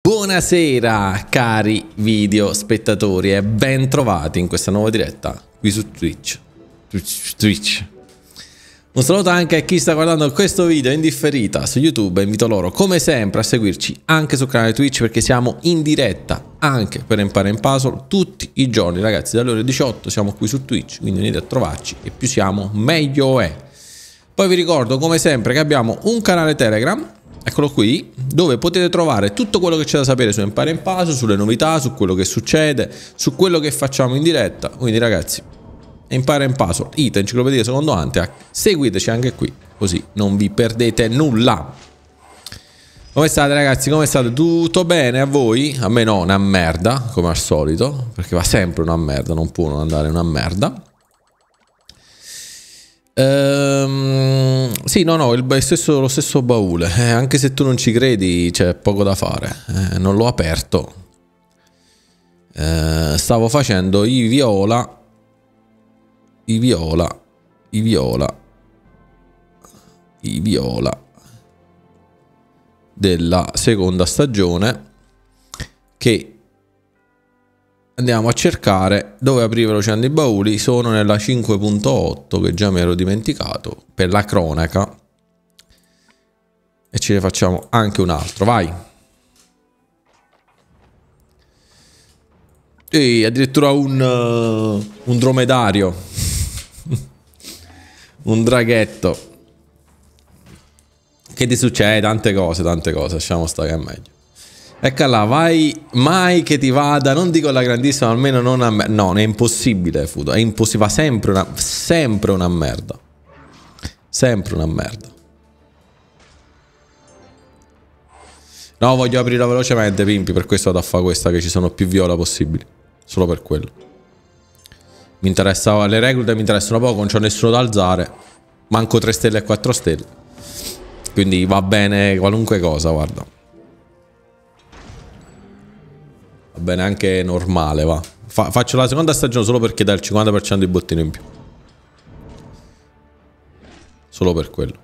Buonasera cari video spettatori e ben trovati in questa nuova diretta qui su Twitch. Un saluto anche a chi sta guardando questo video in differita su YouTube e invito loro come sempre a seguirci anche sul canale Twitch perché siamo in diretta anche per Empire & Puzzle tutti i giorni ragazzi, dalle ore 18 siamo qui su Twitch, quindi venite a trovarci e più siamo meglio è. Poi vi ricordo come sempre che abbiamo un canale Telegram, eccolo qui, dove potete trovare tutto quello che c'è da sapere su Empire & Puzzle, sulle novità, su quello che succede, su quello che facciamo in diretta. Quindi ragazzi, Empire & Puzzle, IT, Enciclopedia Secondo Anteac, seguiteci anche qui, così non vi perdete nulla. Come state ragazzi? Come state? Tutto bene a voi? A me no, una merda, come al solito, perché va sempre una merda, non può non andare una merda. Sì, no, lo stesso baule, anche se tu non ci credi c'è poco da fare, non l'ho aperto, stavo facendo i viola della seconda stagione che andiamo a cercare dove aprire velocemente i bauli. Sono nella 5.8 che già mi ero dimenticato per la cronaca e ce ne facciamo anche un altro, vai. E addirittura un dromedario un draghetto. Che ti succede? Tante cose, lasciamo stare, che è meglio. Eccola, vai, mai che ti vada, non dico la grandissima, almeno non a me. No, è impossibile, Fudo, è impossibile, fa sempre una merda. Sempre una merda. No, voglio aprire velocemente, Pimpi, per questo vado a fare questa, che ci sono più viola possibili. Solo per quello. Mi interessava, le reclute mi interessano poco, non c'ho nessuno da alzare. Manco 3 stelle e 4 stelle. Quindi va bene qualunque cosa, guarda. Va bene anche normale, va. Faccio la seconda stagione solo perché dà il 50% di bottino in più. Solo per quello.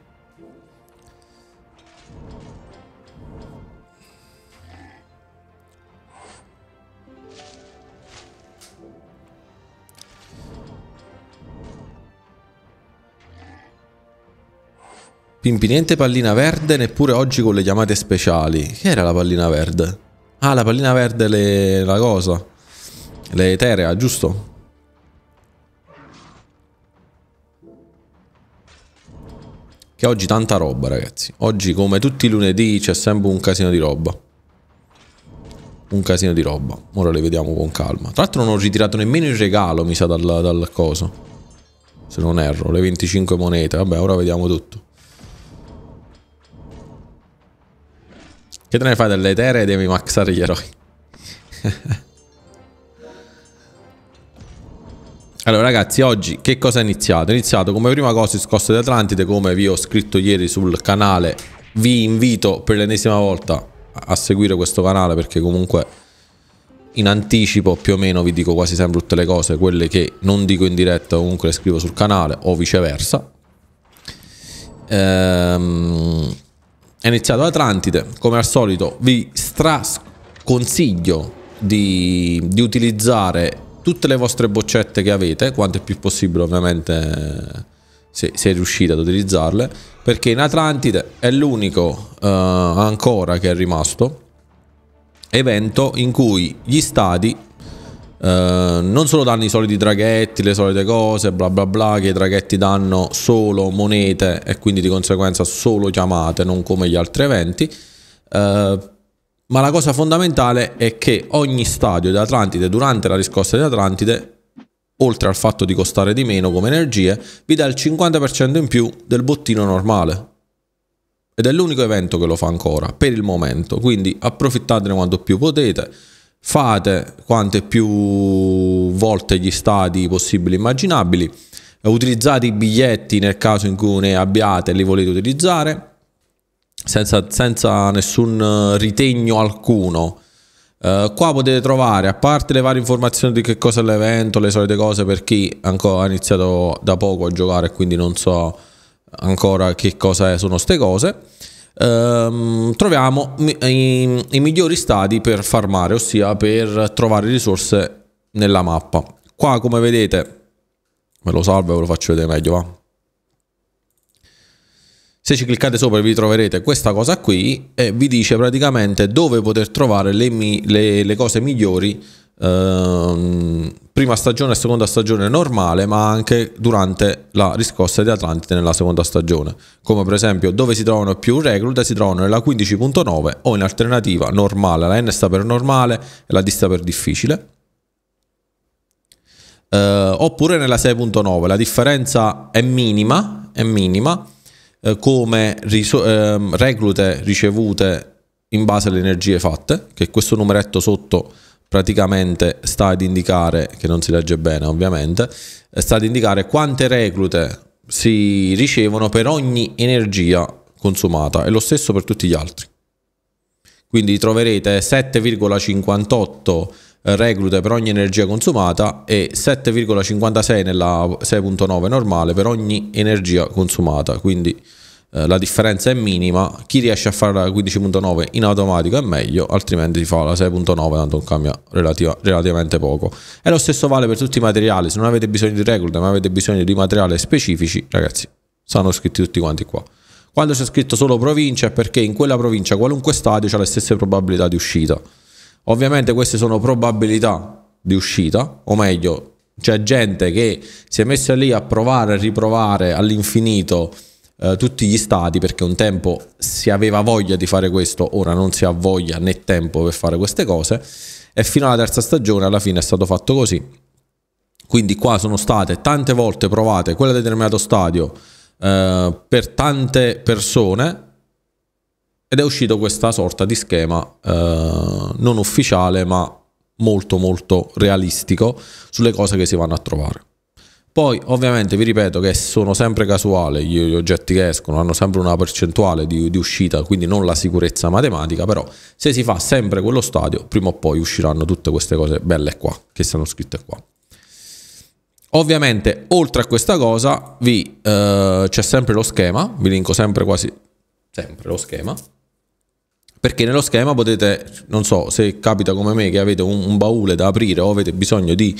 Pimpi, niente pallina verde neppure oggi con le chiamate speciali. Che era la pallina verde? Ah, la pallina verde, la cosa. Le eterea, giusto? Che oggi tanta roba, ragazzi. Oggi, come tutti i lunedì, c'è sempre un casino di roba. Un casino di roba. Ora le vediamo con calma. Tra l'altro non ho ritirato nemmeno il regalo, mi sa, dal coso. Se non erro, le 25 monete. Vabbè, ora vediamo tutto. Che te ne fai delle etere e devi maxare gli eroi? Allora ragazzi, oggi che cosa è iniziato? È iniziato come prima cosa il scosso di Atlantide, come vi ho scritto ieri sul canale. Vi invito per l'ennesima volta a seguire questo canale perché comunque in anticipo più o meno vi dico quasi sempre tutte le cose, quelle che non dico in diretta comunque le scrivo sul canale o viceversa. È iniziato Atlantide, come al solito vi consiglio di utilizzare tutte le vostre boccette che avete, quanto è più possibile ovviamente se riuscite ad utilizzarle, perché in Atlantide è l'unico ancora che è rimasto evento in cui gli stadi non solo danno i soliti draghetti, le solite cose, bla bla bla, che i draghetti danno solo monete e quindi di conseguenza solo chiamate, non come gli altri eventi, ma la cosa fondamentale è che ogni stadio di Atlantide durante la riscossa di Atlantide, oltre al fatto di costare di meno come energie, vi dà il 50% in più del bottino normale. Ed è l'unico evento che lo fa ancora, per il momento, quindi approfittatene quanto più potete. Fate quante più volte gli stadi possibili e immaginabili, utilizzate i biglietti nel caso in cui ne abbiate e li volete utilizzare senza nessun ritegno alcuno. Qua potete trovare, a parte le varie informazioni di che cosa è l'evento, le solite cose per chi ancora ha iniziato da poco a giocare e quindi non so ancora che cosa sono ste cose, troviamo i migliori stadi per farmare, ossia per trovare risorse nella mappa. Qua, come vedete, me lo salvo e ve lo faccio vedere meglio, va? Se ci cliccate sopra vi troverete questa cosa qui e vi dice praticamente dove poter trovare le cose migliori, prima stagione e seconda stagione normale, ma anche durante la riscossa di Atlantide nella seconda stagione, come per esempio dove si trovano più reclute, si trovano nella 15.9 o in alternativa normale, la N sta per normale e la D sta per difficile, oppure nella 6.9. La differenza è minima, come reclute ricevute in base alle energie fatte, che questo numeretto sotto praticamente sta ad indicare, che non si legge bene ovviamente, sta ad indicare quante reclute si ricevono per ogni energia consumata, e lo stesso per tutti gli altri. Quindi troverete 7,58 reclute per ogni energia consumata e 7,56 nella 6.9 normale per ogni energia consumata, quindi la differenza è minima. Chi riesce a fare la 15.9 in automatico è meglio, altrimenti si fa la 6.9, tanto non cambia relativamente poco. E lo stesso vale per tutti i materiali. Se non avete bisogno di reclute ma avete bisogno di materiali specifici, ragazzi, sono scritti tutti quanti qua. Quando c'è scritto solo provincia è perché in quella provincia qualunque stadio ha le stesse probabilità di uscita. Ovviamente queste sono probabilità di uscita, o meglio, c'è gente che si è messa lì a provare e riprovare all'infinito tutti gli stadi, perché un tempo si aveva voglia di fare questo, ora non si ha voglia né tempo per fare queste cose, e fino alla terza stagione alla fine è stato fatto così. Quindi qua sono state tante volte provate quel determinato stadio per tante persone, ed è uscito questa sorta di schema non ufficiale ma molto molto realistico sulle cose che si vanno a trovare. Poi ovviamente vi ripeto che sono sempre casuali gli oggetti che escono, hanno sempre una percentuale di uscita, quindi non la sicurezza matematica, però se si fa sempre quello stadio prima o poi usciranno tutte queste cose belle qua che stanno scritte qua. Ovviamente oltre a questa cosa c'è sempre lo schema, vi linko sempre, quasi sempre lo schema, perché nello schema potete, non so, se capita come me che avete un baule da aprire o avete bisogno di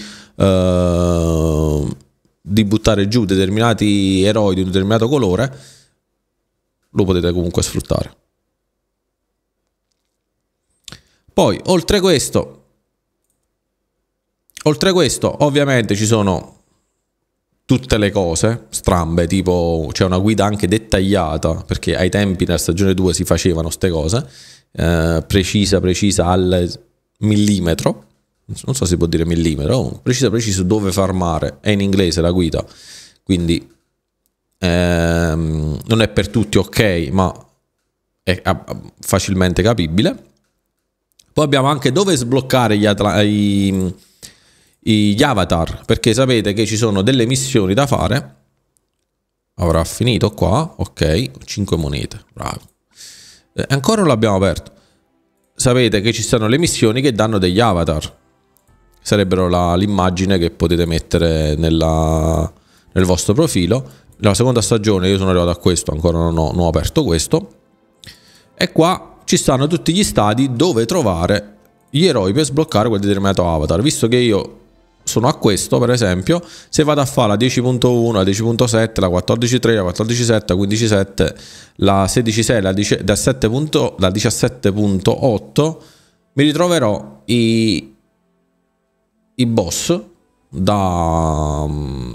buttare giù determinati eroi di un determinato colore, lo potete comunque sfruttare. Poi oltre questo ovviamente ci sono tutte le cose strambe, tipo c'è una guida anche dettagliata, perché ai tempi nella stagione 2 si facevano ste cose, precisa al millimetro, non so se si può dire millimetro, preciso dove farmare, è in inglese la guida, quindi non è per tutti ok, ma è facilmente capibile. Poi abbiamo anche dove sbloccare gli avatar, perché sapete che ci sono delle missioni da fare. Avrà finito qua, ok, 5 monete, bravo. Ancora non l'abbiamo aperto. Sapete che ci sono le missioni che danno degli avatar, sarebbero l'immagine che potete mettere nel vostro profilo. La seconda stagione io sono arrivato a questo, ancora non ho aperto questo, e qua ci stanno tutti gli stadi dove trovare gli eroi per sbloccare quel determinato avatar. Visto che io sono a questo, per esempio, se vado a fare la 10.1, la 10.7, la 14.3, la 14.7, la 15.7, la 16.6, la 17.8, mi ritroverò i boss da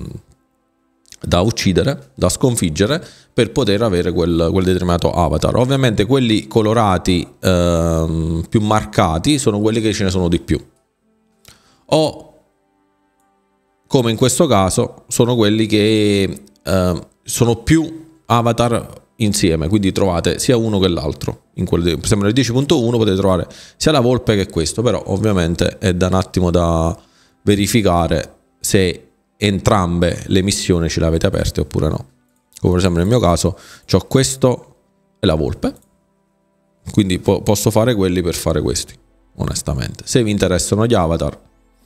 uccidere, da sconfiggere, per poter avere quel determinato avatar. Ovviamente quelli colorati più marcati sono quelli che ce ne sono di più, o come in questo caso sono quelli che sono più avatar insieme, quindi trovate sia uno che l'altro. Per esempio nel 10.1 potete trovare sia la volpe che questo, però ovviamente è da un attimo da verificare se entrambe le missioni ce le avete aperte oppure no. Come per esempio nel mio caso ho questo e la volpe, quindi posso fare quelli per fare questi, onestamente. Se vi interessano gli avatar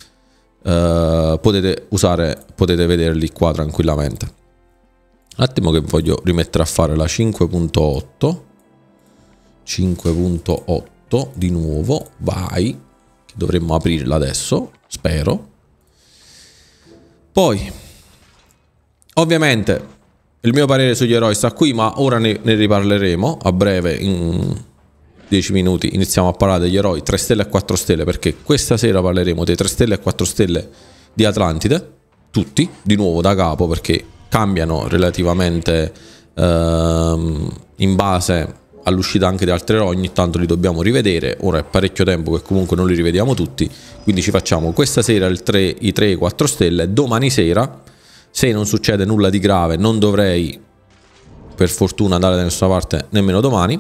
potete vederli qua tranquillamente. Un attimo che voglio rimettere a fare la 5.8, 5.8 di nuovo, vai, che dovremmo aprirla adesso, spero. Poi ovviamente il mio parere sugli eroi sta qui, ma ora ne riparleremo a breve. In 10 minuti iniziamo a parlare degli eroi 3 stelle e 4 stelle, perché questa sera parleremo dei 3 stelle e 4 stelle di Atlantide, tutti di nuovo da capo, perché cambiano relativamente in base all'uscita anche di altri eroi. Ogni tanto li dobbiamo rivedere, ora è parecchio tempo che comunque non li rivediamo tutti, quindi ci facciamo questa sera i 3 e 4 stelle. Domani sera, se non succede nulla di grave, non dovrei per fortuna andare da nessuna parte nemmeno domani,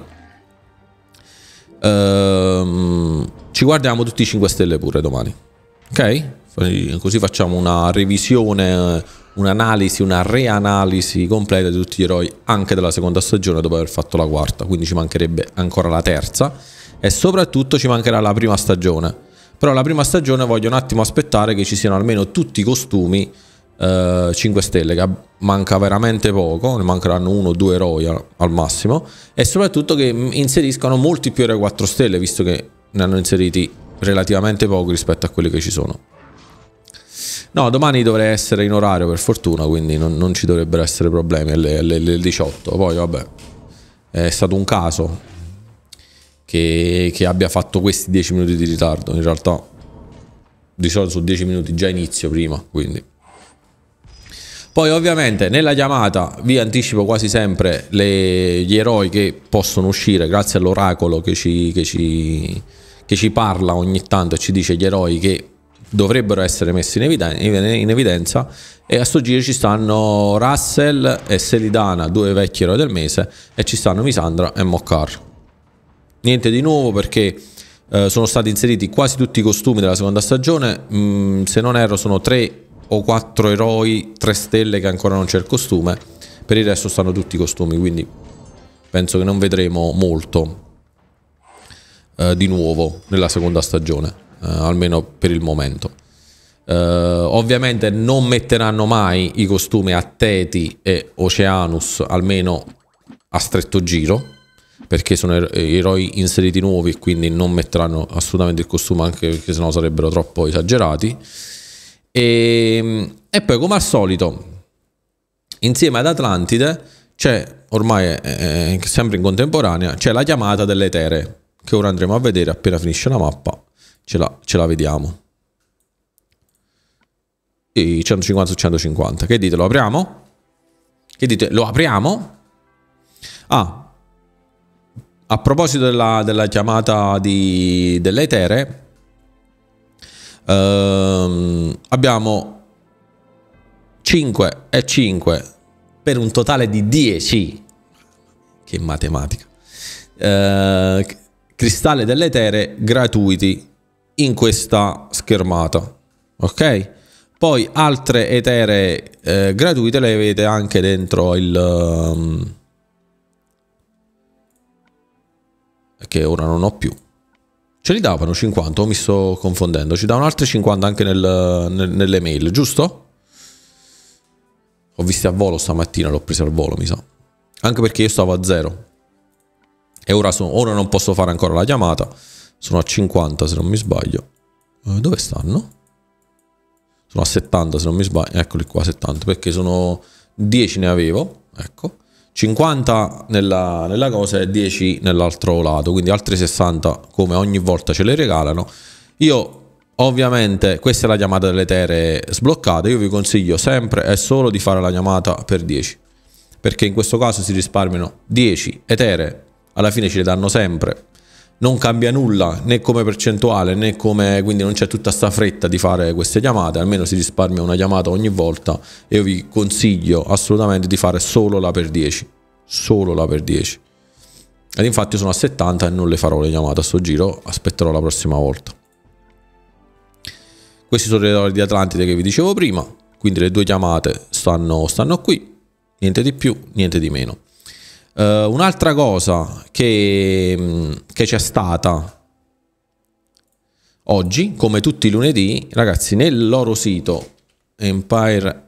ci guardiamo tutti i 5 stelle pure domani, ok? Così facciamo una revisione, un'analisi, una reanalisi completa di tutti gli eroi anche della seconda stagione dopo aver fatto la quarta, quindi ci mancherebbe ancora la terza e soprattutto ci mancherà la prima stagione. Però la prima stagione voglio un attimo aspettare che ci siano almeno tutti i costumi 5 stelle, che manca veramente poco, ne mancheranno 1 o 2 eroi al massimo, e soprattutto che inseriscano molti più eroi 4 stelle, visto che ne hanno inseriti relativamente poco rispetto a quelli che ci sono. No, domani dovrei essere in orario per fortuna, quindi non ci dovrebbero essere problemi alle 18. Poi vabbè, è stato un caso che abbia fatto questi 10 minuti di ritardo. In realtà di solito su 10 minuti già inizio prima, quindi. Poi ovviamente nella chiamata vi anticipo quasi sempre gli eroi che possono uscire grazie all'oracolo che ci parla ogni tanto e ci dice gli eroi che dovrebbero essere messi in evidenza, e a sto giro ci stanno Russell e Selidana, 2 vecchi eroi del mese, e ci stanno Misandra e Mokkar. Niente di nuovo, perché sono stati inseriti quasi tutti i costumi della seconda stagione. Se non erro sono 3 o 4 eroi 3 stelle che ancora non c'è il costume, per il resto stanno tutti i costumi, quindi penso che non vedremo molto di nuovo nella seconda stagione, almeno per il momento. Ovviamente non metteranno mai i costumi a Teti e Oceanus, almeno a stretto giro, perché sono eroi inseriti nuovi, quindi non metteranno assolutamente il costume, anche perché sennò sarebbero troppo esagerati. E poi, come al solito, insieme ad Atlantide c'è, ormai sempre in contemporanea, c'è la chiamata delle Etere, che ora andremo a vedere appena finisce la mappa. Ce la vediamo. E 150 su 150. Che dite, lo apriamo? Che dite, lo apriamo? Ah, a proposito della chiamata delle Etere, abbiamo 5 e 5 per un totale di 10. Che matematica. Cristalli dell'Etere gratuiti in questa schermata, ok? Poi altre etere gratuite le avete anche dentro il che ora non ho più. Ce li davano 50 o mi sto confondendo? Ci davano altri 50 anche nelle mail, giusto? Ho visti a volo stamattina, l'ho preso al volo, mi sa. Anche perché io stavo a 0. E ora non posso fare ancora la chiamata. Sono a 50 se non mi sbaglio. Dove stanno? Sono a 70 se non mi sbaglio. Eccoli qua, 70. Perché sono 10 ne avevo. Ecco. 50 nella cosa e 10 nell'altro lato. Quindi altri 60 come ogni volta ce le regalano. Io ovviamente, questa è la chiamata delle etere sbloccate. Io vi consiglio sempre e solo di fare la chiamata per 10. Perché in questo caso si risparmiano 10 etere. Alla fine ce le danno sempre. Non cambia nulla né come percentuale né come, quindi non c'è tutta sta fretta di fare queste chiamate, almeno si risparmia una chiamata ogni volta e io vi consiglio assolutamente di fare solo la per 10, solo la per 10. Ed infatti sono a 70 e non le farò le chiamate a sto giro, aspetterò la prossima volta. Questi sono i eroi di Atlantide che vi dicevo prima, quindi le 2 chiamate stanno qui, niente di più, niente di meno. Un'altra cosa che c'è stata oggi, come tutti i lunedì, ragazzi, nel loro sito Empire,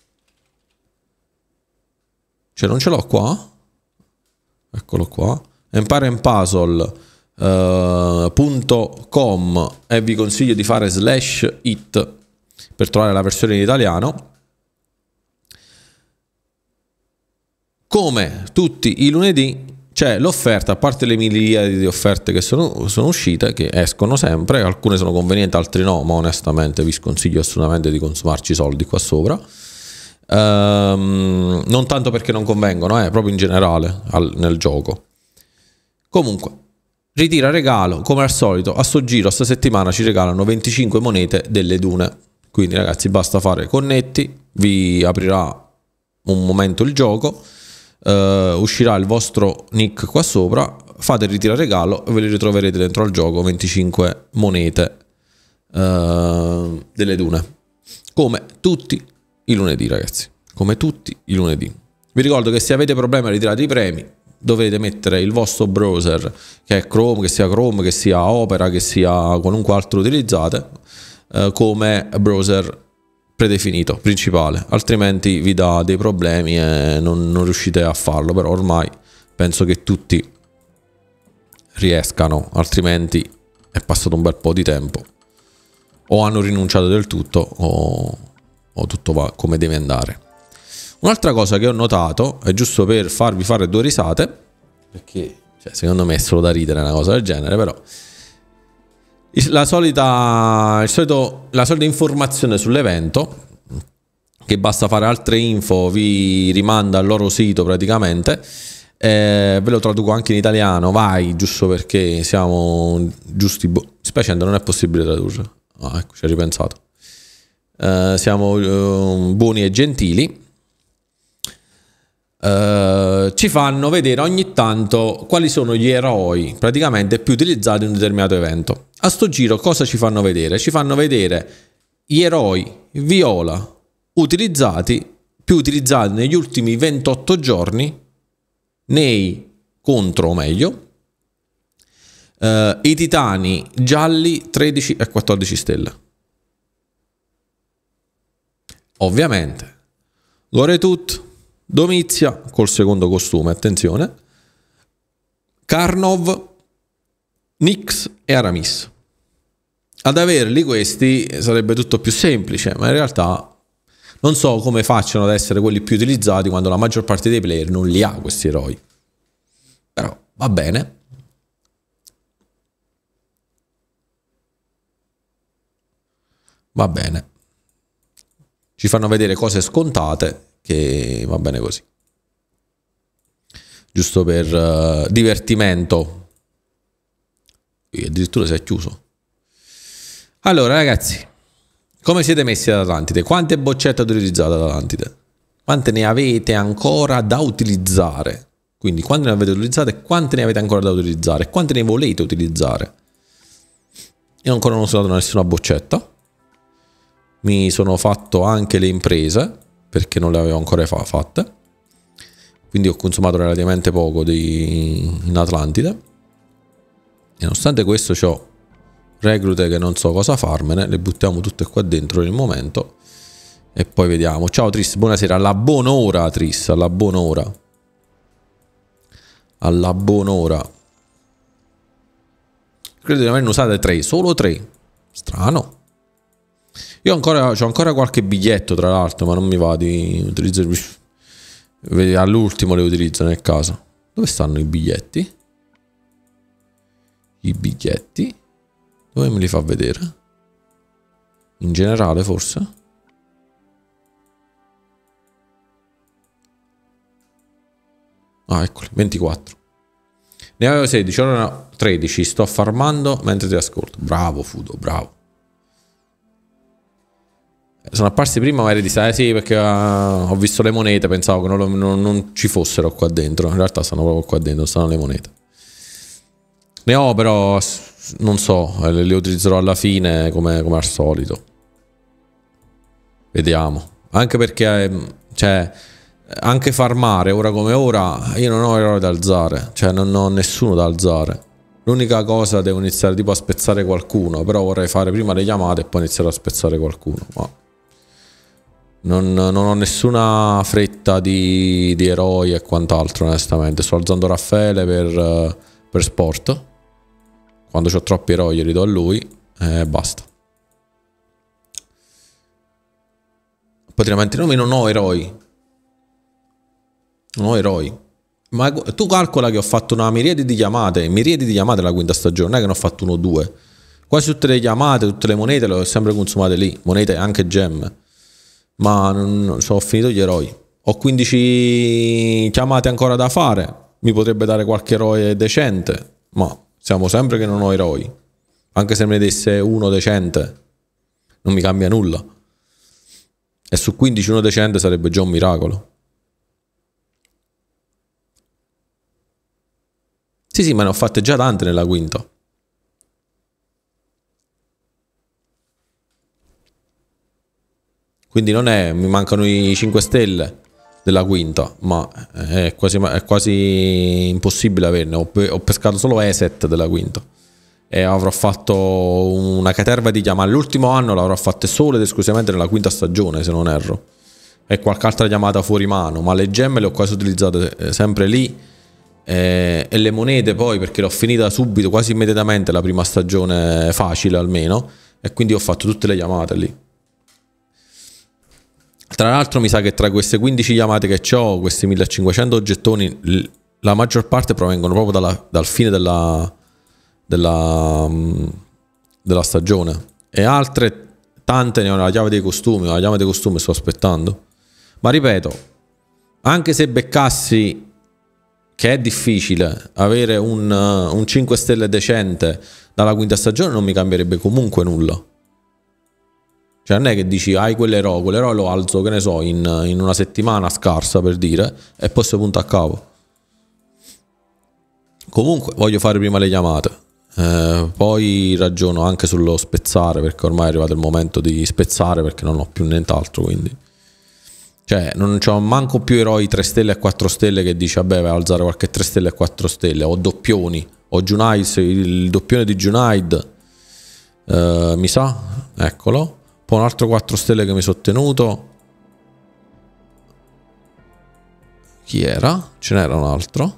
cioè non ce l'ho qua, eccolo qua, empireandpuzzle.com e vi consiglio di fare /it per trovare la versione in italiano. Come tutti i lunedì c'è l'offerta, a parte le miliardi di offerte che sono uscite, che escono sempre, alcune sono convenienti, altre no, ma onestamente vi sconsiglio assolutamente di consumarci soldi qua sopra. Non tanto perché non convengono, proprio in generale nel gioco. Comunque, ritira regalo, come al solito, a sto giro, a sta settimana ci regalano 25 monete delle dune. Quindi ragazzi, basta fare connetti, vi aprirà un momento il gioco. Uscirà il vostro nick qua sopra, fate il ritiro regalo e ve li ritroverete dentro al gioco 25 monete delle dune, come tutti i lunedì, ragazzi, come tutti i lunedì. Vi ricordo che se avete problemi a ritirare i premi dovete mettere il vostro browser, che è Chrome, che sia Opera, che sia qualunque altro utilizzate, come browser predefinito principale, altrimenti vi dà dei problemi e non riuscite a farlo. Però ormai penso che tutti riescano, altrimenti è passato un bel po' di tempo, o hanno rinunciato del tutto o tutto va come deve andare. Un'altra cosa che ho notato, è giusto per farvi fare due risate, perché secondo me è solo da ridere una cosa del genere, però la solita informazione sull'evento, che basta fare altre info, vi rimanda al loro sito praticamente, ve lo traduco anche in italiano, vai, giusto perché siamo giusti, Specie non è possibile tradurre, ecco, ci ho ripensato, siamo buoni e gentili. Ci fanno vedere ogni tanto quali sono gli eroi praticamente più utilizzati in un determinato evento. A sto giro cosa ci fanno vedere? Ci fanno vedere gli eroi viola più utilizzati negli ultimi 28 giorni contro i titani gialli 13 e 14 stelle. Ovviamente Goretut, Domizia col secondo costume, attenzione, Karnov, Nyx e Aramis. Ad averli questi sarebbe tutto più semplice, ma in realtà non so come facciano ad essere quelli più utilizzati quando la maggior parte dei player non li ha questi eroi. Però va bene. Va bene. Ci fanno vedere cose scontate, che va bene così, giusto per divertimento. E addirittura si è chiuso. Allora ragazzi, come siete messi ad Atlantide? Quante boccette avete utilizzato ad Atlantide? Quante ne avete ancora da utilizzare? Quindi quante ne avete utilizzate, quante ne avete ancora da utilizzare, quante ne volete utilizzare? Io ancora non ho usato nessuna boccetta. Mi sono fatto anche le imprese, perché non le avevo ancora fatte, quindi ho consumato relativamente poco in Atlantide, e nonostante questo ho reclute che non so cosa farmene, le buttiamo tutte qua dentro nel momento e poi vediamo. Ciao Tris, buonasera, alla buon'ora Tris, alla buon'ora, credo di averne usate 3, solo 3, strano. Io ho ancora qualche biglietto, tra l'altro, ma non mi va di utilizzarli. All'ultimo le utilizzo nel caso. Dove stanno i biglietti? I biglietti? Dove me li fa vedere? In generale, forse? Ah, eccoli, 24. Ne avevo 16, ora no, 13. Sto farmando mentre ti ascolto. Bravo, Fudo, bravo. Sono apparsi prima, magari di sì, perché ho visto le monete, pensavo che non ci fossero qua dentro. In realtà stanno proprio qua dentro, stanno le monete. Ne ho, però non so, le utilizzerò alla fine come al solito. Vediamo. Anche perché, anche farmare ora come ora, io non ho eroi da alzare, non ho nessuno da alzare. L'unica cosa, devo iniziare tipo a spezzare qualcuno, però vorrei fare prima le chiamate e poi iniziare a spezzare qualcuno. Ma Non ho nessuna fretta di eroi e quant'altro, onestamente. Sto alzando Raffaele per sport. Quando ho troppi eroi li do a lui e basta. Potrei nomi, non ho eroi. Non ho eroi. Ma tu calcola che ho fatto una miriade di chiamate la quinta stagione, non è che ne ho fatto uno o due. Quasi tutte le chiamate, tutte le monete le ho sempre consumate lì, monete anche gemme. Ma non ho finito gli eroi. Ho 15 chiamate ancora da fare. Mi potrebbe dare qualche eroe decente, ma siamo sempre che non ho eroi. Anche se me ne desse uno decente, non mi cambia nulla. E su 15 uno decente sarebbe già un miracolo. Sì, ma ne ho fatte già tante nella quinta. Quindi non è, mi mancano i 5 stelle della quinta, ma è quasi impossibile averne. Ho pescato solo Eset della quinta e avrò fatto una caterva di chiamate. L'ultimo anno l'avrò fatte solo ed esclusivamente nella quinta stagione, se non erro, e qualche altra chiamata fuori mano, ma le gemme le ho quasi utilizzate sempre lì. E le monete poi, perché l'ho finita subito, quasi immediatamente la prima stagione, facile almeno, e quindi ho fatto tutte le chiamate lì. Tra l'altro mi sa che tra queste 15 chiamate che ho, questi 1500 gettoni, la maggior parte provengono proprio dal fine della stagione, e altre tante ne ho nella chiave dei costumi. La chiave dei costumi sto aspettando, ma ripeto, anche se beccassi, che è difficile, avere un 5 stelle decente dalla quinta stagione, non mi cambierebbe comunque nulla. Cioè non è che dici hai quell'eroe lo alzo, che ne so, in una settimana scarsa, per dire, e poi si punta a capo. Comunque voglio fare prima le chiamate, poi ragiono anche sullo spezzare, perché ormai è arrivato il momento di spezzare, perché non ho più nient'altro, quindi cioè non c'ho manco più eroi 3 stelle e 4 stelle che dici vabbè vai a alzare qualche 3 stelle e 4 stelle. Ho doppioni, ho Junaid, il doppione di Junaid, mi sa, eccolo. Poi un altro 4 stelle che mi sono tenuto. Chi era? Ce n'era un altro.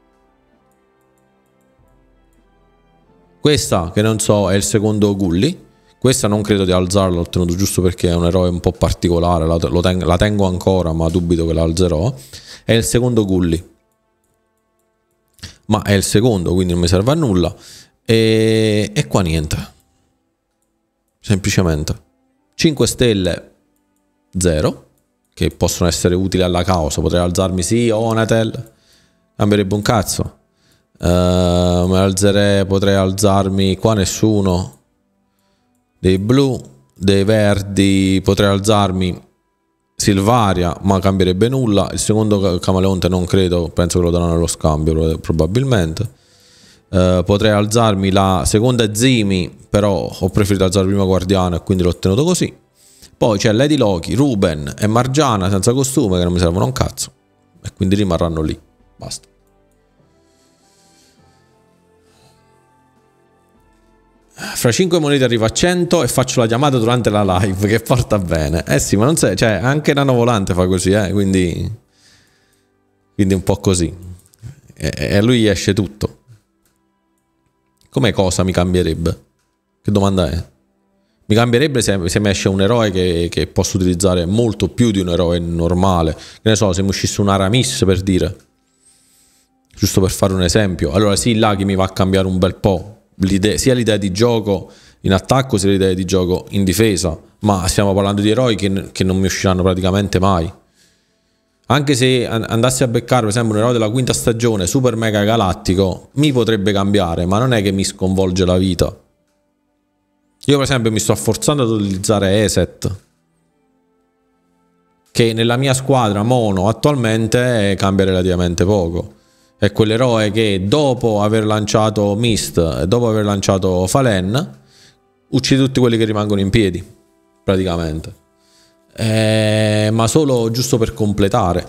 Questa che non so è il secondo Gully. Questa non credo di alzarla, l'ho tenuto giusto perché è un eroe un po' particolare, la tengo ancora, ma dubito che la alzerò. È il secondo Gully, ma è il secondo, quindi non mi serve a nulla. E qua niente, semplicemente 5 stelle 0, che possono essere utili alla causa. Potrei alzarmi sì Onatel, cambierebbe un cazzo. Potrei alzarmi qua nessuno dei blu, dei verdi, potrei alzarmi Silvaria, ma cambierebbe nulla. Il secondo Camaleonte non credo, penso che lo daranno allo scambio probabilmente. Potrei alzarmi la seconda Zimi, però ho preferito alzare prima Guardiano e quindi l'ho tenuto così. Poi c'è Lady Loki, Ruben e Margiana senza costume che non mi servono un cazzo e quindi rimarranno lì, basta. Fra 5 monete arrivo a 100 e faccio la chiamata durante la live, che porta bene. Eh sì, ma non sei, cioè anche Nano Volante fa così, quindi un po' così. E a lui esce tutto. Come cosa mi cambierebbe? Che domanda è? Mi cambierebbe se mi esce un eroe che posso utilizzare molto più di un eroe normale. Che ne so, se mi uscisse un Aramis, per dire, giusto per fare un esempio, allora sì, là che mi va a cambiare un bel po'. Sia l'idea di gioco in attacco sia l'idea di gioco in difesa, ma stiamo parlando di eroi che non mi usciranno praticamente mai. Anche se andassi a beccare per esempio un eroe della quinta stagione super mega galattico, mi potrebbe cambiare, ma non è che mi sconvolge la vita. Io per esempio mi sto forzando ad utilizzare Eset, che nella mia squadra mono attualmente cambia relativamente poco. È quell'eroe che dopo aver lanciato Mist e dopo aver lanciato Falen uccide tutti quelli che rimangono in piedi praticamente, ma solo giusto per completare.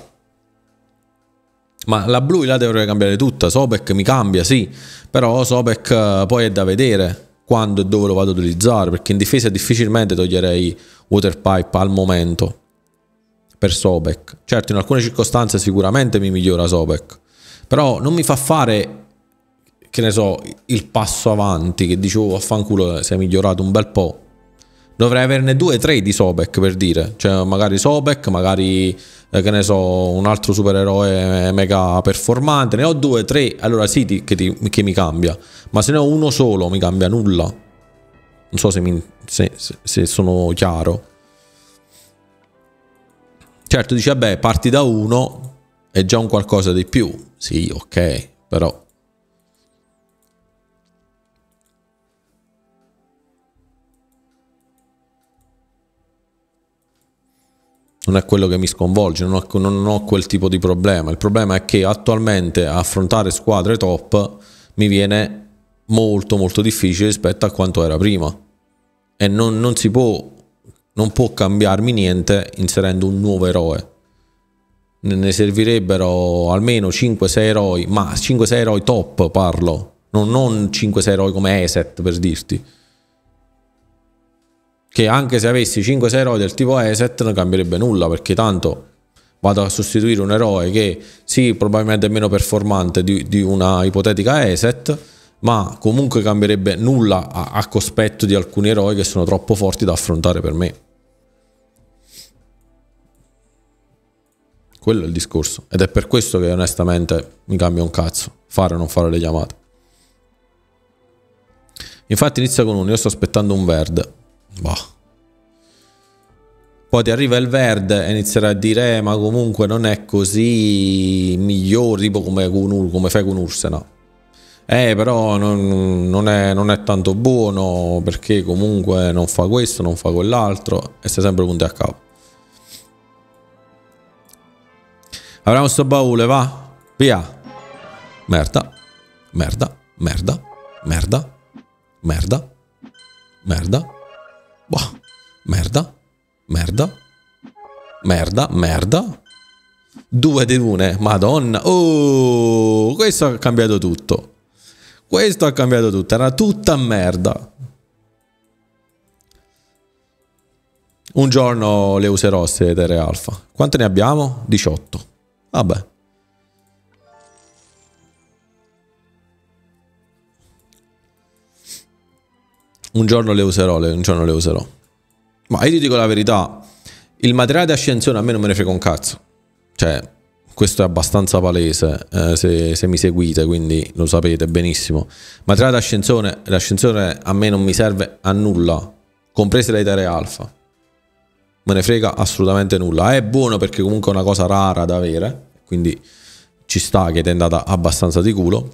Ma la blu la dovrei cambiare tutta. Sobek mi cambia, sì, però Sobek poi è da vedere quando e dove lo vado ad utilizzare, perché in difesa difficilmente toglierei Water Pipe al momento. per Sobek. Certo, in alcune circostanze sicuramente mi migliora Sobek, però non mi fa fare, che ne so, il passo avanti che dicevo, vaffanculo, si è migliorato un bel po'. Dovrei averne 2-3 di Sobek, per dire, cioè magari Sobek, magari che ne so, un altro supereroe mega performante, ne ho 2-3, allora sì che mi cambia, ma se ne ho uno solo mi cambia nulla. Non so se sono chiaro. Certo, dice, vabbè, parti da uno, è già un qualcosa di più. Sì, ok, però... non è quello che mi sconvolge, non ho quel tipo di problema. Il problema è che attualmente affrontare squadre top mi viene molto molto difficile rispetto a quanto era prima. E non può cambiarmi niente inserendo un nuovo eroe. Ne servirebbero almeno 5-6 eroi, ma 5-6 eroi top parlo, non 5-6 eroi come Eset, per dirti. Che anche se avessi 5-6 eroi del tipo Eset non cambierebbe nulla, perché tanto vado a sostituire un eroe che sì, probabilmente è meno performante di una ipotetica Eset, ma comunque cambierebbe nulla a cospetto di alcuni eroi che sono troppo forti da affrontare per me. Quello è il discorso, ed è per questo che onestamente mi cambia un cazzo fare o non fare le chiamate. Infatti inizia con uno, io sto aspettando un verde. Bah. Poi ti arriva il verde e inizierai a dire ma comunque non è così migliore, tipo come fai con Ursena. Però non è tanto buono, perché comunque non fa questo, non fa quell'altro, e stai sempre punti a capo. Apriamo sto baule, va? Via. Merda. Merda. Merda. Merda. Merda. Merda. Boh. Merda. Merda. Merda. Merda. 2 di lune. Madonna. Oh, questo ha cambiato tutto. Questo ha cambiato tutto. Era tutta merda. Un giorno le userò queste etere alfa. Quante ne abbiamo? 18. Vabbè. Un giorno le userò, Ma io ti dico la verità, il materiale di ascensione a me non me ne frega un cazzo. Cioè, questo è abbastanza palese, se mi seguite, quindi lo sapete benissimo. Materiale d'ascensione, l'ascensione a me non mi serve a nulla, comprese le etere alfa. Me ne frega assolutamente nulla. È buono perché comunque è una cosa rara da avere, quindi ci sta che ti è andata abbastanza di culo,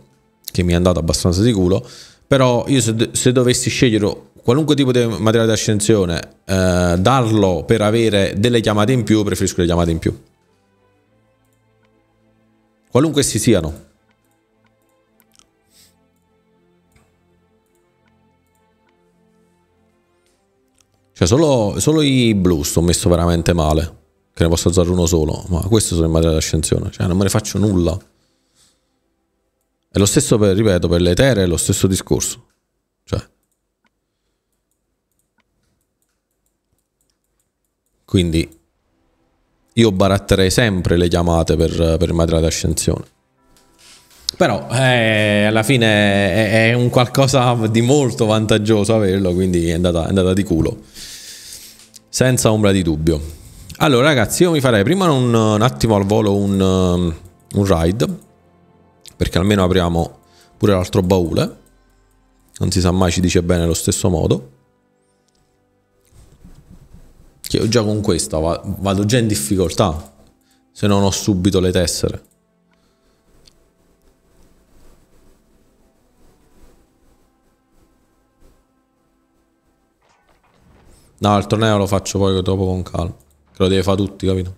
però io se dovessi scegliere qualunque tipo di materiale di ascensione, darlo per avere delle chiamate in più, preferisco le chiamate in più. Qualunque essi siano. Cioè solo i blu sto messo veramente male, che ne posso usare uno solo, ma questo sono i materiali di ascensione, cioè non me ne faccio nulla. È lo stesso per, ripeto, per le etere è lo stesso discorso. Cioè. Quindi io baratterei sempre le chiamate per il materiale di ascensione. Però alla fine è un qualcosa di molto vantaggioso averlo, quindi è andata di culo. Senza ombra di dubbio. Allora ragazzi, io mi farei prima un attimo al volo un raid, perché almeno apriamo pure l'altro baule. Non si sa mai, ci dice bene allo stesso modo. Che io già con questa vado già in difficoltà, se non ho subito le tessere. No, il torneo lo faccio poi dopo con calma, che lo deve fare tutti, capito?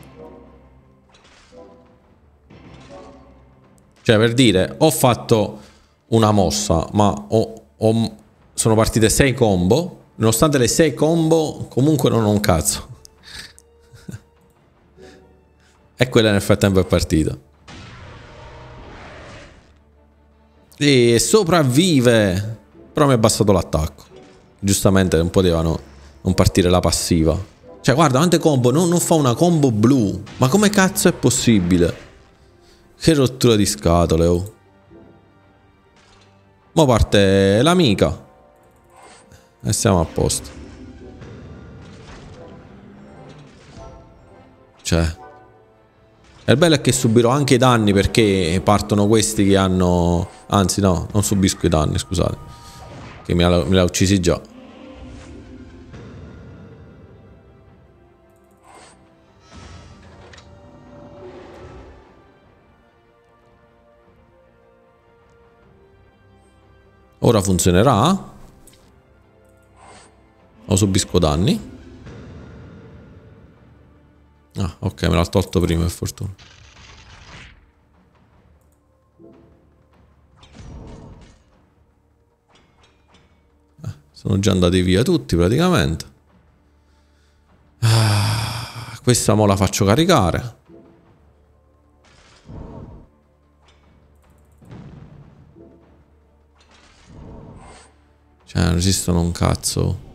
Cioè, per dire, ho fatto una mossa, ma sono partite 6 combo. Nonostante le 6 combo, comunque non ho un cazzo. E quella nel frattempo è partita. E sopravvive. Però mi ha abbassato l'attacco. Giustamente non potevano non partire la passiva. Cioè, guarda, quante combo, non fa una combo blu. Ma come cazzo è possibile? Che rottura di scatole, oh. Mo parte l'amica. E siamo a posto. Cioè. E il bello è che subirò anche i danni perché partono questi che hanno... Anzi, no, non subisco i danni, scusate. Che me l'ha uccisi già. Ora funzionerà? O subisco danni? Ah, ok, me l'ha tolto prima, per fortuna. Sono già andati via tutti, praticamente. Ah, questa mo la faccio caricare. Cioè, non esistono un cazzo.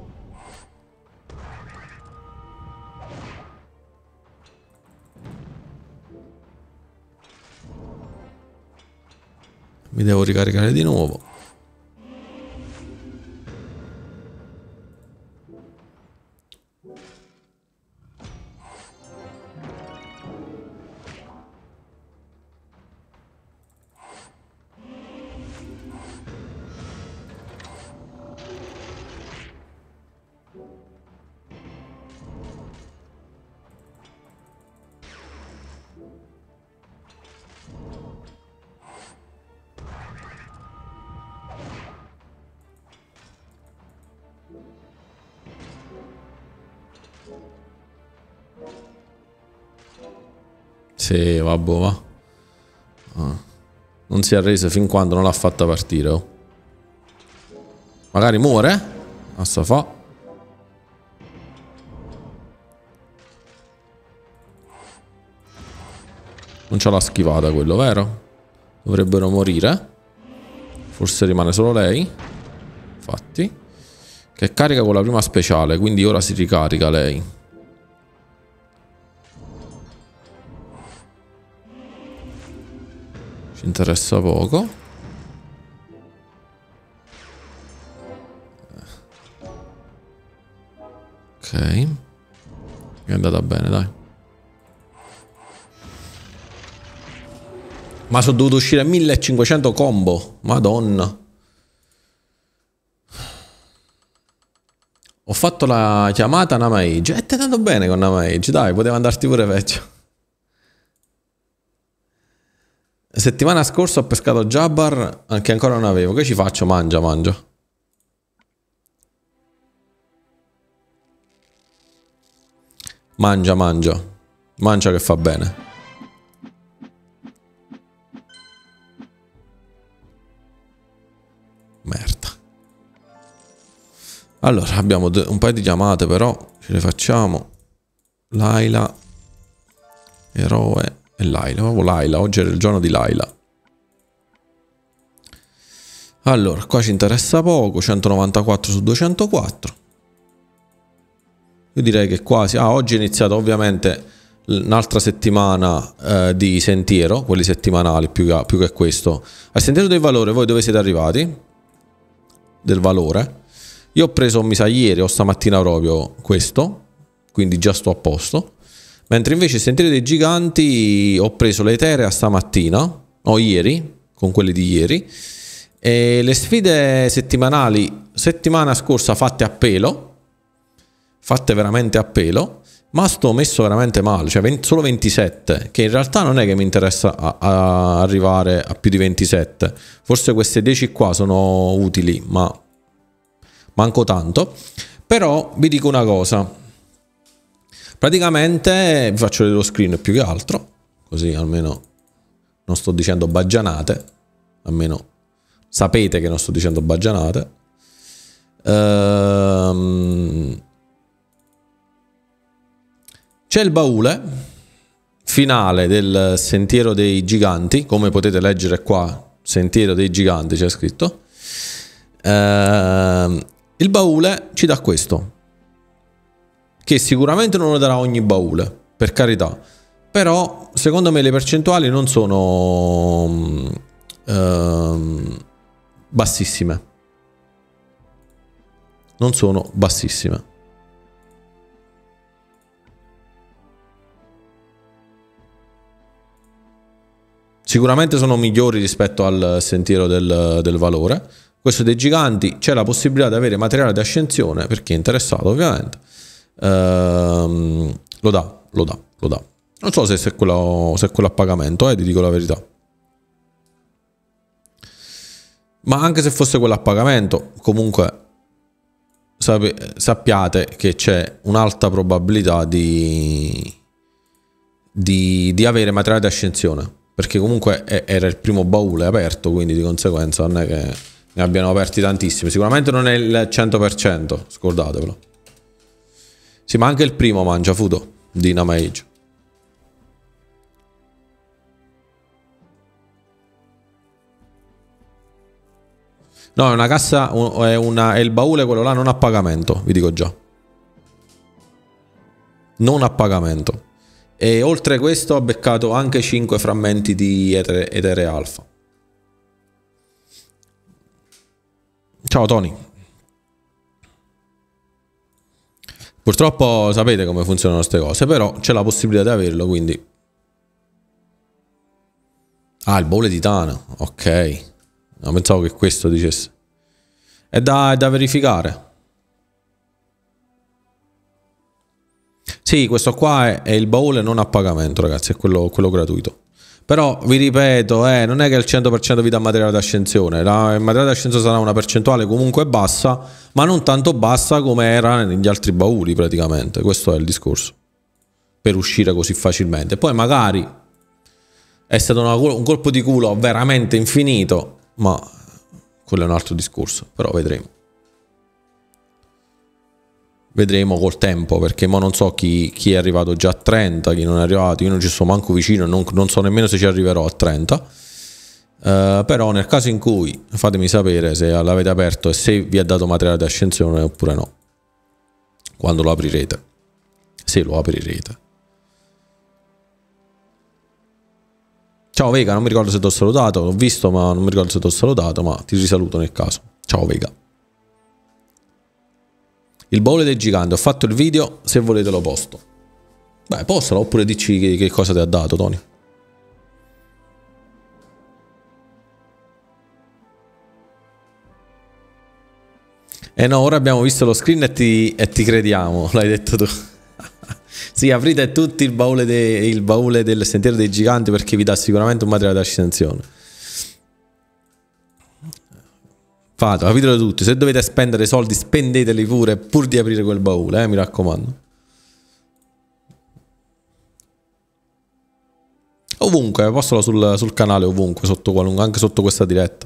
Mi devo ricaricare di nuovo. Sì, vabbè, va. Ah. Non si è arreso fin quando non l'ha fatta partire. Oh. Magari muore?Assa fa. Non ce l'ha schivata quello, vero? Dovrebbero morire. Forse rimane solo lei. Infatti. Che carica con la prima speciale, quindi ora si ricarica lei. Ci interessa poco. Ok. È andata bene, dai. Ma sono dovuto uscire 1500 combo. Madonna. Ho fatto la chiamata Namage. E ti è andato bene con Namage. Dai, poteva andarti pure peggio. Settimana scorsa ho pescato Jabbar, anche ancora non avevo. Che ci faccio? Mangia, mangia. Mangia, mangia. Mangia che fa bene. Merda. Allora, abbiamo un paio di chiamate però. Ce le facciamo. Laila. Eroe. E Laila, proprio Laila, oggi era il giorno di Laila. Allora, qua ci interessa poco, 194 su 204. Io direi che quasi... Ah, oggi è iniziata ovviamente un'altra settimana di sentiero, quelli settimanali più che questo. Al sentiero del valore, voi dove siete arrivati? Del valore. Io ho preso, mi sa, ieri o stamattina proprio questo, quindi già sto a posto. Mentre invece il sentiero dei giganti ho preso l'Eterea stamattina, o ieri, con quelli di ieri, e le sfide settimanali, settimana scorsa fatte a pelo, fatte veramente a pelo, ma sto messo veramente male, cioè solo 27, che in realtà non è che mi interessa arrivare a più di 27, forse queste 10 qua sono utili, ma manco tanto. Però vi dico una cosa. Praticamente vi faccio vedere lo screen più che altro, così almeno non sto dicendo baggianate, almeno sapete che non sto dicendo baggianate. C'è il baule finale del Sentiero dei Giganti, come potete leggere qua, Sentiero dei Giganti c'è scritto. Il baule ci dà questo. che sicuramente non lo darà ogni baule, per carità, però secondo me le percentuali non sono bassissime, non sono bassissime. Sicuramente sono migliori rispetto al sentiero del valore. Questo dei giganti c'è la possibilità di avere materiale di ascensione per chi è interessato, ovviamente. Lo dà. Non so se è quello a pagamento, ti dico la verità. Ma anche se fosse quello a pagamento, comunque sappiate che c'è un'alta probabilità di avere materiale di ascensione. Perché comunque era il primo baule aperto, quindi di conseguenza non è che ne abbiano aperti tantissimi. Sicuramente non è il 100%, scordatevelo. Sì, ma anche il primo mangia Fudo di Namage. No, è una cassa, è il baule quello là non a pagamento, vi dico già. Non a pagamento. E oltre a questo ho beccato anche 5 frammenti di etere alfa. Ciao Tony. Purtroppo sapete come funzionano queste cose, però c'è la possibilità di averlo, quindi... Ah, il baule titano, ok. No, pensavo che questo dicesse. È da verificare. Sì, questo qua è il baule non a pagamento, ragazzi, è quello gratuito. Però, vi ripeto, non è che il 100% vi dà materiale d'ascensione. Il materiale d'ascensione sarà una percentuale comunque bassa, ma non tanto bassa come era negli altri bauli, praticamente. Questo è il discorso. Per uscire così facilmente. Poi magari è stato un colpo di culo veramente infinito, ma quello è un altro discorso. Però vedremo. Vedremo col tempo, perché mo non so chi è arrivato già a 30, chi non è arrivato, io non ci sto manco vicino, non so nemmeno se ci arriverò a 30. Però nel caso in cui, fatemi sapere se l'avete aperto e se vi ha dato materiale di ascensione oppure no, quando lo aprirete, se lo aprirete. Ciao Vega, non mi ricordo se ti ho salutato, l'ho visto ma non mi ricordo se ti ho salutato, ma ti risaluto nel caso. Ciao Vega. Il baule dei giganti, ho fatto il video, se volete lo posto. Beh, postalo oppure dici che cosa ti ha dato, Tony. No, ora abbiamo visto lo screen e ti crediamo, l'hai detto tu. Sì, aprite tutti il baule del sentiero dei giganti perché vi dà sicuramente un materiale di ascensione. Fatelo, capitelo tutti. Se dovete spendere soldi, spendeteli pure pur di aprire quel baule, mi raccomando. Ovunque, postalo sul canale, ovunque, anche sotto questa diretta.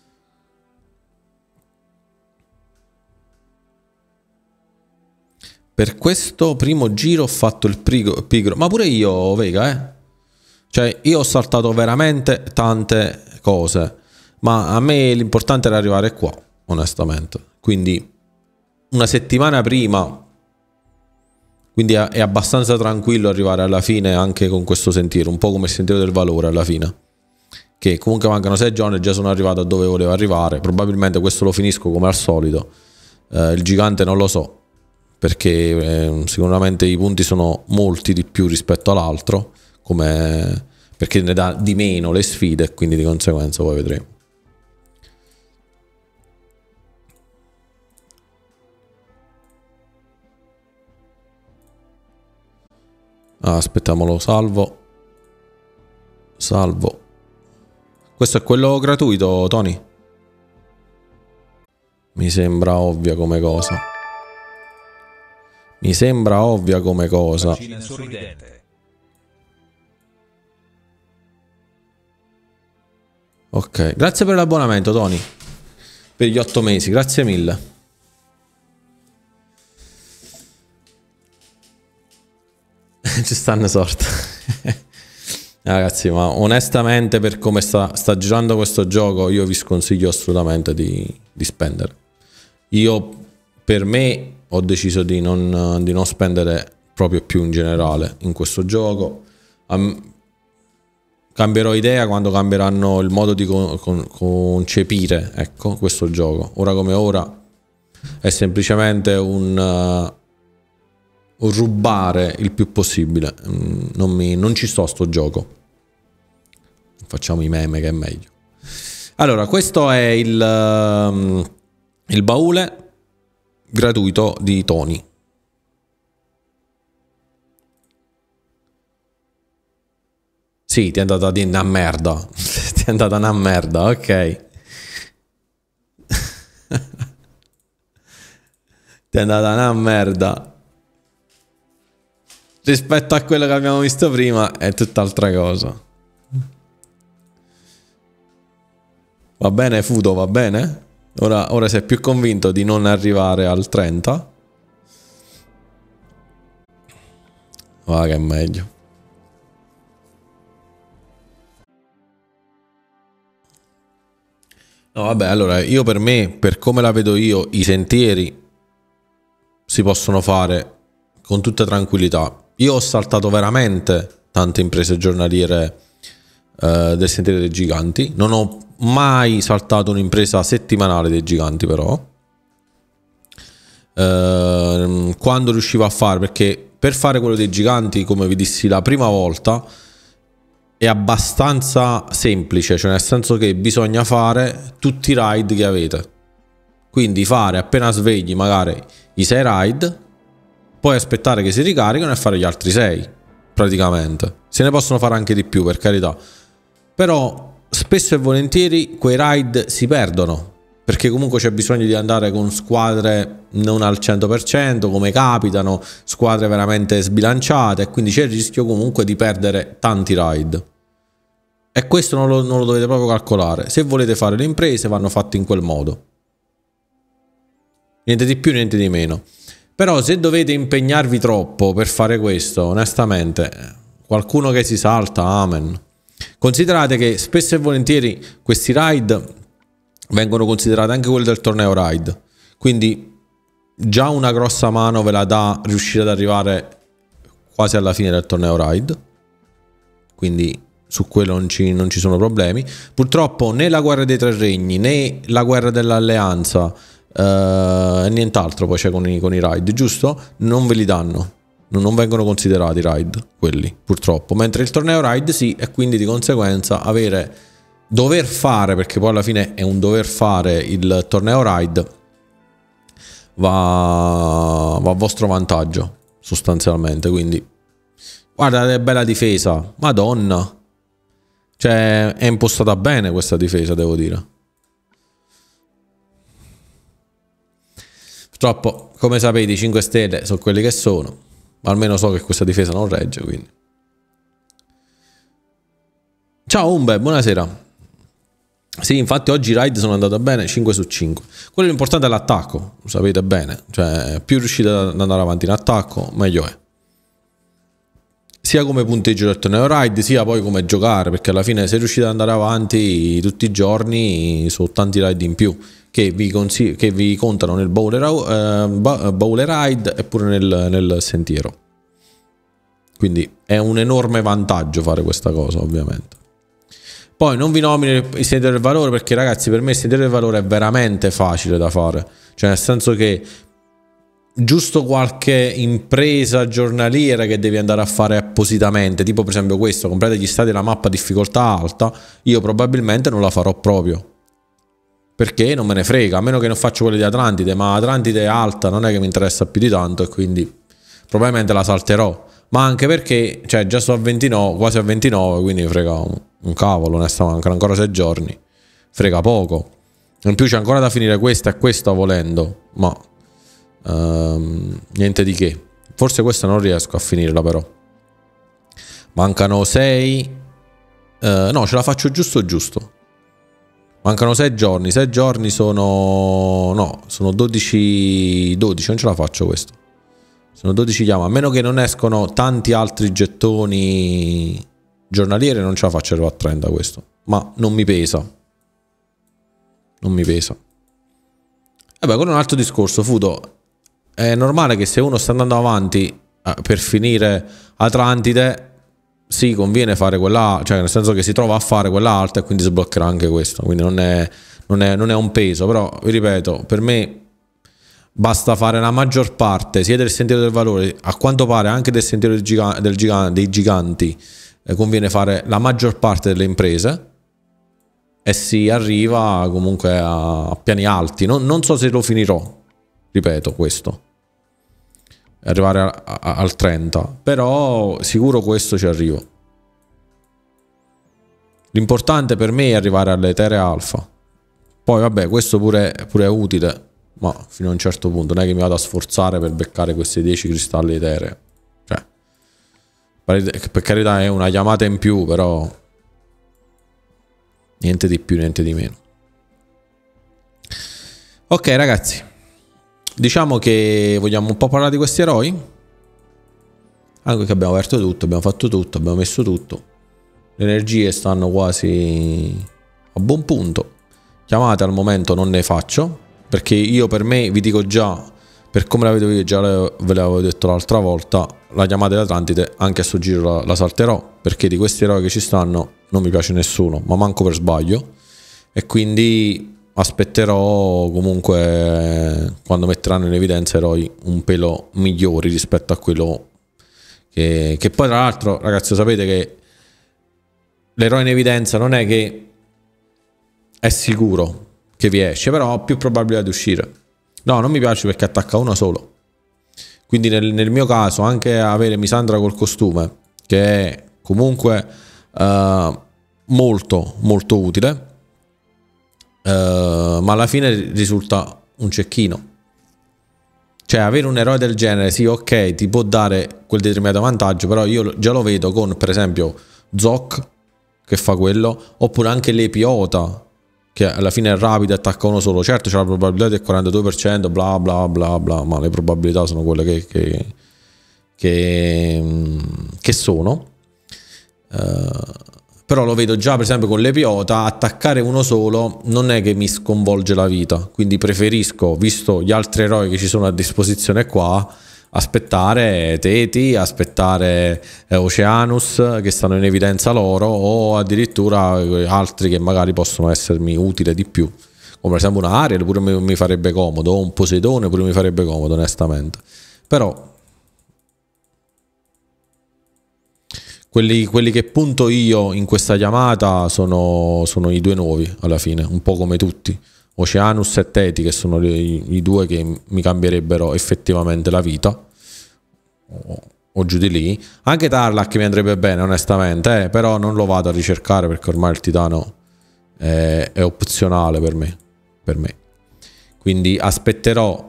Per questo primo giro ho fatto il pigro. Ma pure io, Vega, Cioè, io ho saltato veramente tante cose. Ma a me l'importante era arrivare qua, onestamente. Quindi una settimana prima, quindi è abbastanza tranquillo arrivare alla fine anche con questo sentiero, un po' come il sentiero del valore alla fine. Che comunque mancano 6 giorni e già sono arrivato a dove volevo arrivare. Probabilmente questo lo finisco come al solito. Il gigante non lo so, perché sicuramente i punti sono molti di più rispetto all'altro, perché ne dà di meno le sfide e quindi di conseguenza poi vedremo. Aspettiamolo, salvo. Questo è quello gratuito, Tony? Mi sembra ovvia come cosa. Ok, grazie per l'abbonamento, Tony. Per gli 8 mesi, grazie mille. Ci stanno sorte. Ragazzi, ma onestamente per come sta girando questo gioco, io vi sconsiglio assolutamente di spendere. Per me ho deciso di non spendere proprio più in generale in questo gioco. Cambierò idea quando cambieranno il modo di concepire, ecco, questo gioco. Ora come ora è semplicemente un rubare il più possibile. Non ci sto a sto gioco. Facciamo i meme che è meglio. Allora, questo è il baule gratuito di Tony. Sì, ti è andata di una merda. Ti è andata una merda, ok. Ti è andata una merda. Rispetto a quello che abbiamo visto prima è tutt'altra cosa. Va bene, Fudo, va bene? Ora sei più convinto di non arrivare al 30? Va che è meglio. No, vabbè, allora io per me, per come la vedo io, i sentieri si possono fare con tutta tranquillità. Io ho saltato veramente tante imprese giornaliere del sentiero dei giganti. Non ho mai saltato un'impresa settimanale dei giganti, però. Quando riuscivo a fare, perché per fare quello dei giganti, come vi dissi la prima volta, è abbastanza semplice, cioè nel senso che bisogna fare tutti i raid che avete. Quindi fare appena svegli magari i 6 raid, poi aspettare che si ricaricano e fare gli altri 6, praticamente. Se ne possono fare anche di più, per carità. Però spesso e volentieri quei raid si perdono, perché comunque c'è bisogno di andare con squadre non al 100%, come capitano, squadre veramente sbilanciate, e quindi c'è il rischio comunque di perdere tanti raid. E questo non lo dovete proprio calcolare. Se volete fare le imprese vanno fatte in quel modo. Niente di più, niente di meno. Però se dovete impegnarvi troppo per fare questo, onestamente, qualcuno che si salta, amen. Considerate che spesso e volentieri questi raid vengono considerati anche quelli del torneo raid. Quindi già una grossa mano ve la dà riuscire ad arrivare quasi alla fine del torneo raid. Quindi su quello non ci sono problemi. Purtroppo né la guerra dei tre regni né la guerra dell'alleanza e nient'altro poi c'è con i raid, giusto? Non ve li danno, non vengono considerati i raid quelli, purtroppo. Mentre il torneo raid sì, e quindi di conseguenza dover fare, perché poi alla fine è un dover fare il torneo raid, va a vostro vantaggio sostanzialmente. Quindi guarda che bella difesa, madonna. Cioè, è impostata bene questa difesa, devo dire. Purtroppo, come sapete, i 5 stelle sono quelli che sono. Ma almeno so che questa difesa non regge, quindi. Ciao Umbe, buonasera. Sì, infatti oggi i raid sono andati bene, 5 su 5. Quello importante è l'attacco, lo sapete bene. Cioè, più riuscite ad andare avanti in attacco, meglio è. Sia come punteggio del torneo raid, sia poi come giocare, perché alla fine se riuscite ad andare avanti tutti i giorni sono tanti raid in più che vi contano nel bowler raid e pure nel sentiero. Quindi è un enorme vantaggio fare questa cosa, ovviamente. Poi non vi nomino il sentiero del valore, perché ragazzi, per me il sentiero del valore è veramente facile da fare, cioè nel senso che giusto qualche impresa giornaliera che devi andare a fare appositamente, tipo per esempio questo, comprate gli stati della mappa difficoltà alta, io probabilmente non la farò proprio, perché non me ne frega, a meno che non faccio quelle di Atlantide, ma Atlantide è alta, non è che mi interessa più di tanto, e quindi probabilmente la salterò. Ma anche perché, cioè, già sto a 29, quasi a 29, quindi frega un cavolo, onestamente, mancano ancora 6 giorni, frega poco. In più c'è ancora da finire questa e questa volendo, ma niente di che. Forse questa non riesco a finirla, però mancano 6, no, ce la faccio giusto. Mancano 6 giorni. 6 giorni sono 12, non ce la faccio questo. Sono 12 chiama, a meno che non escono tanti altri gettoni giornalieri, non ce la faccio arrivare a 30 questo, ma non mi pesa. Non mi pesa. Vabbè, con un altro discorso, Fudo, è normale che se uno sta andando avanti per finire Atlantide, sì, conviene fare quella, cioè nel senso che si trova a fare quella alta e quindi sbloccherà anche questo, quindi non è un peso, però vi ripeto, per me basta fare la maggior parte sia del sentiero del valore, a quanto pare anche del sentiero dei giganti, conviene fare la maggior parte delle imprese e si arriva comunque a piani alti. Non so se lo finirò, ripeto questo, arrivare al 30, però sicuro questo ci arrivo. L'importante per me è arrivare all'Etere Alfa. Poi vabbè, questo pure è utile, ma fino a un certo punto non è che mi vado a sforzare per beccare questi 10 cristalli eterei. Cioè, per carità è una chiamata in più, però niente di più, niente di meno. Ok ragazzi, diciamo che vogliamo un po' parlare di questi eroi. Anche che abbiamo aperto tutto, abbiamo fatto tutto, abbiamo messo tutto. Le energie stanno quasi a buon punto. Chiamate al momento non ne faccio, perché io per me vi dico già, per come la vedo io, già ve l'avevo detto l'altra volta, la chiamata dell'Atlantide anche a sto giro la salterò, perché di questi eroi che ci stanno non mi piace nessuno, ma manco per sbaglio, e quindi aspetterò comunque quando metteranno in evidenza eroi un pelo migliori rispetto a quello che poi tra l'altro ragazzi sapete che l'eroe in evidenza non è che è sicuro che vi esce, però ha più probabilità di uscire. No, non mi piace perché attacca uno solo, quindi nel mio caso anche avere Misandra col costume, che è comunque molto molto utile, ma alla fine risulta un cecchino. Cioè avere un eroe del genere, sì ok, ti può dare quel determinato vantaggio, però io già lo vedo con per esempio Zoc che fa quello, oppure anche l'Epiota che alla fine è rapido e attacca uno solo. Certo c'è la probabilità del 42%, bla bla bla bla, ma le probabilità sono quelle che sono. Però lo vedo già per esempio con l'Epiota, attaccare uno solo non è che mi sconvolge la vita, quindi preferisco, visto gli altri eroi che ci sono a disposizione qua, aspettare Teti, aspettare Oceanus che stanno in evidenza loro, o addirittura altri che magari possono essermi utili di più, come per esempio una Ariel pure mi farebbe comodo, o un Poseidone pure mi farebbe comodo onestamente. Però quelli che punto io in questa chiamata sono i due nuovi alla fine, un po' come tutti, Oceanus e Teti, che sono i due che mi cambierebbero effettivamente la vita, o giù di lì. Anche Tarlac mi andrebbe bene onestamente, però non lo vado a ricercare perché ormai il titano è opzionale per me. Quindi aspetterò.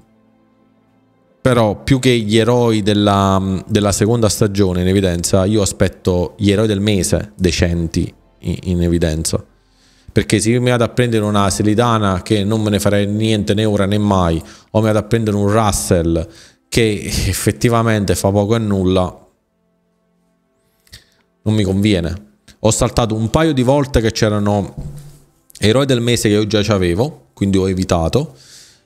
Però più che gli eroi della seconda stagione in evidenza, io aspetto gli eroi del mese decenti in evidenza. Perché se io mi vado a prendere una Selidana che non me ne farei niente né ora né mai, o mi vado a prendere un Russell che effettivamente fa poco e nulla, non mi conviene. Ho saltato un paio di volte che c'erano eroi del mese che io già avevo, quindi ho evitato.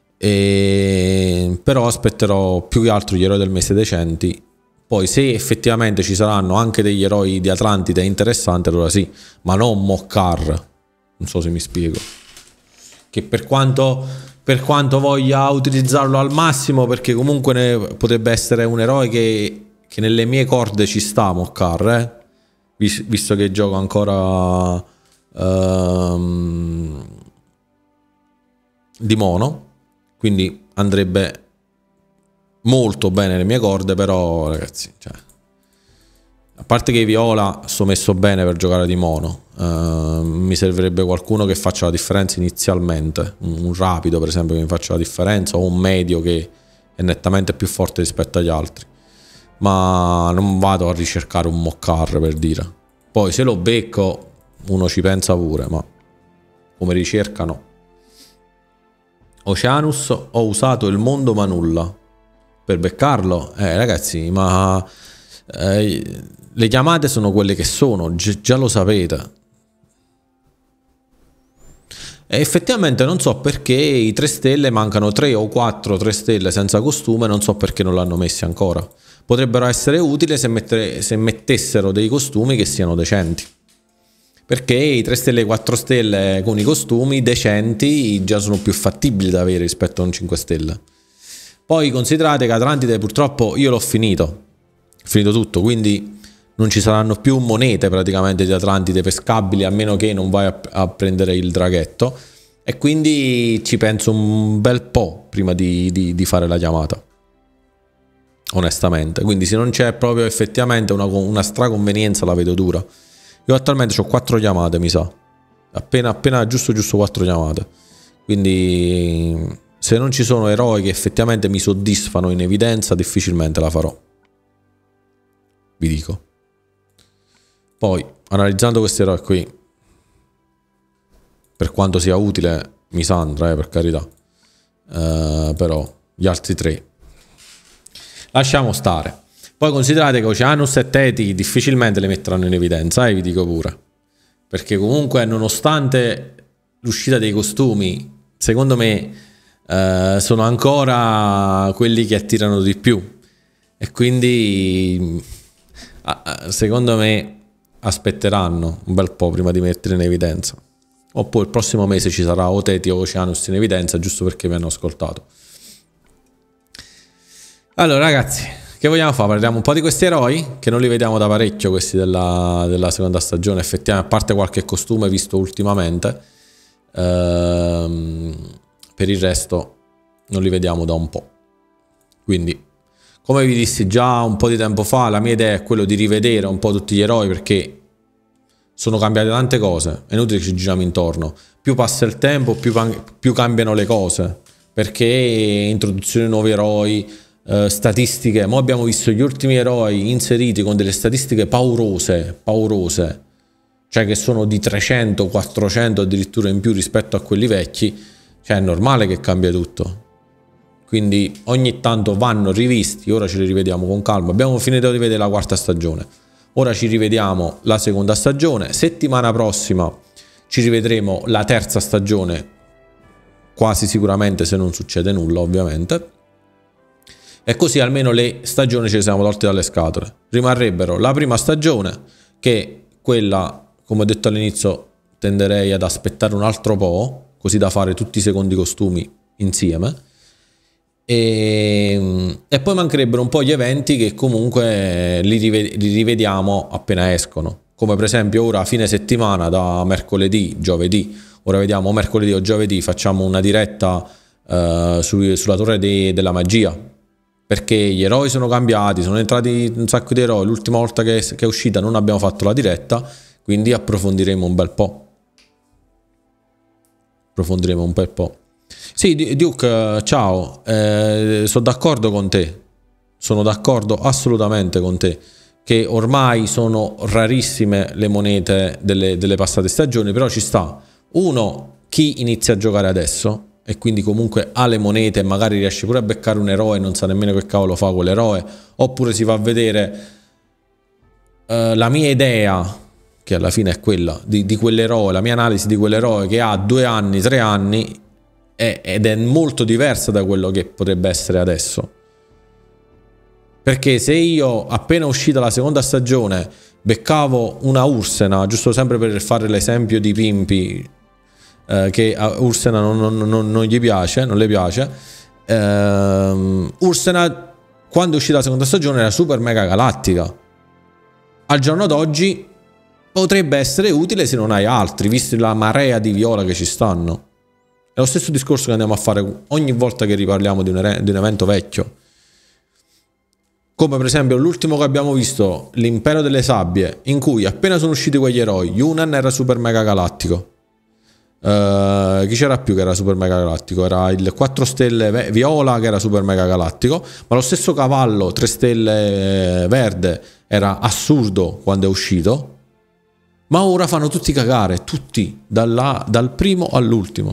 Però aspetterò più che altro gli eroi del mese decenti. Poi se effettivamente ci saranno anche degli eroi di Atlantide interessanti, allora sì, ma non Mokkar, non so se mi spiego, che per quanto voglia utilizzarlo al massimo, perché comunque potrebbe essere un eroe che nelle mie corde ci sta Mokkar, visto che gioco ancora di mono, quindi andrebbe molto bene le mie corde. Però ragazzi, cioè, a parte che Viola sto messo bene per giocare di mono, mi servirebbe qualcuno che faccia la differenza inizialmente, un rapido per esempio che mi faccia la differenza, o un medio che è nettamente più forte rispetto agli altri, ma non vado a ricercare un Mokkar per dire. Poi se lo becco uno ci pensa pure, ma come ricerca no. Oceanus, ho usato il mondo ma nulla per beccarlo. Ragazzi, ma le chiamate sono quelle che sono, già lo sapete. E effettivamente non so perché i 3 stelle mancano 3 o 4 3 stelle senza costume, non so perché non l'hanno messi ancora. Potrebbero essere utili se mettessero dei costumi che siano decenti. Perché i 3 stelle e i 4 stelle con i costumi decenti già sono più fattibili da avere rispetto a un 5 stelle. Poi considerate che Atlantide purtroppo io l'ho finito tutto, quindi non ci saranno più monete praticamente di Atlantide pescabili a meno che non vai a prendere il draghetto, e quindi ci penso un bel po' prima di fare la chiamata, onestamente. Quindi se non c'è proprio effettivamente una straconvenienza la vedo dura. Io attualmente ho 4 chiamate, mi sa, appena giusto 4 chiamate, quindi se non ci sono eroi che effettivamente mi soddisfano in evidenza difficilmente la farò, vi dico. Poi analizzando questi eroi qui, per quanto sia utile Misandra, per carità, però gli altri 3 lasciamo stare. Poi considerate che Oceanus e Teti difficilmente le metteranno in evidenza, vi dico pure, perché comunque nonostante l'uscita dei costumi, secondo me sono ancora quelli che attirano di più, e quindi secondo me aspetteranno un bel po' prima di mettere in evidenza, oppure il prossimo mese ci sarà o Teti o Oceanus in evidenza, giusto perché mi hanno ascoltato. Allora ragazzi, che vogliamo fare? Parliamo un po' di questi eroi, che non li vediamo da parecchio, questi della seconda stagione, effettivamente, a parte qualche costume visto ultimamente. Per il resto non li vediamo da un po'. Quindi, come vi dissi già un po' di tempo fa, la mia idea è quello di rivedere un po' tutti gli eroi, perché sono cambiate tante cose, è inutile che ci giriamo intorno. Più passa il tempo, più cambiano le cose, perché introduzione di nuovi eroi, statistiche. Mo abbiamo visto gli ultimi eroi inseriti con delle statistiche paurose, cioè che sono di 300, 400 addirittura in più rispetto a quelli vecchi. Cioè è normale che cambia tutto, quindi ogni tanto vanno rivisti. Ora ce li rivediamo con calma. Abbiamo finito di vedere la 4ª stagione, ora ci rivediamo la 2ª stagione. Settimana prossima ci rivedremo la 3ª stagione, quasi sicuramente, se non succede nulla ovviamente. E così almeno le stagioni ce le siamo tolte dalle scatole. Rimarrebbero la prima stagione, che quella, come ho detto all'inizio, tenderei ad aspettare un altro po', così da fare tutti i secondi costumi insieme. E poi mancherebbero un po' gli eventi che comunque li rivediamo appena escono. Come per esempio ora a fine settimana, da mercoledì, giovedì, ora vediamo mercoledì o giovedì, facciamo una diretta sulla torre della magia, perché gli eroi sono cambiati, sono entrati un sacco di eroi. L'ultima volta che è uscita non abbiamo fatto la diretta, quindi approfondiremo un bel po'. Sì, Duke, ciao, sono d'accordo con te, sono d'accordo assolutamente con te, che ormai sono rarissime le monete delle passate stagioni, però ci sta chi inizia a giocare adesso e quindi comunque ha le monete e magari riesce pure a beccare un eroe e non sa nemmeno che cavolo fa quell'eroe, oppure si va a vedere la mia idea, che alla fine è quella di quell'eroe, la mia analisi di quell'eroe che ha 2 anni, 3 anni, ed è molto diversa da quello che potrebbe essere adesso. Perché se io appena uscita la 2ª stagione beccavo una Ursena, giusto sempre per fare l'esempio di Pimpi, che a Ursena non gli piace, non le piace, Ursena quando è uscita la 2ª stagione era super mega galattica. Al giorno d'oggi potrebbe essere utile se non hai altri, visto la marea di viola che ci stanno. È lo stesso discorso che andiamo a fare ogni volta che riparliamo di un evento vecchio. Come per esempio l'ultimo che abbiamo visto, l'Impero delle Sabbie, in cui appena sono usciti quegli eroi, Yunnan era super mega galattico. Chi c'era più che era super mega galattico? Era il 4 stelle viola che era super mega galattico, ma lo stesso cavallo 3 stelle verde era assurdo quando è uscito. Ma ora fanno tutti cagare, tutti, dal primo all'ultimo.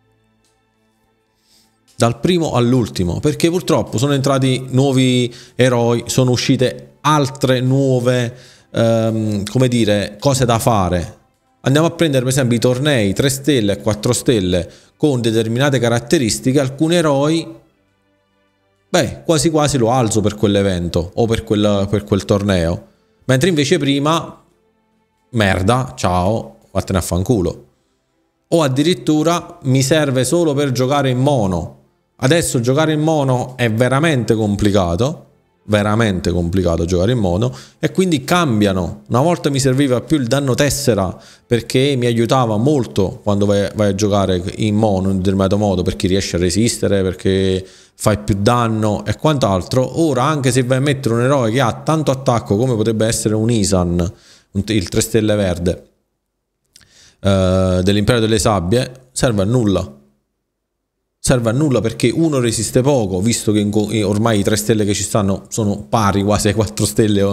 Dal primo all'ultimo, perché purtroppo sono entrati nuovi eroi, sono uscite altre nuove, come dire, cose da fare. andiamo a prendere per esempio i tornei 3 stelle e 4 stelle con determinate caratteristiche, alcuni eroi, beh, quasi quasi lo alzo per quell'evento o per quel torneo, mentre invece prima, merda, ciao, vattene a fanculo. O addirittura mi serve solo per giocare in mono. Adesso giocare in mono è veramente complicato giocare in mono, e quindi cambiano. Una volta mi serviva più il danno tessera perché mi aiutava molto quando vai a giocare in mono in un determinato modo, perché riesci a resistere, perché fai più danno e quant'altro. Ora, anche se vai a mettere un eroe che ha tanto attacco come potrebbe essere un Isan, il 3 stelle verde dell'Impero delle Sabbie, serve a nulla. Serve a nulla perché uno resiste poco, visto che ormai i 3 stelle che ci stanno sono pari quasi ai 4 stelle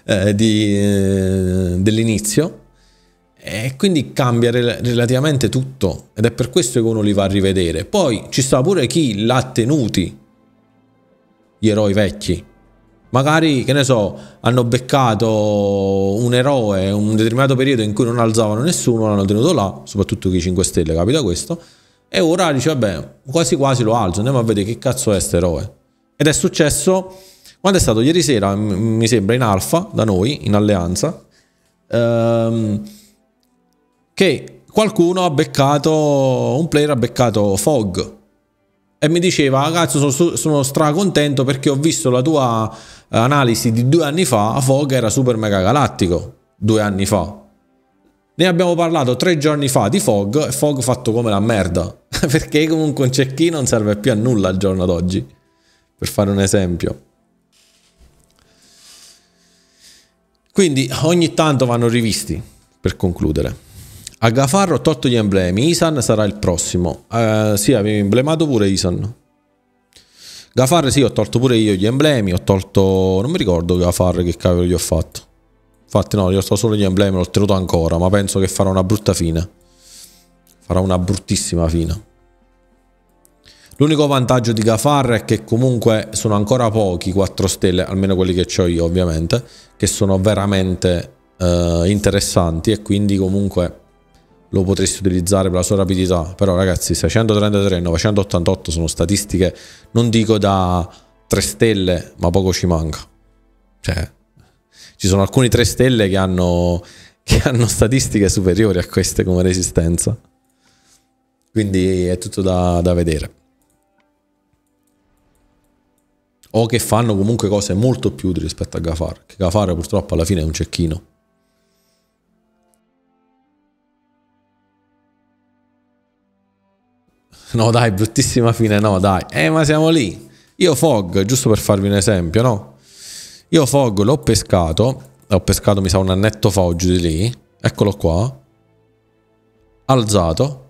dell'inizio, e quindi cambia relativamente tutto, ed è per questo che uno li va a rivedere. Poi ci sta pure chi l'ha tenuti gli eroi vecchi, magari, che ne so, hanno beccato un eroe in un determinato periodo in cui non alzavano nessuno, l'hanno tenuto là, soprattutto chi 5 stelle capita questo, e ora dice vabbè, quasi quasi lo alzo, andiamo a vedere che cazzo è sto eroe. Ed è successo quando è stato ieri sera, mi sembra in alfa da noi, in alleanza, che qualcuno ha beccato, un player ha beccato Fog, e mi diceva cazzo sono stracontento perché ho visto la tua analisi di 2 anni fa, Fog era super mega galattico 2 anni fa. Ne abbiamo parlato 3 giorni fa di Fog, e Fog fatto come la merda perché comunque un cecchino non serve più a nulla al giorno d'oggi, per fare un esempio. Quindi ogni tanto vanno rivisti. Per concludere, a Gafar ho tolto gli emblemi, Isan sarà il prossimo. Sì, avevi emblemato pure Isan. Gafar sì, ho tolto pure io gli emblemi, ho tolto, non mi ricordo Gafar che cavolo gli ho fatto. Infatti no, io sto solo gli emblemi, l'ho tenuto ancora, ma penso che farà una brutta fine. Farà una bruttissima fine. L'unico vantaggio di Gafar è che comunque sono ancora pochi 4 stelle, almeno quelli che ho io ovviamente, che sono veramente interessanti, e quindi comunque lo potresti utilizzare per la sua rapidità. Però ragazzi, 633 e 988 sono statistiche, non dico da 3 stelle, ma poco ci manca. Cioè, ci sono alcuni 3 stelle che hanno statistiche superiori a queste come resistenza. Quindi è tutto da vedere. O che fanno comunque cose molto più utili rispetto a Gafar, che Gafar purtroppo alla fine è un cecchino. No dai, bruttissima fine, no dai. Ma siamo lì. Io Fog, giusto per farvi un esempio, no? Io Fog l'ho pescato mi sa un annetto fa o giù di lì. Eccolo qua. Alzato,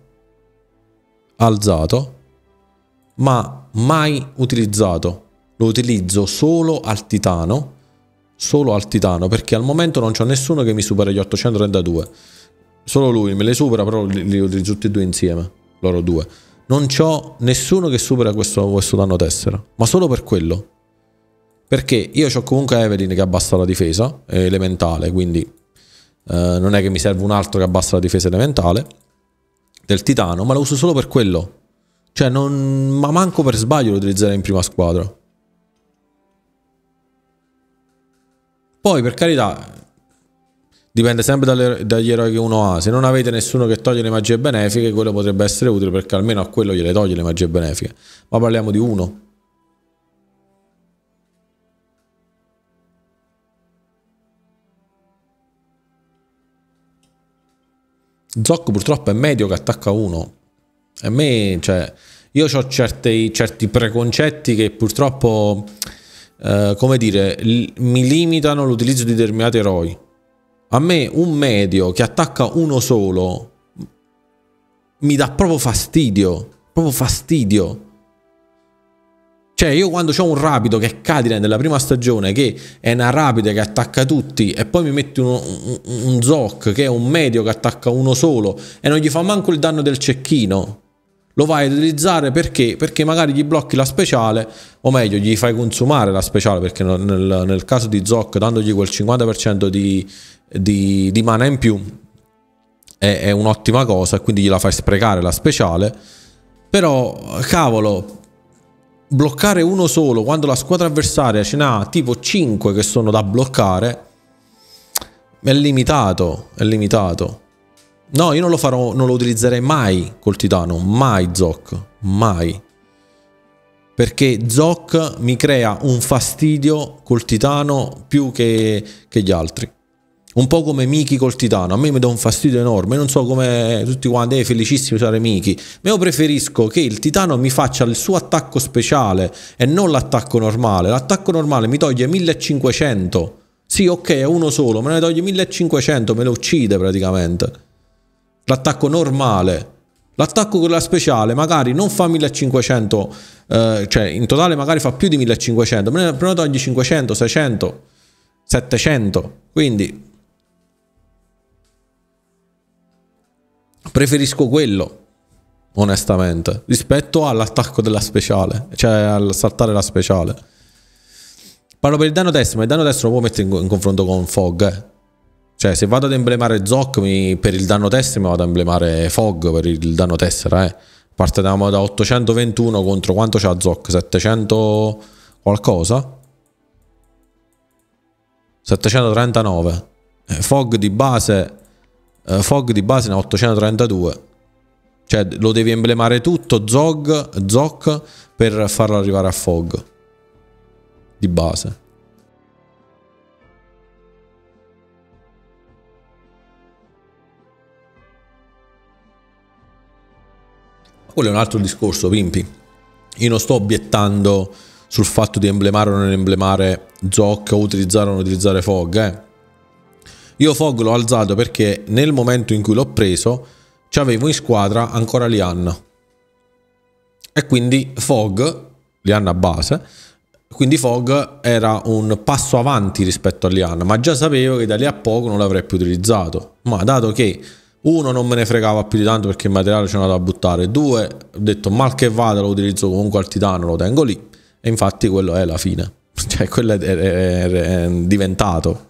ma mai utilizzato. Lo utilizzo solo al titano, perché al momento non c'ho nessuno che mi supera gli 832. Solo lui me le supera, però li utilizzo tutti e 2 insieme, loro 2. Non c'ho nessuno che supera questo danno tessera, ma solo per quello. Perché io ho comunque Evelyn che abbassa la difesa elementale, quindi non è che mi serve un altro che abbassa la difesa elementale del titano, ma lo uso solo per quello. Cioè, ma manco per sbaglio lo utilizzerei in prima squadra. Poi, per carità, dipende sempre dagli eroi che uno ha. Se non avete nessuno che toglie le magie benefiche, quello potrebbe essere utile, perché almeno a quello gliele toglie le magie benefiche. Ma parliamo di uno. Zoc purtroppo è medio che attacca 1. A me, cioè, io ho certi preconcetti che purtroppo, come dire, mi limitano l'utilizzo di determinati eroi. A me un medio che attacca uno solo mi dà proprio fastidio. Proprio fastidio. Cioè, io quando ho un rapido che è Cadillac nella prima stagione, che è una rapida che attacca tutti, e poi mi metti un Zoc che è un medio che attacca uno solo e non gli fa manco il danno del cecchino, lo vai ad utilizzare perché? Perché magari gli blocchi la speciale, o meglio gli fai consumare la speciale, perché nel caso di Zoc, dandogli quel 50% di mana in più, è un'ottima cosa, e quindi gliela fai sprecare la speciale. Però, cavolo, bloccare uno solo quando la squadra avversaria ce n'ha tipo 5 che sono da bloccare è limitato, è limitato. No, io non lo farò, non lo utilizzerei mai col titano, mai Zoc, mai. Perché Zoc mi crea un fastidio col titano più che gli altri. Un po' come Miki col titano, a me mi dà un fastidio enorme, non so come tutti quanti, felicissimi usare Miki, ma io preferisco che il titano mi faccia il suo attacco speciale e non l'attacco normale. L'attacco normale mi toglie 1500, sì ok è uno solo, me ne toglie 1500, me lo uccide praticamente. L'attacco normale. L'attacco con la speciale magari non fa 1500, cioè in totale magari fa più di 1500, me ne toglie 500, 600, 700, quindi preferisco quello, onestamente, rispetto all'attacco della speciale, cioè al saltare la speciale. Parlo per il danno destro, ma il danno destro lo può mettere in confronto con Fog, Cioè, se vado ad emblemare Zoc per il danno tessera, mi vado ad emblemare Fog per il danno tessera, Partiamo da 821 contro quanto c'ha Zoc? 700 qualcosa? 739. Fog di base ne ha 832. Cioè lo devi emblemare tutto Zoc per farlo arrivare a Fog di base. Quello è un altro discorso, Pimpi. Io non sto obiettando sul fatto di emblemare o non emblemare Zoc o utilizzare o non utilizzare Fog, Io Fog l'ho alzato perché nel momento in cui l'ho preso c'avevo in squadra ancora Lianna. E quindi Fog, Lianna base, quindi Fog era un passo avanti rispetto a Lianna, ma già sapevo che da lì a poco non l'avrei più utilizzato. Ma dato che uno, non me ne fregava più di tanto perché il materiale ce n'era da buttare, due, ho detto mal che vada lo utilizzo comunque al titano, lo tengo lì, e infatti quello è la fine. Cioè quello è diventato.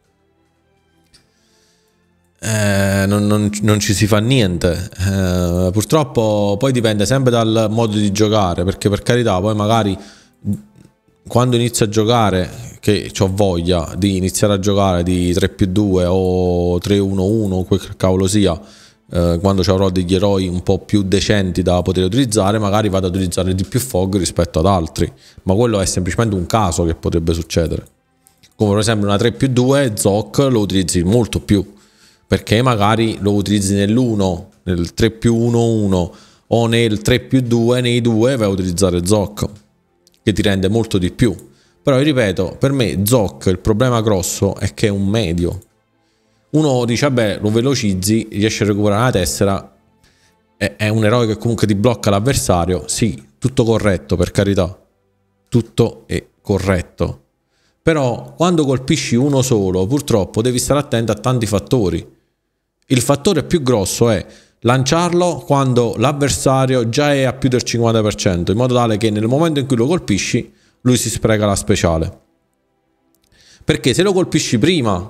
Non ci si fa niente, purtroppo poi dipende sempre dal modo di giocare, perché per carità poi magari quando inizio a giocare, che ho voglia di iniziare a giocare di 3+2 o 3-1-1, quel che cavolo sia, quando ci avrò degli eroi un po' più decenti da poter utilizzare, magari vado ad utilizzare di più Fog rispetto ad altri, ma quello è semplicemente un caso che potrebbe succedere. Come per esempio una 3+2 Zoc lo utilizzi molto più, perché magari lo utilizzi nell'1, nel 3+1-1 o nel 3+2, nei due vai a utilizzare Zoc, che ti rende molto di più. Però, ripeto, per me Zoc il problema grosso è che è un medio. Uno dice, vabbè, lo velocizzi, riesci a recuperare la tessera, è un eroe che comunque ti blocca l'avversario. Sì, tutto corretto, per carità. Tutto è corretto. Però, quando colpisci uno solo, purtroppo devi stare attento a tanti fattori. Il fattore più grosso è lanciarlo quando l'avversario già è a più del 50%, in modo tale che nel momento in cui lo colpisci lui si spreca la speciale. Perché se lo colpisci prima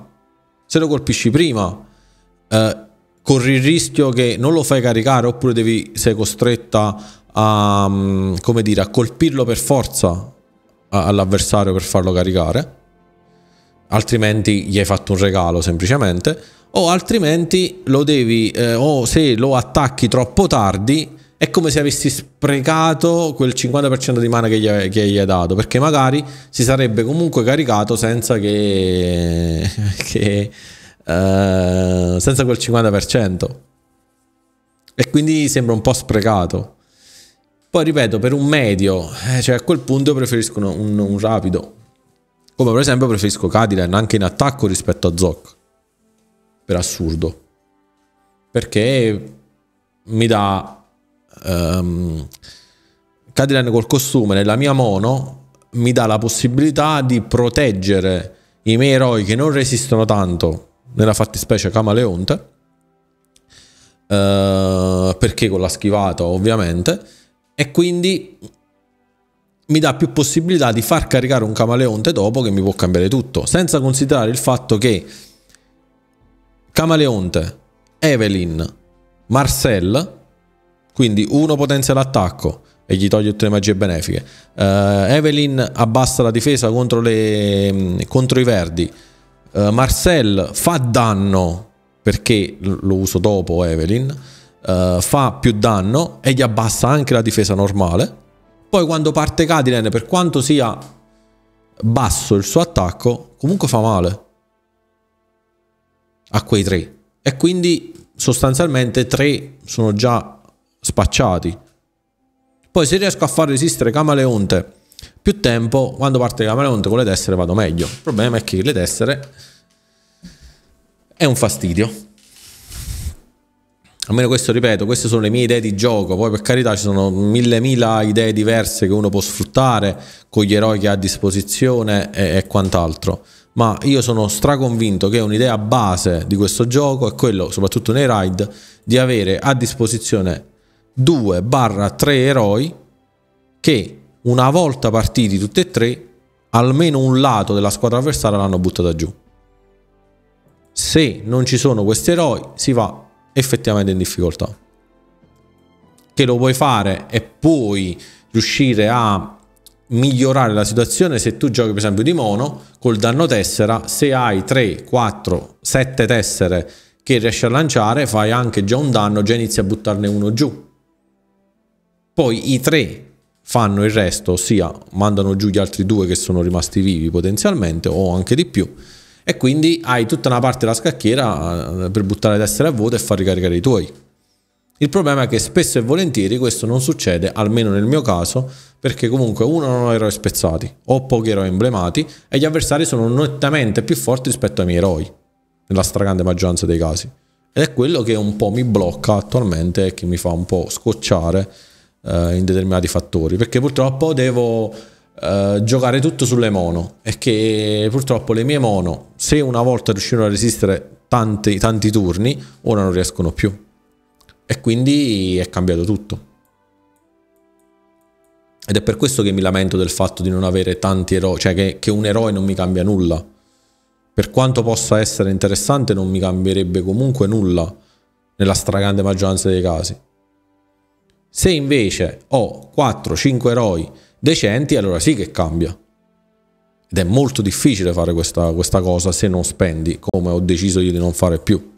corri il rischio che non lo fai caricare, oppure sei costretta a, come dire, a colpirlo per forza all'avversario per farlo caricare, altrimenti gli hai fatto un regalo semplicemente, o altrimenti lo devi, o se lo attacchi troppo tardi è come se avessi sprecato quel 50% di mana che gli hai dato, perché magari si sarebbe comunque caricato senza senza quel 50%, e quindi sembra un po' sprecato. Poi ripeto, per un medio, cioè a quel punto preferisco un rapido, come per esempio preferisco Cadillac anche in attacco rispetto a Zoc, per assurdo, perché mi dà Cadillac col costume nella mia mono mi dà la possibilità di proteggere i miei eroi che non resistono tanto, nella fattispecie Camaleonte, perché con la schivata ovviamente, e quindi mi dà più possibilità di far caricare un Camaleonte dopo, che mi può cambiare tutto, senza considerare il fatto che Camaleonte Evelynn, Marcel, quindi uno potenzia l'attacco e gli toglie tutte le magie benefiche. Evelynn abbassa la difesa contro i verdi. Marcel fa danno perché lo uso dopo Evelynn, fa più danno e gli abbassa anche la difesa normale. Poi quando parte Caitlyn, per quanto sia basso il suo attacco, comunque fa male a quei 3 e quindi sostanzialmente 3 sono già spacciati. Poi se riesco a far resistere Camaleonte più tempo, quando parte Camaleonte con le tessere vado meglio. Il problema è che le tessere è un fastidio. Almeno questo, ripeto, queste sono le mie idee di gioco. Poi per carità ci sono mille idee diverse che uno può sfruttare con gli eroi che ha a disposizione e quant'altro. Ma io sono straconvinto che un'idea base di questo gioco è quello, soprattutto nei raid, di avere a disposizione 2-3 eroi che una volta partiti tutti e 3 almeno un lato della squadra avversaria l'hanno buttata giù. Se non ci sono questi eroi si va effettivamente in difficoltà, che lo puoi fare e puoi riuscire a migliorare la situazione se tu giochi per esempio di mono col danno tessera. Se hai 3, 4, 7 tessere che riesci a lanciare, fai anche già un danno, già inizi a buttarne uno giù. Poi i 3 fanno il resto, ossia mandano giù gli altri 2 che sono rimasti vivi potenzialmente o anche di più, e quindi hai tutta una parte della scacchiera per buttare tessere a vuoto e far ricaricare i tuoi. Il problema è che spesso e volentieri questo non succede, almeno nel mio caso, perché comunque uno non ho eroi spezzati, ho pochi eroi emblemati e gli avversari sono nettamente più forti rispetto ai miei eroi, nella stragrande maggioranza dei casi. Ed è quello che un po' mi blocca attualmente e che mi fa un po' scocciare in determinati fattori, perché purtroppo devo giocare tutto sulle mono, e che purtroppo le mie mono, se una volta riuscivano a resistere tanti turni, ora non riescono più, e quindi è cambiato tutto. Ed è per questo che mi lamento del fatto di non avere tanti eroi, cioè che un eroe non mi cambia nulla. Per quanto possa essere interessante, non mi cambierebbe comunque nulla nella stragrande maggioranza dei casi. Se invece ho 4-5 eroi decenti, allora sì che cambia. Ed è molto difficile fare questa cosa se non spendi, come ho deciso io di non fare più.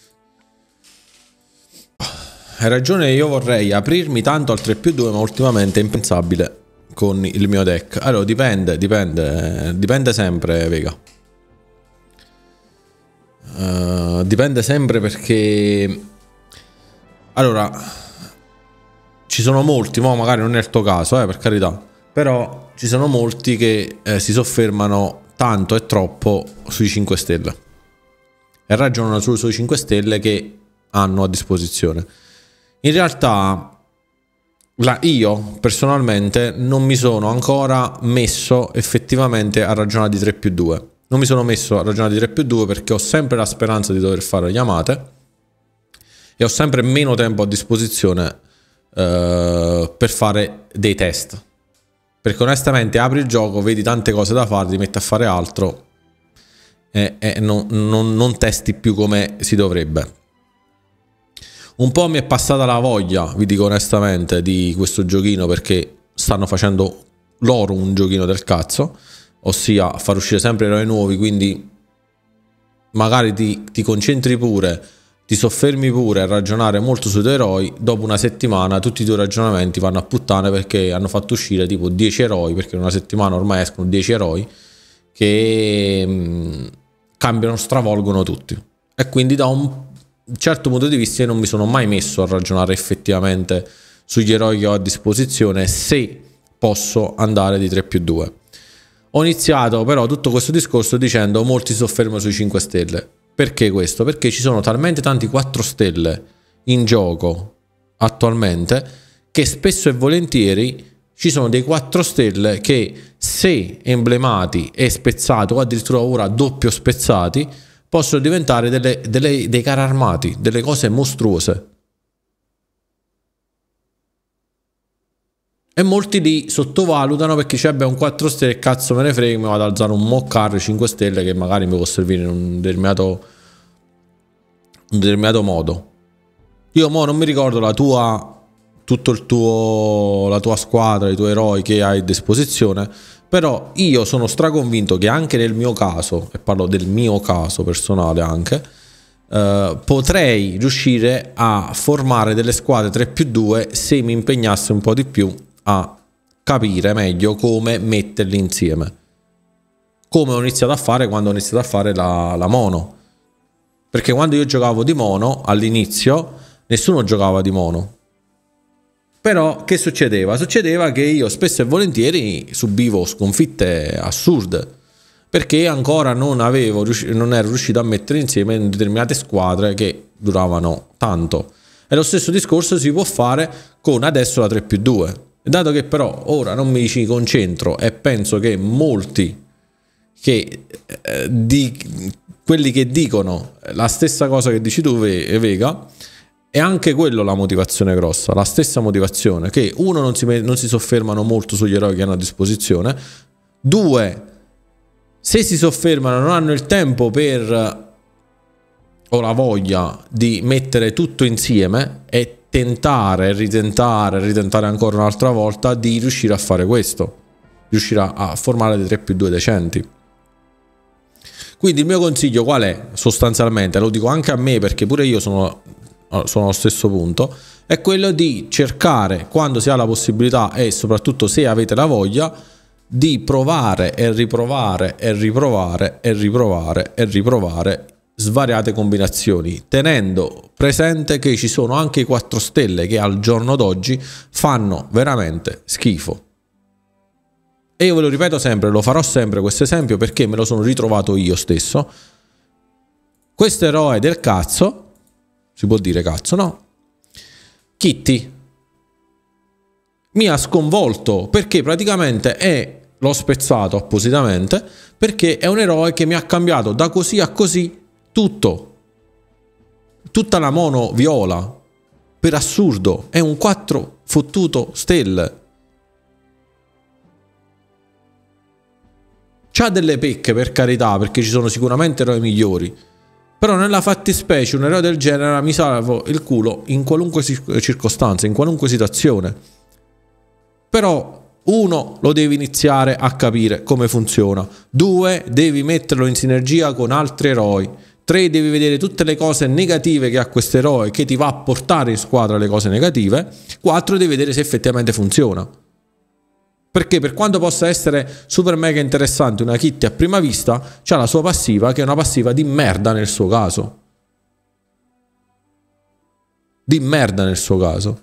Hai ragione, io vorrei aprirmi tanto al 3+2, ma ultimamente è impensabile con il mio deck. Allora dipende sempre, Vega. Dipende sempre, perché allora ci sono molti, ma magari non è il tuo caso, per carità, però ci sono molti che si soffermano tanto e troppo sui 5 stelle e ragionano solo sui 5 stelle che hanno a disposizione. In realtà io personalmente non mi sono ancora messo effettivamente a ragionare di 3+2. Non mi sono messo a ragionare di 3+2 perché ho sempre la speranza di dover fare chiamate e ho sempre meno tempo a disposizione per fare dei test, perché onestamente apri il gioco, vedi tante cose da fare, ti metti a fare altro e non testi più come si dovrebbe. Un po' mi è passata la voglia, vi dico onestamente, di questo giochino, perché stanno facendo loro un giochino del cazzo, ossia far uscire sempre eroi nuovi, quindi magari ti concentri pure, ti soffermi pure a ragionare molto sui tuoi eroi. Dopo una settimana tutti i tuoi ragionamenti vanno a puttane, perché hanno fatto uscire tipo 10 eroi, perché in una settimana ormai escono 10 eroi che cambiano, stravolgono tutti. E quindi da un certo punto di vista io non mi sono mai messo a ragionare effettivamente sugli eroi che ho a disposizione, se posso andare di 3+2. Ho iniziato però tutto questo discorso dicendo molti si soffermano sui 5 stelle. Perché questo? Perché ci sono talmente tanti 4 stelle in gioco attualmente che spesso e volentieri ci sono dei 4 stelle che, se emblemati e spezzati, o addirittura ora doppio spezzati, possono diventare dei carri armati, delle cose mostruose. E molti li sottovalutano perché c'è un 4 stelle, cazzo me ne frega, mi vado ad alzare un mock carry 5 stelle che magari mi può servire in un determinato un determinato modo. Io mo non mi ricordo la tua squadra, i tuoi eroi che hai a disposizione, però io sono straconvinto che anche nel mio caso, e parlo del mio caso personale anche, potrei riuscire a formare delle squadre 3+2 se mi impegnassi un po' di più a capire meglio come metterli insieme, come ho iniziato a fare quando ho iniziato a fare la mono, perché quando io giocavo di mono all'inizio nessuno giocava di mono. Però che succedeva? Succedeva che io spesso e volentieri subivo sconfitte assurde, perché ancora non ero riuscito a mettere insieme determinate squadre che duravano tanto. E lo stesso discorso si può fare con adesso la 3+2. Dato che però ora non mi ci concentro e penso che molti quelli che dicono la stessa cosa che dici tu, Vega, è anche quello la motivazione grossa, la stessa motivazione, che uno non si soffermano molto sugli eroi che hanno a disposizione, due, se si soffermano non hanno il tempo o la voglia di mettere tutto insieme e tentare, ritentare ancora un'altra volta di riuscire a fare questo, riuscire a formare dei 3+2 decenti. Quindi il mio consiglio qual è? Sostanzialmente, lo dico anche a me perché pure io sono allo stesso punto, è quello di cercare, quando si ha la possibilità e soprattutto se avete la voglia, di provare e riprovare e riprovare e riprovare e riprovare svariate combinazioni, tenendo presente che ci sono anche i 4 stelle che al giorno d'oggi fanno veramente schifo. E io ve lo ripeto sempre, lo farò sempre questo esempio perché me lo sono ritrovato io stesso. Questo eroe del cazzo, si può dire cazzo, no? Kitty mi ha sconvolto perché praticamente l'ho spezzato appositamente perché è un eroe che mi ha cambiato da così a così tutto, tutta la mono viola, per assurdo, è un 4 fottuto stelle. C'ha delle pecche, per carità, perché ci sono sicuramente eroi migliori, però nella fattispecie un eroe del genere mi salvo il culo in qualunque circostanza, in qualunque situazione. Però uno, lo devi iniziare a capire come funziona, 2, devi metterlo in sinergia con altri eroi, 3, devi vedere tutte le cose negative che ha questo eroe che ti va a portare in squadra le cose negative, 4, devi vedere se effettivamente funziona. Perché per quanto possa essere super mega interessante una Kitty a prima vista, c'ha la sua passiva che è una passiva di merda nel suo caso. Di merda nel suo caso.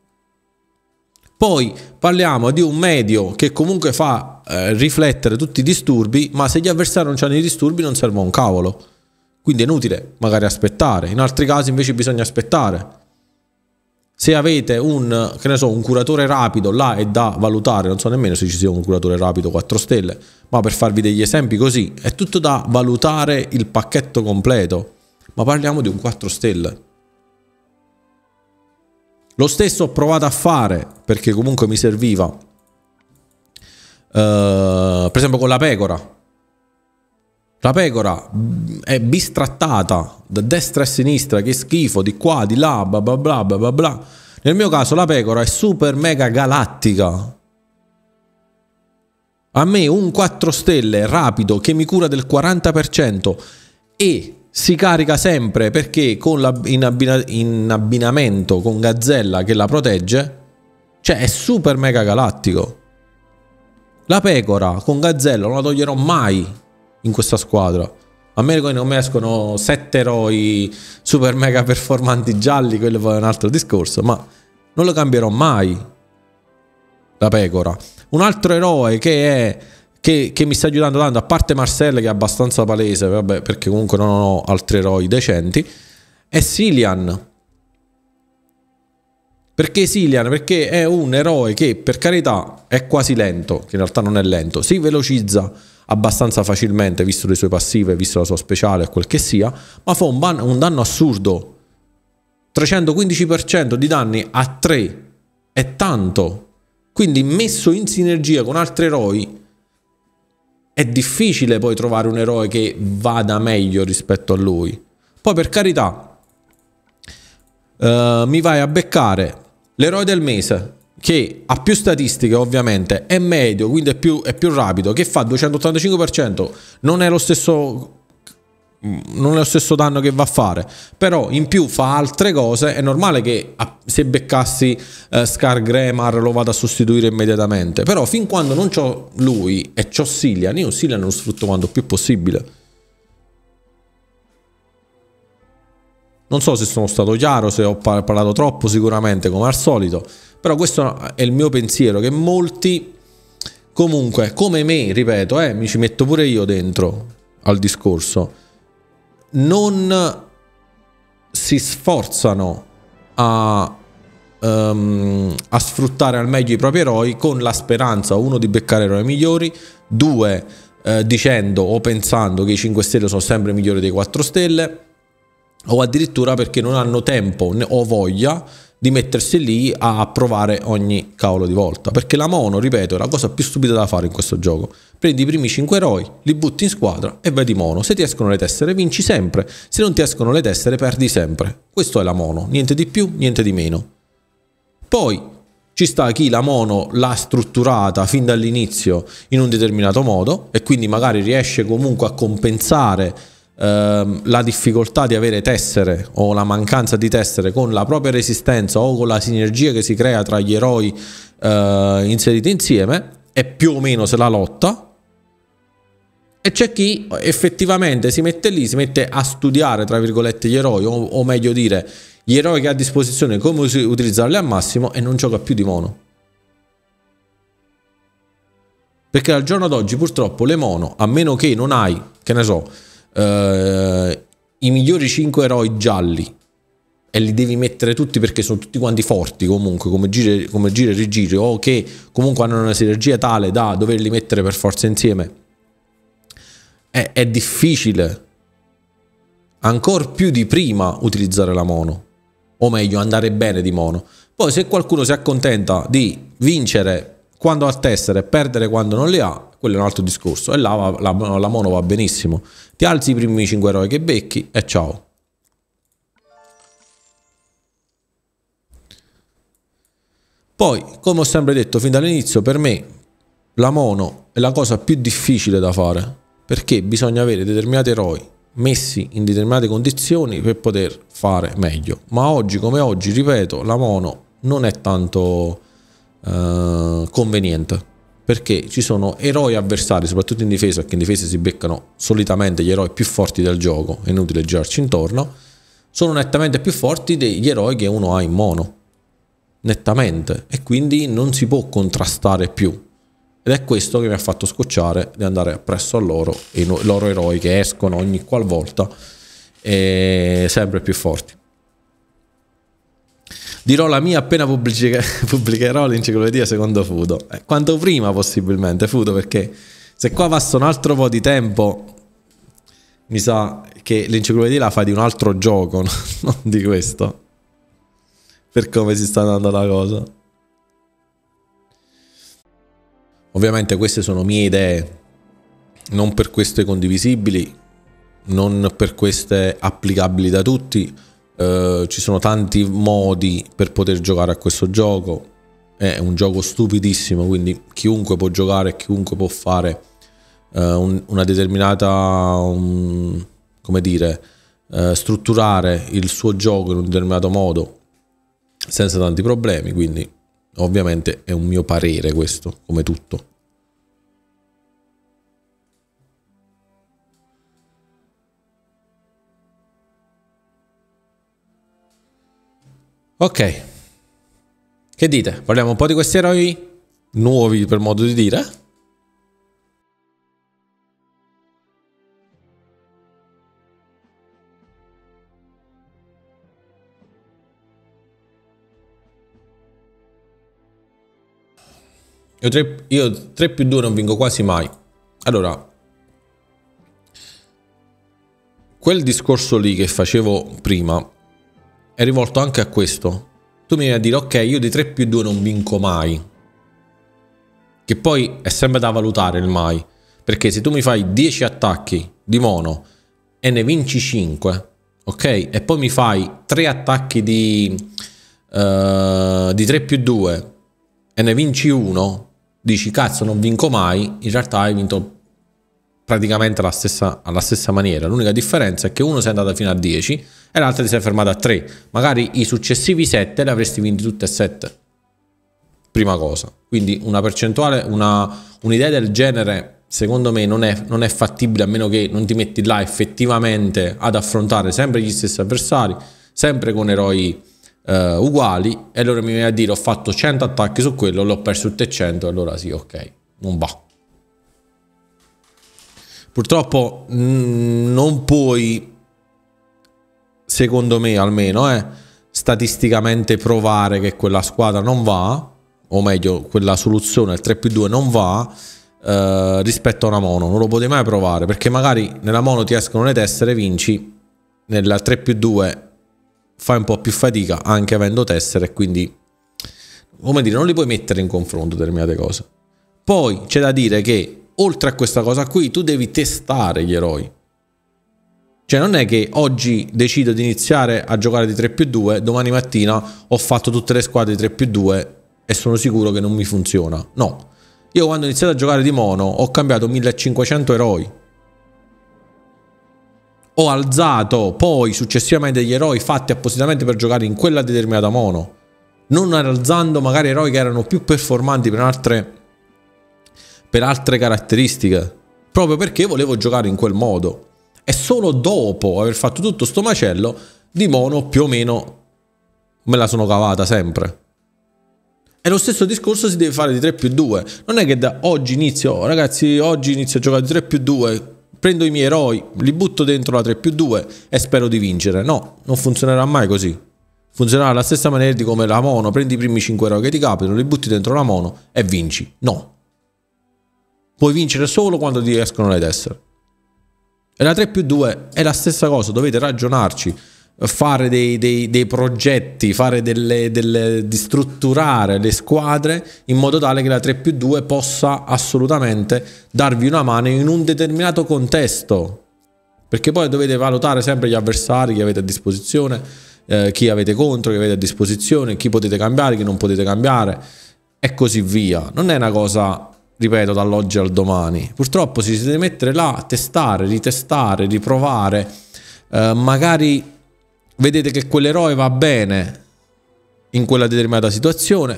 Poi parliamo di un medio che comunque fa riflettere tutti i disturbi, ma se gli avversari non hanno i disturbi non serve a un cavolo. Quindi è inutile magari aspettare. In altri casi invece bisogna aspettare. Se avete un curatore rapido, là è da valutare, non so nemmeno se ci sia un curatore rapido 4 stelle, ma per farvi degli esempi così, è tutto da valutare il pacchetto completo, ma parliamo di un 4 stelle. Lo stesso ho provato a fare, perché comunque mi serviva, per esempio con la pecora. La pecora è bistrattata da destra e sinistra, che schifo, di qua, di là, bla bla bla bla bla. Nel mio caso la pecora è super mega galattica. A me un 4 stelle rapido che mi cura del 40% e si carica sempre perché in abbinamento con Gazzella che la protegge, cioè è super mega galattico. La pecora con Gazzella non la toglierò mai in questa squadra. A me non mi escono 7 eroi super mega performanti gialli, quello poi è un altro discorso, ma non lo cambierò mai. La pecora. Un altro eroe che mi sta aiutando tanto, a parte Marcel che è abbastanza palese, vabbè, perché comunque non ho altri eroi decenti, è Cillian. Perché Cillian? Perché è un eroe che per carità è quasi lento, che in realtà non è lento, si velocizza abbastanza facilmente visto le sue passive, visto la sua speciale e quel che sia, ma fa un danno assurdo. 315% di danni a 3 è tanto, quindi messo in sinergia con altri eroi è difficile poi trovare un eroe che vada meglio rispetto a lui. Poi per carità, mi vai a beccare l'eroe del mese che ha più statistiche, ovviamente è medio, quindi è più rapido, che fa 285%, non è lo stesso danno che va a fare, però in più fa altre cose. È normale che se beccassi Skargrimar lo vado a sostituire immediatamente, però fin quando non c'ho lui e c'ho Cillian, io Cillian lo sfrutto quanto più possibile. Non so se sono stato chiaro, se ho parlato troppo, sicuramente come al solito, però questo è il mio pensiero, che molti comunque come me, ripeto, mi ci metto pure io dentro al discorso, non si sforzano a sfruttare al meglio i propri eroi, con la speranza, uno, di beccare eroi migliori, due, dicendo o pensando che i 5 stelle sono sempre migliori dei 4 stelle, o addirittura perché non hanno tempo o voglia di mettersi lì a provare ogni cavolo di volta. Perché la mono, ripeto, è la cosa più stupida da fare in questo gioco. Prendi i primi 5 eroi, li butti in squadra e vedi mono. Se ti escono le tessere vinci sempre, se non ti escono le tessere perdi sempre. Questo è la mono, niente di più, niente di meno. Poi ci sta chi la mono l'ha strutturata fin dall'inizio in un determinato modo e quindi magari riesce comunque a compensare la difficoltà di avere tessere o la mancanza di tessere con la propria resistenza o con la sinergia che si crea tra gli eroi inseriti insieme, e più o meno se la lotta. E c'è chi effettivamente si mette lì, si mette a studiare tra virgolette gli eroi, o meglio dire gli eroi che ha a disposizione, come utilizzarli al massimo, e non gioca più di mono. Perché al giorno d'oggi purtroppo le mono, a meno che non hai, che ne so, i migliori 5 eroi gialli e li devi mettere tutti perché sono tutti quanti forti comunque, come giro e rigiro, o che comunque hanno una sinergia tale da doverli mettere per forza insieme, è difficile ancora più di prima utilizzare la mono, o meglio andare bene di mono. Poi se qualcuno si accontenta di vincere quando ha tessere e perdere quando non le ha, quello è un altro discorso, e là la mono va benissimo. Ti alzi i primi 5 eroi che becchi e ciao. Poi, come ho sempre detto fin dall'inizio, per me la mono è la cosa più difficile da fare, perché bisogna avere determinati eroi messi in determinate condizioni per poter fare meglio. Ma oggi come oggi, ripeto, la mono non è tanto conveniente, perché ci sono eroi avversari, soprattutto in difesa, perché in difesa si beccano solitamente gli eroi più forti del gioco, è inutile girarci intorno, sono nettamente più forti degli eroi che uno ha in mono, nettamente, e quindi non si può contrastare più, ed è questo che mi ha fatto scocciare di andare appresso a loro, e i loro eroi che escono ogni qualvolta sempre più forti. Dirò la mia appena pubblicherò l'enciclopedia secondo Fudo. Quanto prima possibilmente, Fudo, perché se qua passa un altro po' di tempo mi sa che l'enciclopedia la fai di un altro gioco, non di questo, per come si sta andando la cosa. Ovviamente queste sono mie idee, non per queste condivisibili, non per queste applicabili da tutti. Ci sono tanti modi per poter giocare a questo gioco, è un gioco stupidissimo, quindi chiunque può giocare, chiunque può fare una determinata, come dire, strutturare il suo gioco in un determinato modo senza tanti problemi, quindi ovviamente è un mio parere questo, come tutto. Ok, che dite? Parliamo un po' di questi eroi nuovi, per modo di dire? Io 3 più 2 non vinco quasi mai. Allora, quel discorso lì che facevo prima è rivolto anche a questo. Tu mi vieni a dire, ok, io di 3 più 2 non vinco mai, che poi è sempre da valutare il mai, perché se tu mi fai 10 attacchi di mono e ne vinci 5, ok? E poi mi fai 3 attacchi di 3+2 e ne vinci uno, dici cazzo non vinco mai, in realtà hai vinto praticamente alla stessa maniera. L'unica differenza è che uno sei andato fino a 10 e l'altro ti sei fermato a 3. Magari i successivi 7 li avresti vinti tutte e 7. Prima cosa. Quindi una percentuale, un'idea del genere secondo me non è fattibile, a meno che non ti metti là effettivamente ad affrontare sempre gli stessi avversari, sempre con eroi uguali, e allora mi viene a dire ho fatto 100 attacchi su quello, l'ho perso tutte e 100, allora sì, ok, non va. Purtroppo non puoi, secondo me almeno, statisticamente provare che quella squadra non va, o meglio quella soluzione, il 3+2 non va rispetto a una mono. Non lo potete mai provare, perché magari nella mono ti escono le tessere, vinci, nella 3+2 fai un po' più fatica anche avendo tessere, quindi come dire, non li puoi mettere in confronto determinate cose. Poi c'è da dire che oltre a questa cosa qui tu devi testare gli eroi. Cioè non è che oggi decido di iniziare a giocare di 3+2, domani mattina ho fatto tutte le squadre di 3+2 e sono sicuro che non mi funziona. No, io quando ho iniziato a giocare di mono ho cambiato 1500 eroi. Ho alzato poi successivamente gli eroi fatti appositamente per giocare in quella determinata mono, non alzando magari eroi che erano più performanti per altre caratteristiche, proprio perché volevo giocare in quel modo. E solo dopo aver fatto tutto sto macello di mono più o meno me la sono cavata sempre. E lo stesso discorso si deve fare di 3+2. Non è che da oggi inizio, ragazzi, oggi inizio a giocare di 3+2, prendo i miei eroi, li butto dentro la 3+2 e spero di vincere. No, non funzionerà mai così. Funzionerà alla stessa maniera di come la mono, prendi i primi 5 eroi che ti capitano, li butti dentro la mono e vinci. No. Puoi vincere solo quando ti escono le tessere. E la 3+2 è la stessa cosa, dovete ragionarci, fare dei progetti, fare di strutturare le squadre in modo tale che la 3+2 possa assolutamente darvi una mano in un determinato contesto, perché poi dovete valutare sempre gli avversari che avete a disposizione, chi avete contro, chi avete a disposizione, chi potete cambiare, chi non potete cambiare e così via. Non è una cosa, ripeto, dall'oggi al domani. Purtroppo si deve mettere là, testare, ritestare, riprovare, magari vedete che quell'eroe va bene in quella determinata situazione,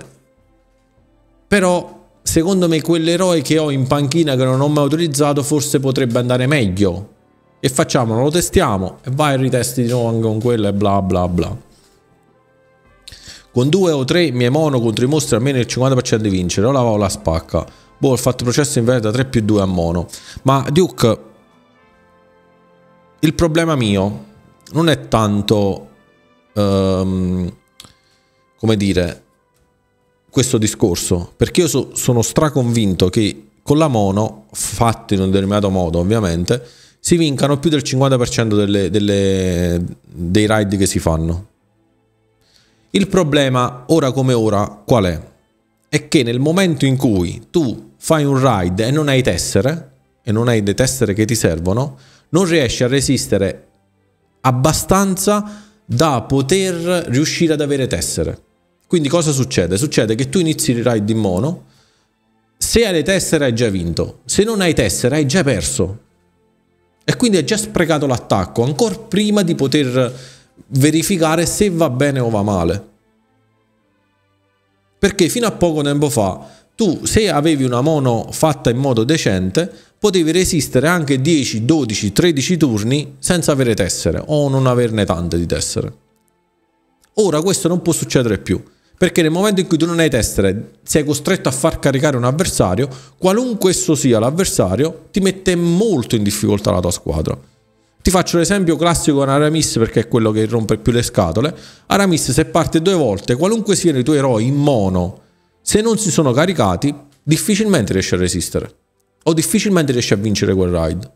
però secondo me quell'eroe che ho in panchina che non ho mai utilizzato forse potrebbe andare meglio, e facciamo, lo testiamo e vai e ritesti di nuovo anche con quello e bla bla bla. Con 2 o 3 miei mono contro i mostri almeno il 50% di vincere, o la la spacca. Boh, ho fatto processo in verità 3+2 a mono. Ma Duke, il problema mio non è tanto come dire questo discorso, perché io sono straconvinto che con la mono, fatto in un determinato modo ovviamente, si vincano più del 50% dei raid che si fanno. Il problema ora come ora qual è? È che nel momento in cui tu fai un raid e non hai tessere, e non hai le tessere che ti servono, non riesci a resistere abbastanza da poter riuscire ad avere tessere. Quindi cosa succede? Succede che tu inizi il raid in mono, se hai le tessere hai già vinto, se non hai tessere hai già perso, e quindi hai già sprecato l'attacco ancora prima di poter verificare se va bene o va male. Perché fino a poco tempo fa tu, se avevi una mono fatta in modo decente, potevi resistere anche 10, 12, 13 turni senza avere tessere o non averne tante di tessere. Ora questo non può succedere più, perché nel momento in cui tu non hai tessere sei costretto a far caricare un avversario, qualunque esso sia l'avversario, ti mette molto in difficoltà la tua squadra. Ti faccio l'esempio classico con Aramis, perché è quello che rompe più le scatole. Aramis, se parte 2 volte, qualunque siano i tuoi eroi in mono, se non si sono caricati, difficilmente riesci a resistere, o difficilmente riesci a vincere quel raid.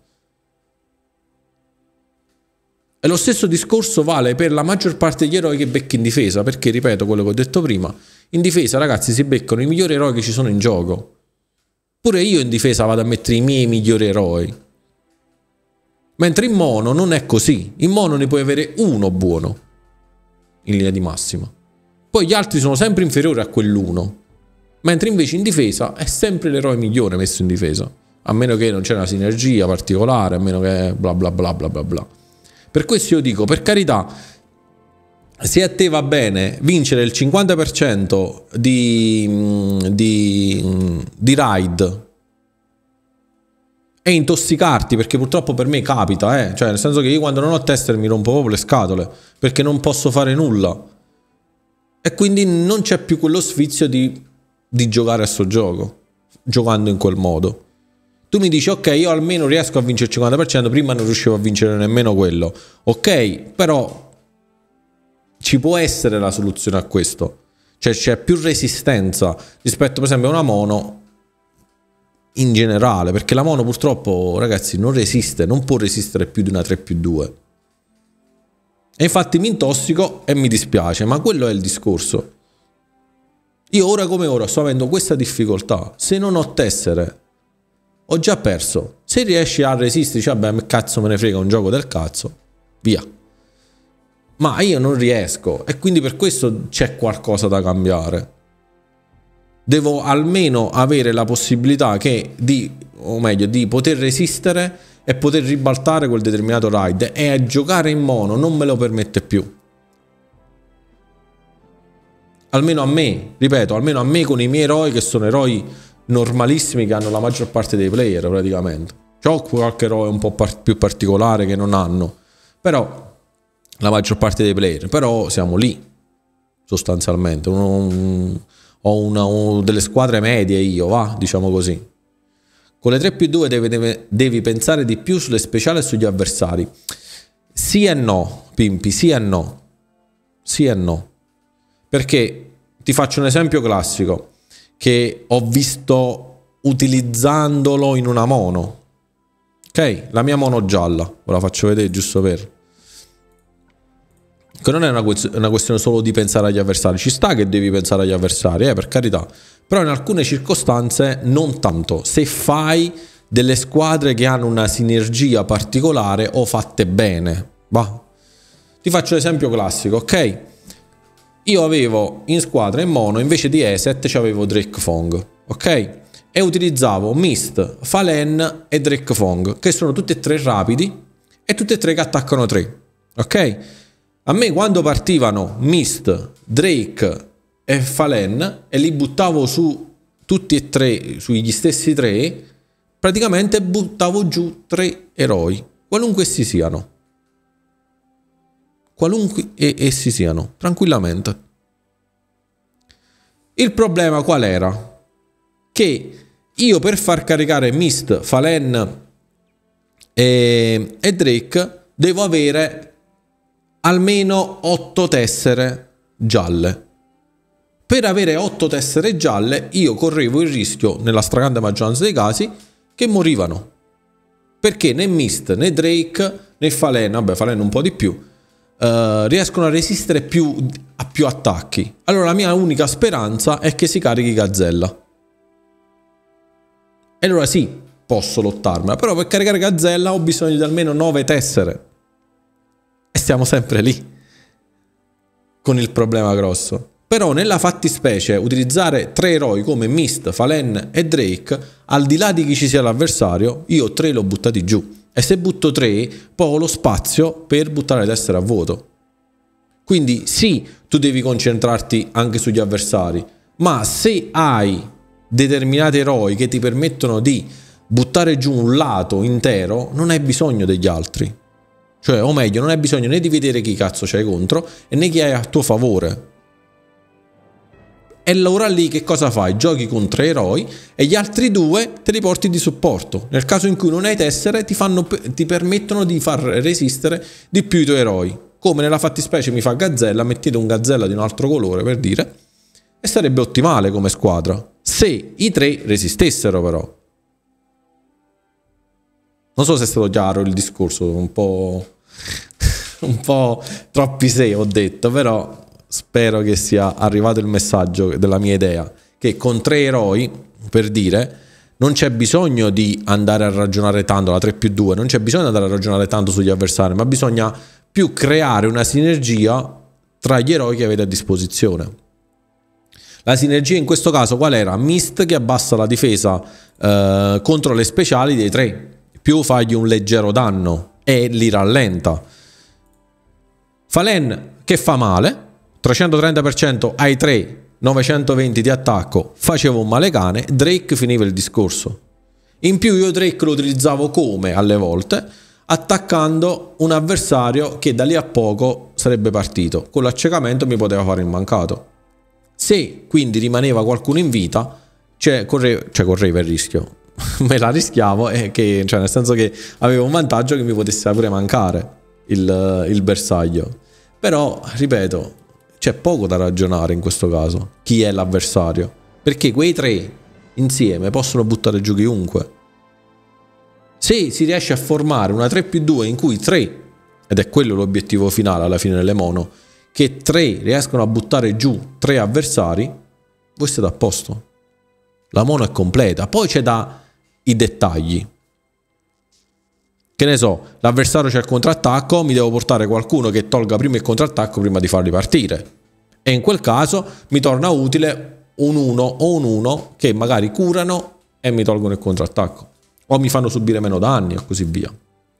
E lo stesso discorso vale per la maggior parte degli eroi che becchi in difesa, perché, ripeto quello che ho detto prima, in difesa, ragazzi, si beccano i migliori eroi che ci sono in gioco. Pure io in difesa vado a mettere i miei migliori eroi. Mentre in mono non è così. In mono ne puoi avere uno buono, in linea di massima. Poi gli altri sono sempre inferiori a quell'uno. Mentre invece in difesa è sempre l'eroe migliore messo in difesa. A meno che non c'è una sinergia particolare, a meno che bla bla bla bla bla bla. Per questo io dico, per carità, se a te va bene vincere il 50% di raid e intossicarti, perché purtroppo per me capita, cioè nel senso che io quando non ho tester mi rompo proprio le scatole, perché non posso fare nulla. E quindi non c'è più quello sfizio di giocare a sto gioco, giocando in quel modo. Tu mi dici, ok, io almeno riesco a vincere il 50%, prima non riuscivo a vincere nemmeno quello. Ok, però ci può essere la soluzione a questo. Cioè c'è più resistenza rispetto per esempio a una mono in generale, perché la mono purtroppo, ragazzi, non resiste, non può resistere più di una 3+2. E infatti mi intossico e mi dispiace, ma quello è il discorso. Io ora come ora sto avendo questa difficoltà. Se non ho tessere, ho già perso. Se riesci a resistere, cioè, vabbè, cazzo me ne frega, un gioco del cazzo, via. Ma io non riesco, e quindi per questo c'è qualcosa da cambiare. Devo almeno avere la possibilità di poter resistere e poter ribaltare quel determinato raid, e a giocare in mono non me lo permette più. Almeno a me, ripeto, almeno a me con i miei eroi, che sono eroi normalissimi che hanno la maggior parte dei player praticamente. C'ho qualche eroe un po' più particolare che non hanno, però la maggior parte dei player, però siamo lì sostanzialmente. Ho delle squadre medie io, va, diciamo così. Con le 3+2 devi pensare di più sulle speciali e sugli avversari. Sì e no, Pimpi, sì e no. Sì e no. Perché ti faccio un esempio classico che ho visto utilizzandolo in una mono. Ok? La mia mono gialla, ve la faccio vedere giusto per... Che non è una questione solo di pensare agli avversari. Ci sta che devi pensare agli avversari, per carità. Però in alcune circostanze non tanto. Se fai delle squadre che hanno una sinergia particolare o fatte bene. Va. Ti faccio l'esempio classico, ok? Io avevo in squadra in mono, invece di Eset, c'avevo Drake Fong, ok? E utilizzavo Mist, Fallen e Drake Fong, che sono tutti e tre rapidi e tutti e tre che attaccano 3, ok? A me quando partivano Mist, Drake e Fallen e li buttavo su tutti e tre, sugli stessi 3, praticamente buttavo giù 3 eroi, qualunque essi siano. Qualunque essi siano, tranquillamente. Il problema qual era? Che io per far caricare Mist, Fallen e Drake devo avere almeno 8 tessere gialle. Per avere 8 tessere gialle io correvo il rischio, nella stragrande maggioranza dei casi, che morivano. Perché né Mist né Drake né Fallen, vabbè Fallen un po' di più, riescono a resistere a più attacchi. Allora la mia unica speranza è che si carichi Gazzella. E allora sì, posso lottarmela, però per caricare Gazzella ho bisogno di almeno 9 tessere. E stiamo sempre lì con il problema grosso. Però nella fattispecie utilizzare 3 eroi come Mist, Fallen e Drake, al di là di chi ci sia l'avversario, io 3 l'ho buttati giù. E se butto 3, poi ho lo spazio per buttare le tessere a vuoto. Quindi sì, tu devi concentrarti anche sugli avversari, ma se hai determinati eroi che ti permettono di buttare giù un lato intero, non hai bisogno degli altri. Cioè, o meglio, non hai bisogno né di vedere chi cazzo c'hai contro e né chi hai a tuo favore. E allora lì che cosa fai? Giochi con 3 eroi e gli altri 2 te li porti di supporto. Nel caso in cui non hai tessere ti permettono di far resistere di più i tuoi eroi. Come nella fattispecie mi fa Gazzella, mettete un Gazzella di un altro colore per dire, e sarebbe ottimale come squadra. Se i 3 resistessero però. Non so se è stato chiaro il discorso, un po' troppi se ho detto, però... Spero che sia arrivato il messaggio della mia idea, che con 3 eroi, per dire, non c'è bisogno di andare a ragionare tanto, la 3+2, non c'è bisogno di andare a ragionare tanto sugli avversari, ma bisogna più creare una sinergia tra gli eroi che avete a disposizione. La sinergia in questo caso qual era? Mist che abbassa la difesa contro le speciali dei 3, più fagli un leggero danno e li rallenta. Fallen che fa male, 330% ai 3, 920 di attacco, faceva un male cane, Drake finiva il discorso. In più io Drake lo utilizzavo come alle volte, attaccando un avversario che da lì a poco sarebbe partito. Con l'accecamento mi poteva fare il mancato. Se quindi rimaneva qualcuno in vita, correva il rischio. Me la rischiavo, nel senso che avevo un vantaggio che mi potesse pure mancare il bersaglio. Però, ripeto, c'è poco da ragionare in questo caso. Chi è l'avversario? Perché quei 3 insieme possono buttare giù chiunque. Se si riesce a formare una 3+2 in cui 3, ed è quello l'obiettivo finale alla fine delle mono, che 3 riescono a buttare giù 3 avversari, voi siete a posto. La mono è completa. Poi c'è i dettagli. Che ne so, l'avversario c'è il contrattacco, mi devo portare qualcuno che tolga prima il contrattacco prima di farli partire. E in quel caso mi torna utile un 1 o un 1 che magari curano e mi tolgono il contrattacco. O mi fanno subire meno danni e così via.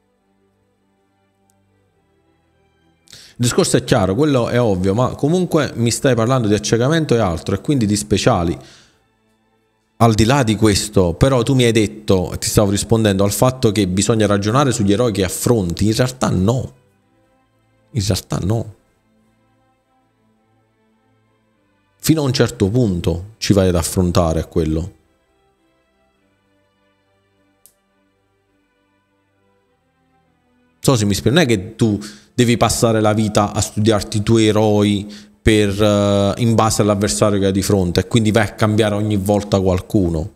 Il discorso è chiaro, quello è ovvio, ma comunque mi stai parlando di accecamento e altro, e quindi di speciali. Al di là di questo, però tu mi hai detto, ti stavo rispondendo al fatto che bisogna ragionare sugli eroi che affronti. In realtà no. In realtà no. Fino a un certo punto ci vai ad affrontare quello. So se mi spiego, non è che tu devi passare la vita a studiarti i tuoi eroi in base all'avversario che hai di fronte e quindi vai a cambiare ogni volta qualcuno.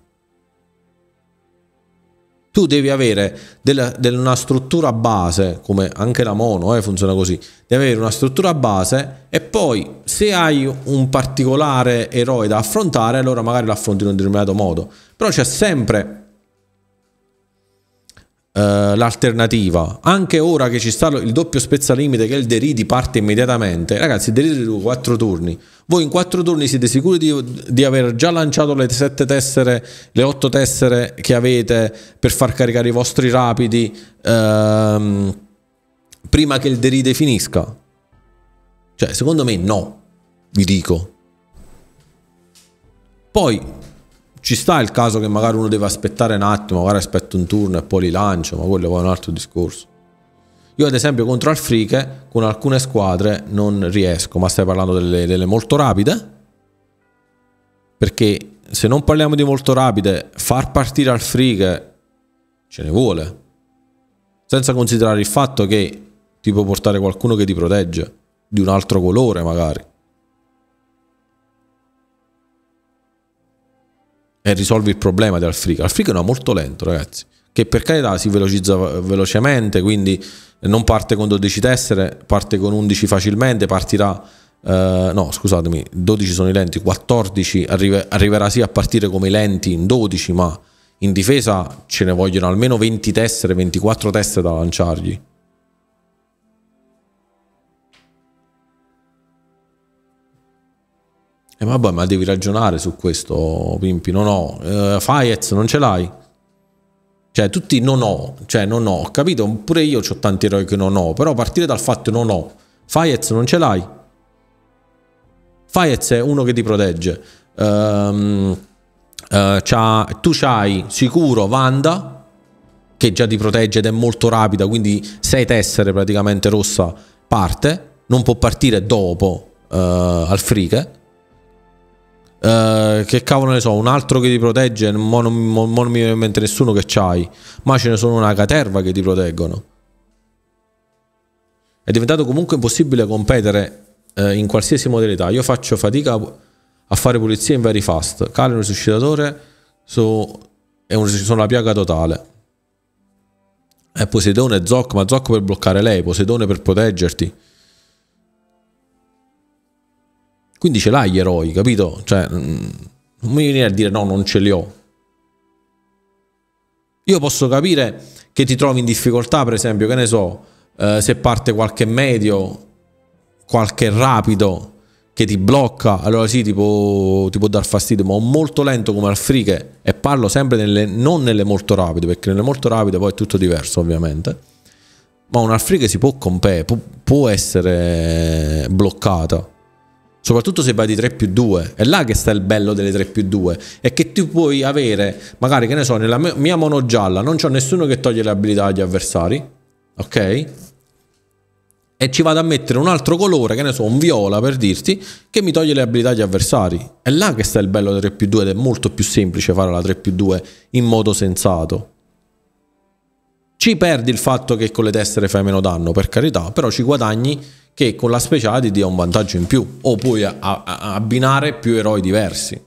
Tu devi avere una struttura base, come anche la mono funziona così, devi avere una struttura base e poi se hai un particolare eroe da affrontare, allora magari lo affronti in un determinato modo, però c'è sempre l'alternativa. Anche ora che ci sta il doppio spezzalimite, che il Deridi parte immediatamente, ragazzi, il Deridi dura 4 turni. Voi in 4 turni siete sicuri di aver già lanciato le 7 tessere, le 8 tessere che avete per far caricare i vostri rapidi prima che il Deride finisca? Cioè, secondo me no, vi dico. Poi ci sta il caso che magari uno deve aspettare un attimo, magari aspetta un turno e poi li lancia, ma quello poi è un altro discorso. Io ad esempio contro Alfriche con alcune squadre non riesco, ma stai parlando delle molto rapide? Perché se non parliamo di molto rapide, far partire Alfriche ce ne vuole. Senza considerare il fatto che ti può portare qualcuno che ti protegge, di un altro colore magari. E risolvi il problema di Alfrica. Alfrica è molto lento, ragazzi, che per carità si velocizza velocemente, quindi non parte con 12 tessere, parte con 11 facilmente, partirà no scusatemi, 12 sono i lenti, 14 arriverà sì a partire come lenti in 12, ma in difesa ce ne vogliono almeno 20 tessere, 24 tessere da lanciargli. Vabbè, ma devi ragionare su questo, Pimpi. Non ho Faez, non ce l'hai? Cioè, tutti non ho. Cioè, non ho. Ho capito? Pure io ho tanti eroi che non ho. Però partire dal fatto non ho. Faez, non ce l'hai? Faez è uno che ti protegge. Tu c'hai sicuro Wanda, che già ti protegge ed è molto rapida. Quindi 6 tessere praticamente rossa parte. Non può partire dopo Alfriche. Che cavolo ne so, un altro che ti protegge, non mi viene in mente nessuno che c'hai, ma ce ne sono una caterva che ti proteggono. È diventato comunque impossibile competere in qualsiasi modalità. Io faccio fatica a fare pulizia in very fast. Kalen resuscitatore sono la piaga totale. Poseidone e Zoc, ma Zoc per bloccare lei, Poseidone per proteggerti. Quindi ce l'hai gli eroi, capito? Cioè, non mi viene a dire no, non ce li ho. Io posso capire che ti trovi in difficoltà, per esempio, che ne so, se parte qualche medio, qualche rapido che ti blocca, allora sì, ti può dar fastidio, ma un molto lento come al free, e parlo sempre non nelle molto rapide, perché nelle molto rapide poi è tutto diverso ovviamente, ma un al free si può può essere bloccata, soprattutto se vai di 3+2, è là che sta il bello delle 3+2, è che tu puoi avere, magari, che ne so, nella mia mono gialla non c'ho nessuno che toglie le abilità agli avversari, ok? E ci vado a mettere un altro colore, che ne so, un viola per dirti, che mi toglie le abilità agli avversari. È là che sta il bello del 3+2 ed è molto più semplice fare la 3+2 in modo sensato. Ci perdi il fatto che con le tessere fai meno danno, per carità, però ci guadagni che con la speciale ti dia un vantaggio in più, o puoi abbinare più eroi diversi.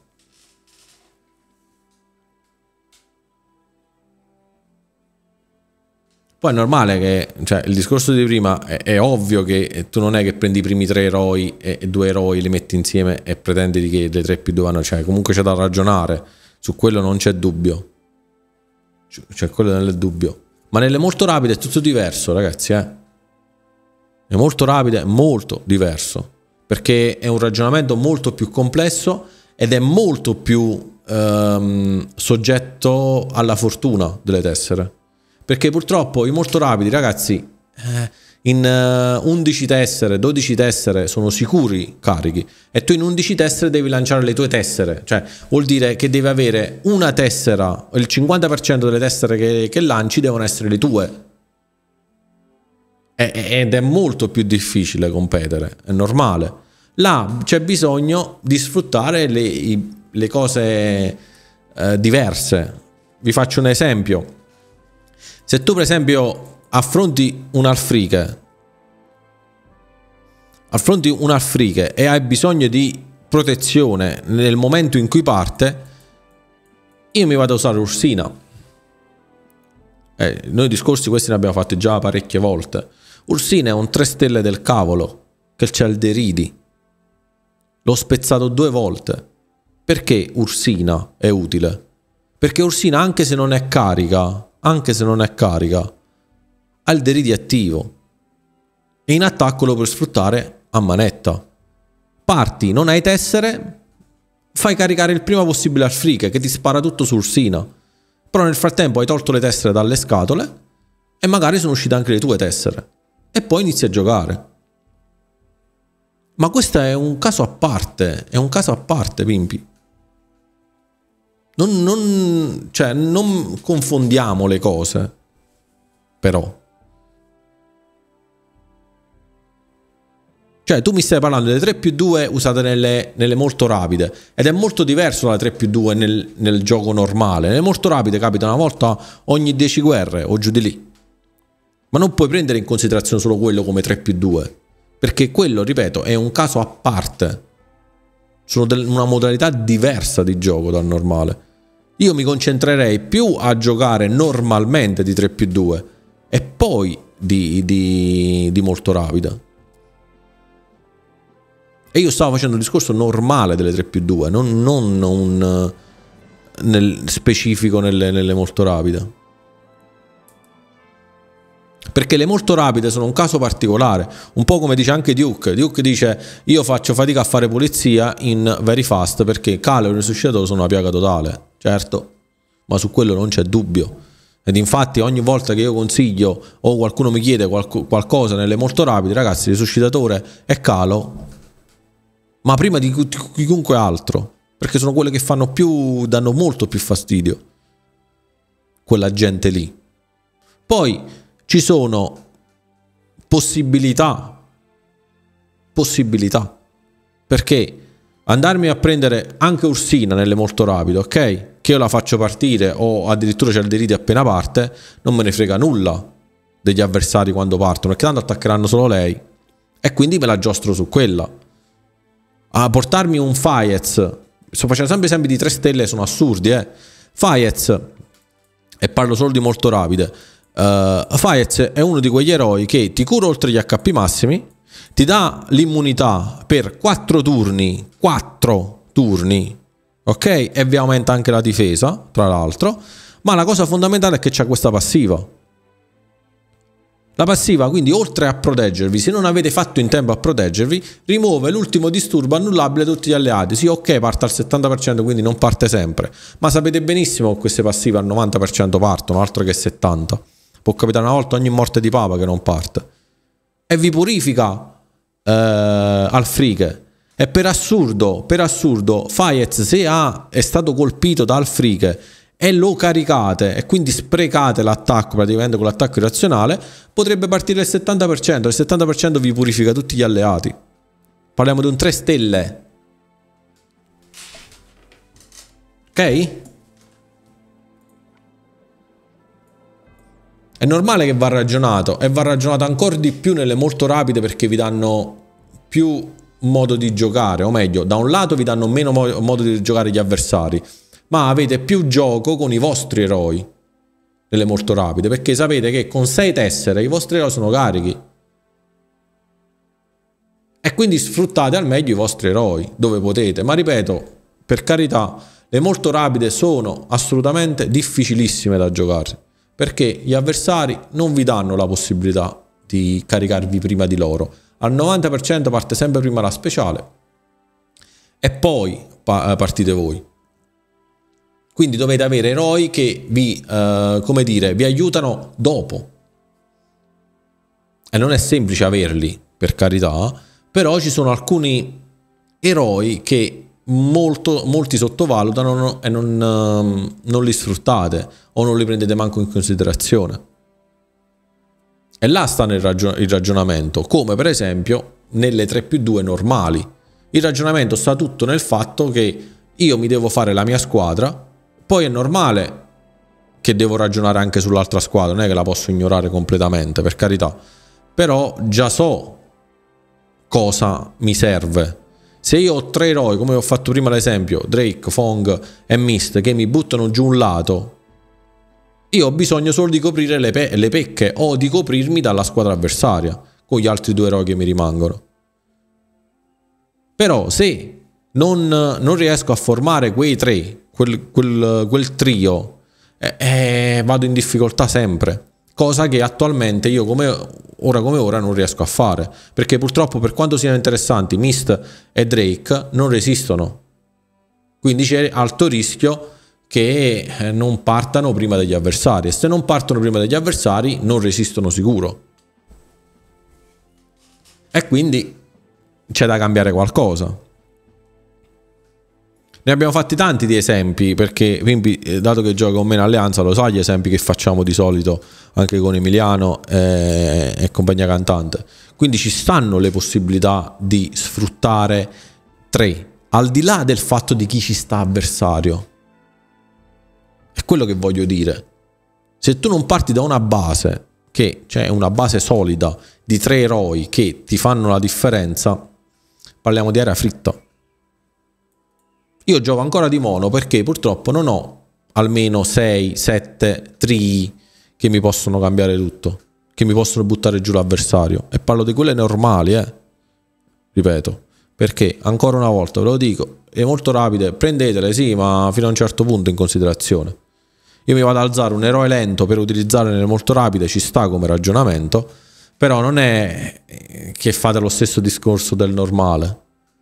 Poi è normale che, cioè, il discorso di prima è ovvio che tu non è che prendi i primi 3 eroi e 2 eroi li metti insieme e pretendi che le 3+2 vanno, cioè comunque c'è da ragionare, su quello non c'è dubbio, cioè quello non è dubbio, ma nelle molto rapide è tutto diverso, ragazzi, è molto rapide, è molto diverso, perché è un ragionamento molto più complesso ed è molto più soggetto alla fortuna delle tessere. Perché purtroppo i molto rapidi, ragazzi, in 11 tessere, 12 tessere sono sicuri carichi, e tu in 11 tessere devi lanciare le tue tessere, cioè vuol dire che devi avere una tessera, il 50% delle tessere che lanci devono essere le tue, ed è molto più difficile competere, è normale. Là c'è bisogno di sfruttare le cose diverse. Vi faccio un esempio. Se tu per esempio affronti un Alfrike e hai bisogno di protezione nel momento in cui parte, io mi vado a usare Ursina. Noi discorsi questi ne abbiamo fatti già parecchie volte. Ursina è un 3 stelle del cavolo, che c'è il Deridi. L'ho spezzato 2 volte. Perché Ursina è utile? Perché Ursina, anche se non è carica, ha il Deridi attivo e in attacco lo puoi sfruttare a manetta. Parti, non hai tessere, fai caricare il prima possibile al Freak che ti spara tutto su Ursina, però nel frattempo hai tolto le tessere dalle scatole e magari sono uscite anche le tue tessere e poi inizi a giocare. Ma questo è un caso a parte, Pimpi. Non confondiamo le cose, però. Cioè, tu mi stai parlando delle 3+2 usate nelle molto rapide, ed è molto diverso dalla 3+2 nel gioco normale. Nelle molto rapide capita una volta ogni 10 guerre o giù di lì. Ma non puoi prendere in considerazione solo quello come 3+2, perché quello, ripeto, è un caso a parte. Sono una modalità diversa di gioco dal normale. Io mi concentrerei più a giocare normalmente di 3+2 e poi di molto rapida. E io stavo facendo un discorso normale delle 3+2, non nel specifico nelle molto rapide. Perché le molto rapide sono un caso particolare, un po' come dice anche Duke. Duke dice: io faccio fatica a fare pulizia in Very Fast perché Calo e il resuscitatore sono una piaga totale. Certo, ma su quello non c'è dubbio. Ed infatti ogni volta che io consiglio o qualcuno mi chiede qualcosa nelle molto rapide, ragazzi, resuscitatore e Calo, ma prima di chiunque altro, perché sono quelle che danno molto più fastidio, quella gente lì. Poi ci sono possibilità, perché andarmi a prendere anche Ursina nelle molto rapide, ok? Che io la faccio partire o addirittura c'è il Deridi appena parte, non me ne frega nulla degli avversari quando partono, perché tanto attaccheranno solo lei e quindi me la giostro su quella. A portarmi un Faiez, sto facendo sempre esempi di 3 stelle, sono assurdi, Faiez, e parlo solo di molto rapide. Faiez è uno di quegli eroi che ti cura oltre gli HP massimi, ti dà l'immunità per 4 turni, ok? E vi aumenta anche la difesa, tra l'altro. Ma la cosa fondamentale è che c'è questa passiva. La passiva, quindi, oltre a proteggervi, se non avete fatto in tempo a proteggervi, rimuove l'ultimo disturbo annullabile da tutti gli alleati. Sì, ok, parte al 70%, quindi non parte sempre. Ma sapete benissimo che queste passive al 90% partono, altro che 70%. Può capitare una volta ogni morte di papa che non parte. E vi purifica al frighe. E per assurdo, Fayez, se è stato colpito dal frighe e lo caricate e quindi sprecate l'attacco praticamente con l'attacco irrazionale, potrebbe partire il 70%. Il 70% vi purifica tutti gli alleati. Parliamo di un 3 stelle. Ok? È normale che va ragionato, e va ragionato ancora di più nelle molto rapide, perché vi danno più modo di giocare, o meglio, da un lato vi danno meno modo di giocare gli avversari, ma avete più gioco con i vostri eroi nelle molto rapide, perché sapete che con 6 tessere i vostri eroi sono carichi e quindi sfruttate al meglio i vostri eroi dove potete. Ma ripeto, per carità, le molto rapide sono assolutamente difficilissime da giocare, perché gli avversari non vi danno la possibilità di caricarvi prima di loro. Al 90% parte sempre prima la speciale e poi partite voi. Quindi dovete avere eroi che vi, come dire, vi aiutano dopo. E non è semplice averli, per carità, però ci sono alcuni eroi che molti sottovalutano e non li sfruttate o non li prendete manco in considerazione. E là sta il ragionamento, come per esempio nelle 3+2 normali. Il ragionamento sta tutto nel fatto che io mi devo fare la mia squadra. Poi è normale che devo ragionare anche sull'altra squadra, non è che la posso ignorare completamente, per carità. Però già so cosa mi serve. Se io ho 3 eroi, come ho fatto prima l'esempio, Drake, Fong e Mist, che mi buttano giù un lato, io ho bisogno solo di coprire le pecche o di coprirmi dalla squadra avversaria con gli altri 2 eroi che mi rimangono. Però se non riesco a formare quei 3, quel trio, vado in difficoltà sempre, cosa che attualmente io come ora non riesco a fare, perché purtroppo, per quanto siano interessanti, Mist e Drake non resistono, quindi c'è alto rischio che non partano prima degli avversari, e se non partono prima degli avversari non resistono sicuro, e quindi c'è da cambiare qualcosa. Ne abbiamo fatti tanti di esempi, perché Vimpi, dato che gioca con me in alleanza, lo sa gli esempi che facciamo di solito anche con Emiliano e compagnia cantante. Quindi ci stanno le possibilità di sfruttare 3, al di là del fatto di chi ci sta avversario. È quello che voglio dire. Se tu non parti da una base, che c'è una base solida di 3 eroi che ti fanno la differenza, parliamo di area fritta. Io gioco ancora di mono perché purtroppo non ho almeno 6-7 trii che mi possono cambiare tutto, che mi possono buttare giù l'avversario. E parlo di quelle normali, ripeto, perché ancora una volta ve lo dico, è molto rapide, prendetele sì, ma fino a un certo punto in considerazione. Io mi vado ad alzare un eroe lento per utilizzare nelle molto rapide, ci sta come ragionamento, però non è che fate lo stesso discorso del normale.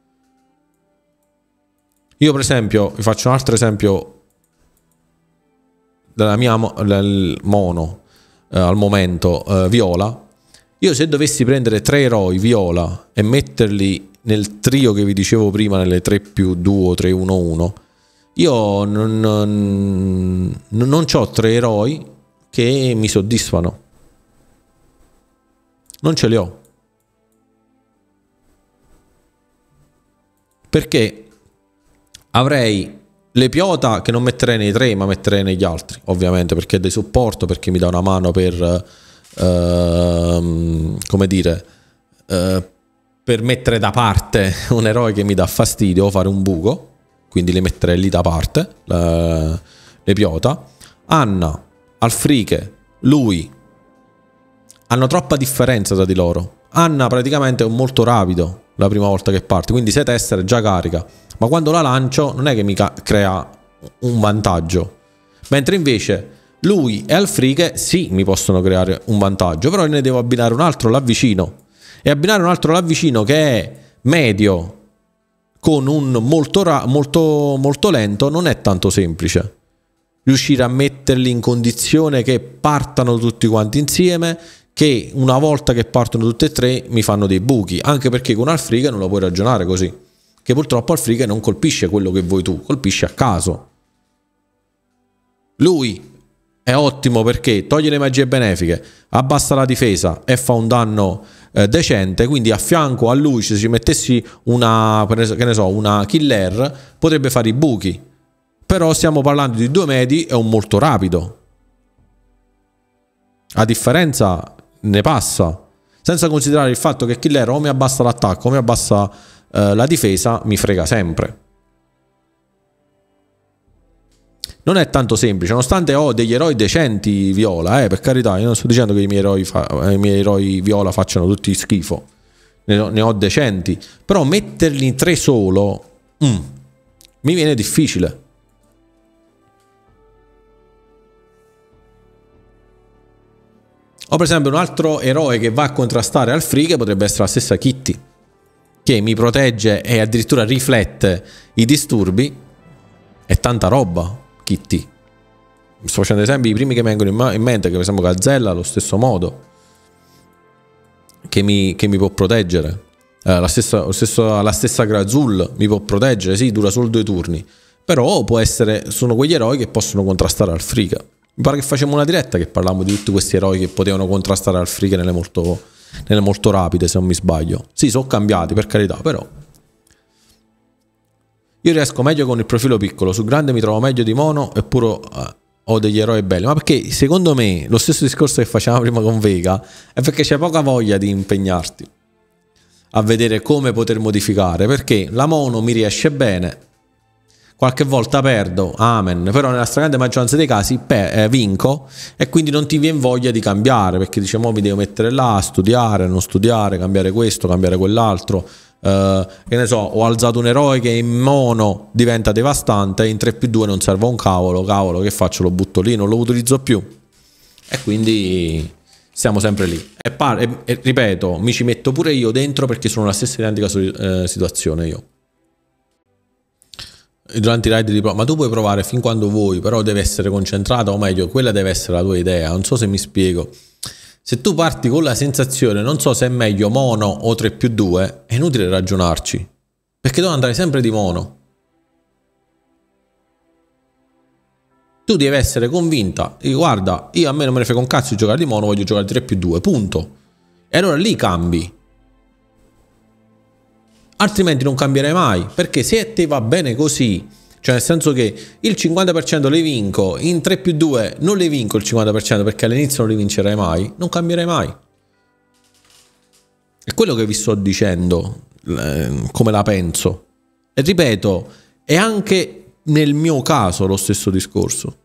Io per esempio, vi faccio un altro esempio della mia mono al momento, viola. Io se dovessi prendere 3 eroi viola e metterli nel trio che vi dicevo prima, nelle 3+2 3-1-1, io non ho 3 eroi che mi soddisfano. Non ce li ho. Perché avrei l'Epiota che non metterei nei 3, ma metterei negli altri, ovviamente, perché è di supporto, perché mi dà una mano per come dire, per mettere da parte un eroe che mi dà fastidio o fare un buco, quindi le metterei lì da parte, l'Epiota. Anna, Alfriche, lui hanno troppa differenza tra di loro. Anna praticamente è molto rapido la prima volta che parte, quindi 6 tessere già carica, ma quando la lancio non è che mi crea un vantaggio, Mentre invece lui e Alfrige sì, mi possono creare un vantaggio, però ne devo abbinare un altro là vicino. E abbinare un altro là vicino che è medio con un molto lento non è tanto semplice. Riuscire a metterli in condizione che partano tutti quanti insieme, che una volta che partono tutti e tre mi fanno dei buchi, anche perché con Alfrige non lo puoi ragionare così, che purtroppo Alfrige non colpisce quello che vuoi tu, colpisce a caso. Lui è ottimo perché toglie le magie benefiche, abbassa la difesa e fa un danno decente, quindi a fianco a lui se ci mettessi una, che ne so, una killer potrebbe fare i buchi, però stiamo parlando di 2 medi e un molto rapido, a differenza ne passa, senza considerare il fatto che killer o mi abbassa l'attacco o mi abbassa la difesa, mi frega sempre. Non è tanto semplice, nonostante ho degli eroi decenti viola, per carità, io non sto dicendo che i miei eroi viola facciano tutti schifo, ne ho decenti, però metterli in 3 solo mi viene difficile. O per esempio un altro eroe che va a contrastare Alfrige potrebbe essere la stessa Kitty, che mi protegge e addirittura riflette i disturbi. È tanta roba Kitty. Sto facendo esempi, i primi che mi vengono in mente, che per esempio Gazzella allo stesso modo, che mi può proteggere. La stessa Grazul mi può proteggere, sì, dura solo 2 turni, però può essere, sono quegli eroi che possono contrastare Alfrige. Mi pare che facciamo una diretta che parlavamo di tutti questi eroi che potevano contrastare Alfrige nelle molto rapide, se non mi sbaglio. Sì, sono cambiati, per carità, però io riesco meglio con il profilo piccolo, su grande mi trovo meglio di mono, eppure ho degli eroi belli. Ma perché secondo me lo stesso discorso che facevamo prima con Vega è perché c'è poca voglia di impegnarti a vedere come poter modificare, perché la mono mi riesce bene, qualche volta perdo, amen, però nella stragrande maggioranza dei casi vinco, e quindi non ti viene voglia di cambiare, perché diciamo mi devo mettere là, studiare, non studiare, cambiare questo, cambiare quell'altro. Che ne so, ho alzato un eroe che in mono diventa devastante, in 3+2 non serve un cavolo, che faccio? Lo butto lì, non lo utilizzo più, e quindi siamo sempre lì. E ripeto, mi ci metto pure io dentro, perché sono la stessa identica situazione io. Durante i raid di ma tu puoi provare fin quando vuoi, però deve essere concentrata, o meglio, quella deve essere la tua idea. Non so se mi spiego. Se tu parti con la sensazione, non so se è meglio mono o 3+2, è inutile ragionarci, perché devo andare sempre di mono. Tu devi essere convinta, guarda, io a me non me ne frega un cazzo di giocare di mono, voglio giocare 3+2, punto. E allora lì cambi. Altrimenti non cambierai mai, perché se a te va bene così, cioè nel senso che il 50% le vinco, in 3+2 non le vinco il 50% perché all'inizio non le vincerai mai, non cambierai mai. È quello che vi sto dicendo, come la penso. E ripeto, è anche nel mio caso lo stesso discorso.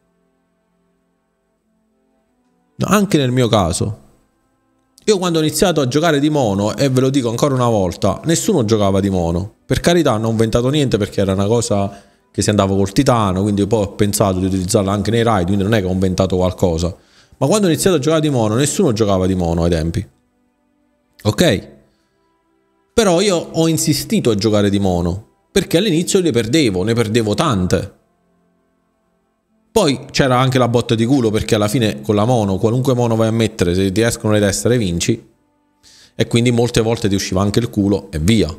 Anche nel mio caso. Io quando ho iniziato a giocare di mono, e ve lo dico ancora una volta, nessuno giocava di mono. Per carità, non ho inventato niente perché era una cosa che si andava col titano, quindi poi ho pensato di utilizzarla anche nei raid, quindi non è che ho inventato qualcosa. Ma quando ho iniziato a giocare di mono, nessuno giocava di mono ai tempi. Ok? Però io ho insistito a giocare di mono, perché all'inizio ne perdevo tante. Poi c'era anche la botta di culo, perché alla fine con la mono, qualunque mono vai a mettere, se ti escono le destre vinci, e quindi molte volte ti usciva anche il culo e via.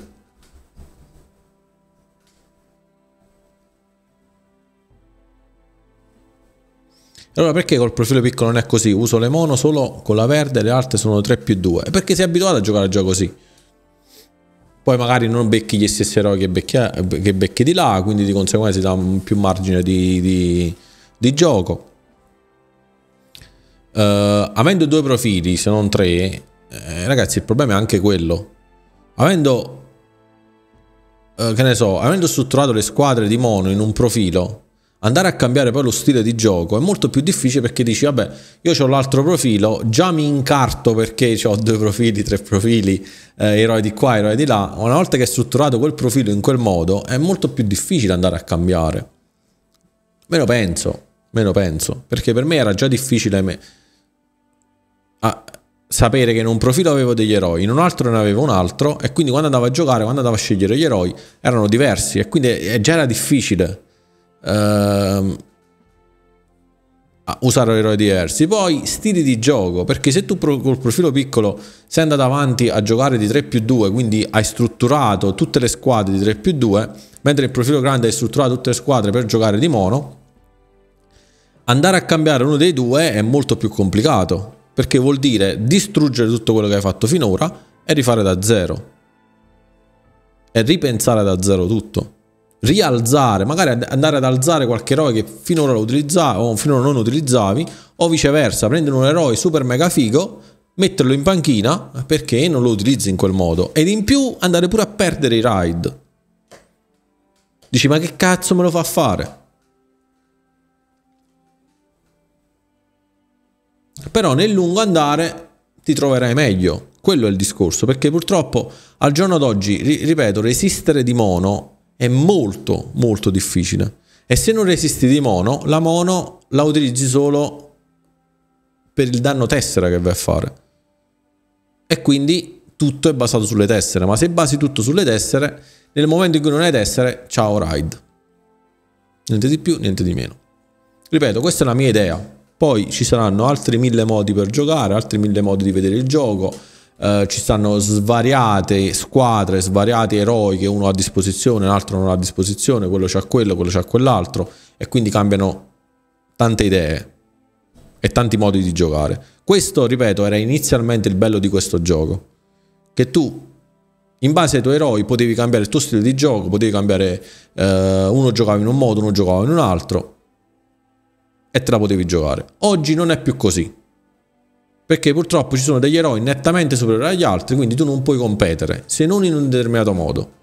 Allora perché col profilo piccolo non è così? Uso le mono solo con la verde e le altre sono 3+2. Perché sei abituato a giocare già così. Poi magari non becchi gli stessi eroi che becchi di là, quindi di conseguenza ti dà un più margine di gioco. Avendo 2 profili, se non 3, ragazzi, il problema è anche quello. Avendo, che ne so, avendo strutturato le squadre di mono in un profilo, andare a cambiare poi lo stile di gioco è molto più difficile, perché dici, vabbè, io ho l'altro profilo, già mi incarto perché ho 2 profili, 3 profili, eroi di qua, eroi di là. Una volta che è strutturato quel profilo in quel modo, è molto più difficile andare a cambiare. Me lo penso. Meno penso. Perché per me era già difficile sapere che in un profilo avevo degli eroi, in un altro ne avevo un altro, e quindi quando andavo a giocare, quando andavo a scegliere gli eroi, erano diversi, e quindi già era difficile usare eroi diversi. Poi stili di gioco, perché se tu col profilo piccolo sei andato avanti a giocare di 3+2, quindi hai strutturato tutte le squadre di 3+2, mentre il profilo grande hai strutturato tutte le squadre per giocare di mono, andare a cambiare uno dei due è molto più complicato, perché vuol dire distruggere tutto quello che hai fatto finora e rifare da zero e ripensare da zero tutto, rialzare, magari andare ad alzare qualche eroe che finora lo utilizzavi o finora non utilizzavi, o viceversa, prendere un eroe super mega figo, metterlo in panchina perché non lo utilizzi in quel modo, ed in più andare pure a perdere i raid. Dici, ma che cazzo me lo fa fare? Però nel lungo andare ti troverai meglio, quello è il discorso, perché purtroppo al giorno d'oggi, ripeto, resistere di mono è molto molto difficile, e se non resisti di mono la utilizzi solo per il danno tessera che vai a fare, e quindi tutto è basato sulle tessere. Ma se basi tutto sulle tessere, nel momento in cui non hai tessere, ciao raid, niente di più, niente di meno. Ripeto, questa è la mia idea. Poi ci saranno altri 1000 modi per giocare, altri 1000 modi di vedere il gioco, ci stanno svariate squadre, svariati eroi che uno ha a disposizione, l'altro non ha a disposizione, quello c'ha quello c'ha quell'altro, e quindi cambiano tante idee e tanti modi di giocare. Questo, ripeto, era inizialmente il bello di questo gioco, che tu in base ai tuoi eroi potevi cambiare il tuo stile di gioco, potevi cambiare, uno giocava in un modo, uno giocava in un altro, e te la potevi giocare. Oggi non è più così, perché purtroppo ci sono degli eroi nettamente superiori agli altri, quindi tu non puoi competere se non in un determinato modo.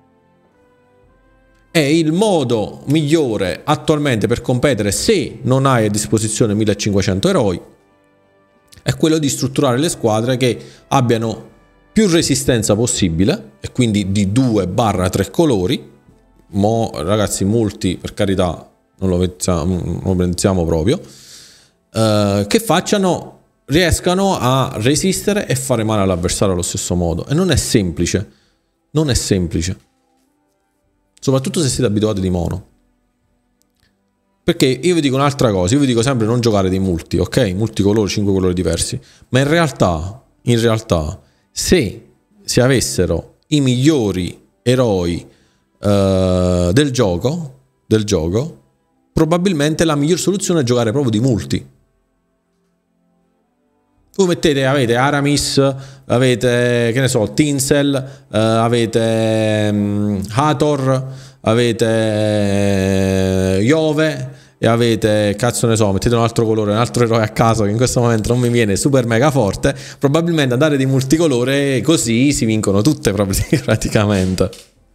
E il modo migliore attualmente per competere, se non hai a disposizione 1500 eroi, è quello di strutturare le squadre che abbiano più resistenza possibile, e quindi di 2/3 colori. Ragazzi, multi per carità non lo pensiamo proprio, che riescano a resistere e fare male all'avversario allo stesso modo. E non è semplice, non è semplice, soprattutto se siete abituati di mono. Perché io vi dico un'altra cosa, io vi dico sempre non giocare dei multi, ok? Multicolori, 5 colori diversi, ma in realtà se si avessero i migliori eroi del gioco, probabilmente la miglior soluzione è giocare proprio di multi. Voi avete Aramis, avete, che ne so, Tinsel, avete Hathor, avete Jove, e avete, cazzo ne so, mettete un altro colore, un altro eroe a caso che in questo momento non mi viene, super mega forte. Probabilmente andare di multicolore, così si vincono tutte praticamente.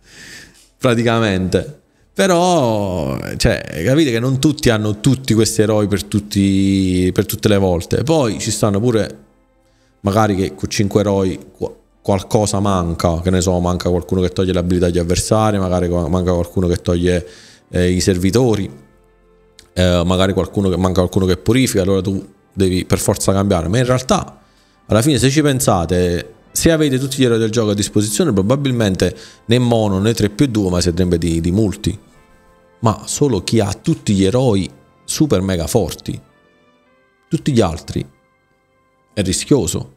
Però, cioè, capite che non tutti hanno tutti questi eroi per tutte le volte. Poi ci stanno pure, magari, che con 5 eroi qualcosa manca, che ne so, manca qualcuno che toglie le abilità agli avversari, magari manca qualcuno che toglie i servitori, magari manca qualcuno che purifica, allora tu devi per forza cambiare. Ma in realtà, alla fine, se ci pensate, se avete tutti gli eroi del gioco a disposizione, probabilmente né mono né 3+2, ma si andrebbe di multi. Ma solo chi ha tutti gli eroi super mega forti. Tutti gli altri è rischioso.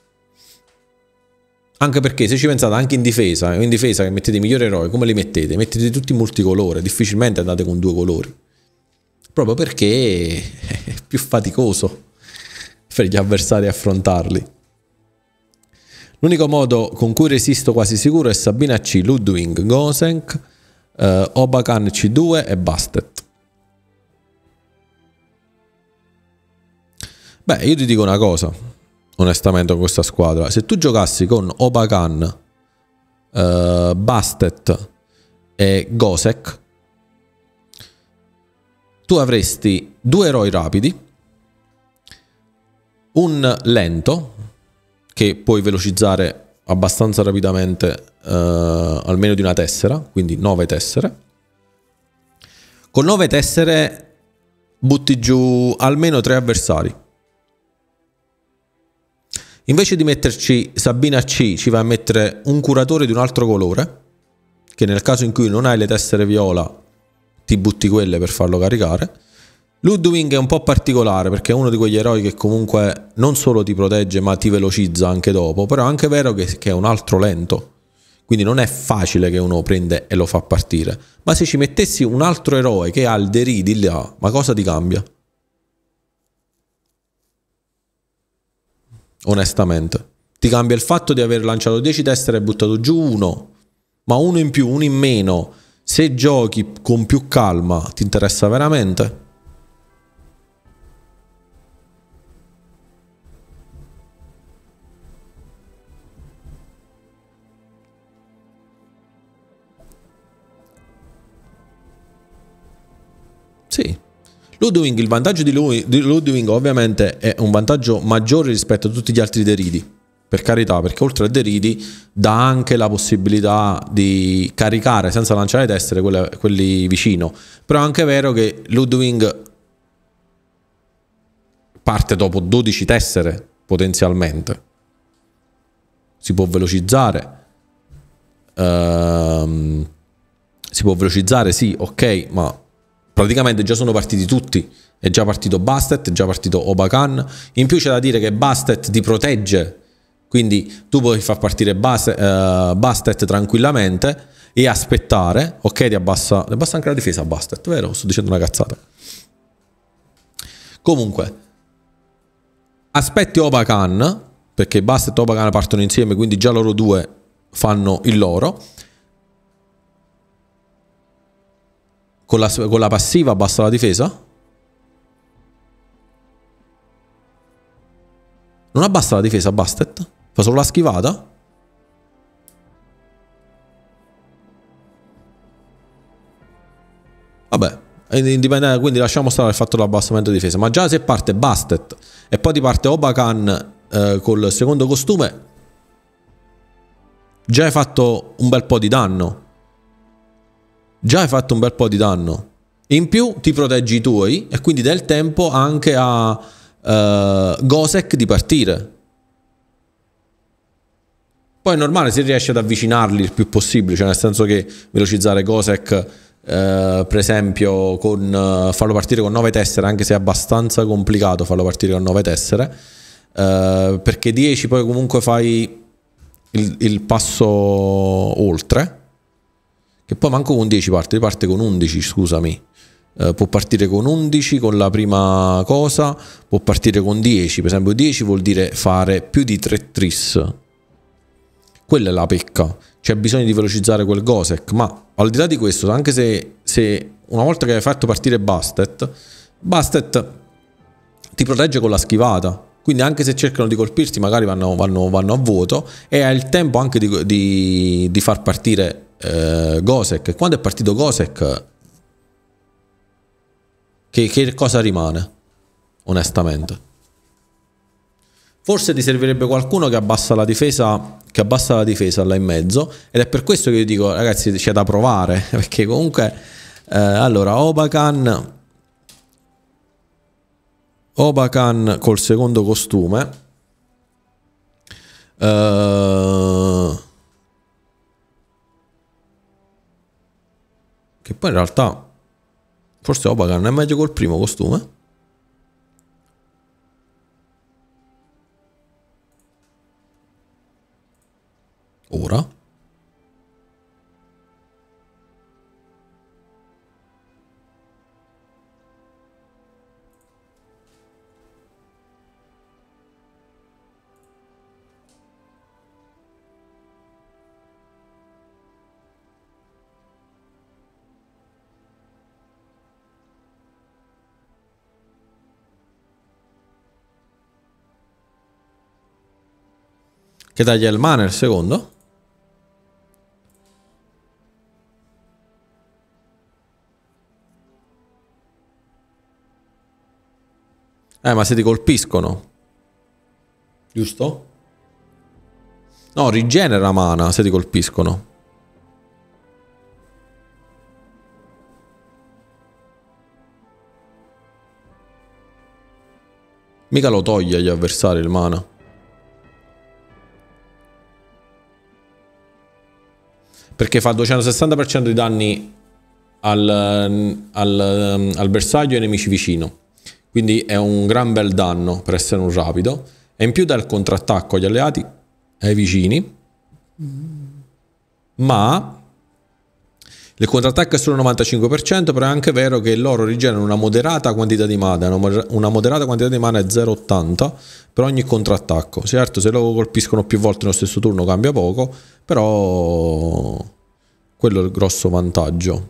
Anche perché, se ci pensate, anche in difesa che mettete i migliori eroi, come li mettete? Mettete tutti multicolore, difficilmente andate con 2 colori. Proprio perché è più faticoso per gli avversari affrontarli. L'unico modo con cui resisto quasi sicuro è Sabina C, Ludwig, Gosenk, Obakan C2 e Bastet. Beh, io ti dico una cosa, onestamente, con questa squadra. Se tu giocassi con Obakan, Bastet e Gosek, tu avresti 2 eroi rapidi, un lento che puoi velocizzare abbastanza rapidamente, almeno di una tessera, quindi 9 tessere. Con 9 tessere butti giù almeno 3 avversari. Invece di metterci Sabina C, ci vai a mettere un curatore di un altro colore, che nel caso in cui non hai le tessere viola ti butti quelle per farlo caricare. Ludwig è un po' particolare perché è uno di quegli eroi che comunque non solo ti protegge ma ti velocizza anche dopo, però è anche vero che è un altro lento, quindi non è facile che uno prende e lo fa partire. Ma se ci mettessi un altro eroe che ha il Deri di là, ma cosa ti cambia? Onestamente ti cambia il fatto di aver lanciato 10 tessere e buttato giù uno, ma uno in più, uno in meno. Se giochi con più calma ti interessa veramente? Sì. Ludwig, il vantaggio di Ludwig ovviamente è un vantaggio maggiore rispetto a tutti gli altri deridi, per carità, perché oltre a deridi dà anche la possibilità di caricare senza lanciare tessere quelli vicino. Però è anche vero che Ludwig parte dopo 12 tessere potenzialmente, si può velocizzare, sì, ok, ma praticamente già sono partiti tutti. È già partito Bastet, è già partito Obakan. In più c'è da dire che Bastet ti protegge, quindi tu puoi far partire Bastet tranquillamente e aspettare. Ok, ti abbassa anche la difesa Bastet, vero? Sto dicendo una cazzata. Comunque aspetti Obakan, perché Bastet e Obakan partono insieme, quindi già loro due fanno il loro. Con la passiva abbassa la difesa? Non abbassa la difesa Bastet? Fa solo la schivata? Vabbè, indipendente, quindi lasciamo stare il fatto dell'abbassamento di difesa. Ma già se parte Bastet e poi ti parte Obakan col secondo costume, già hai fatto un bel po' di danno. In più ti proteggi i tuoi e quindi dai il tempo anche a Gosek di partire. Poi è normale se riesci ad avvicinarli il più possibile, cioè nel senso che velocizzare Gosek per esempio con farlo partire con 9 tessere, anche se è abbastanza complicato farlo partire con 9 tessere, perché 10 poi comunque fai il passo oltre, che poi manco con 10 parte con 11, scusami. Può partire con 11 con la prima cosa, può partire con 10, per esempio 10 vuol dire fare più di 3 tris. Quella è la pecca, c'è bisogno di velocizzare quel Gosek, ma al di là di questo, anche se una volta che hai fatto partire Bastet ti protegge con la schivata, quindi anche se cercano di colpirti magari vanno a vuoto, e hai il tempo anche di far partire Gosek. Quando è partito Gosek, che cosa rimane? Onestamente, forse ti servirebbe qualcuno che abbassa la difesa là in mezzo, ed è per questo che io dico ragazzi c'è da provare, perché comunque allora Obakan col secondo costume, che poi in realtà forse Obakan è meglio col primo costume. Ora che taglia il mana il secondo. Ma se ti colpiscono, giusto? No, rigenera mana se ti colpiscono. Mica lo toglie agli avversari il mana. Perché fa 260% di danni al bersaglio e ai nemici vicino. Quindi è un gran bel danno per essere un rapido. E in più dà il contrattacco agli alleati e ai vicini. Ma il contrattacco è solo il 95%, però è anche vero che loro rigenerano una moderata quantità di mana. Una moderata quantità di mana è 0,80 per ogni contrattacco. Certo, se lo colpiscono più volte nello stesso turno cambia poco, però quello è il grosso vantaggio.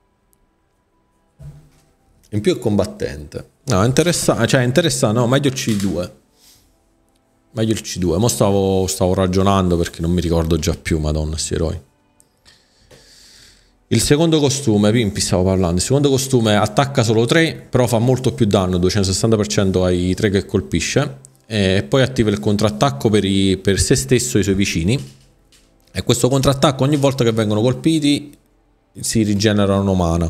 In più è combattente. No, è interessante, cioè è interessante, no, meglio il C2. Meglio il C2. Mo stavo ragionando perché non mi ricordo già più, madonna, sti eroi. Il secondo costume, Pimpi stavo parlando, il secondo costume attacca solo 3, però fa molto più danno, 260% ai 3 che colpisce, e poi attiva il contrattacco per se stesso e i suoi vicini, e questo contrattacco ogni volta che vengono colpiti si rigenerano mana.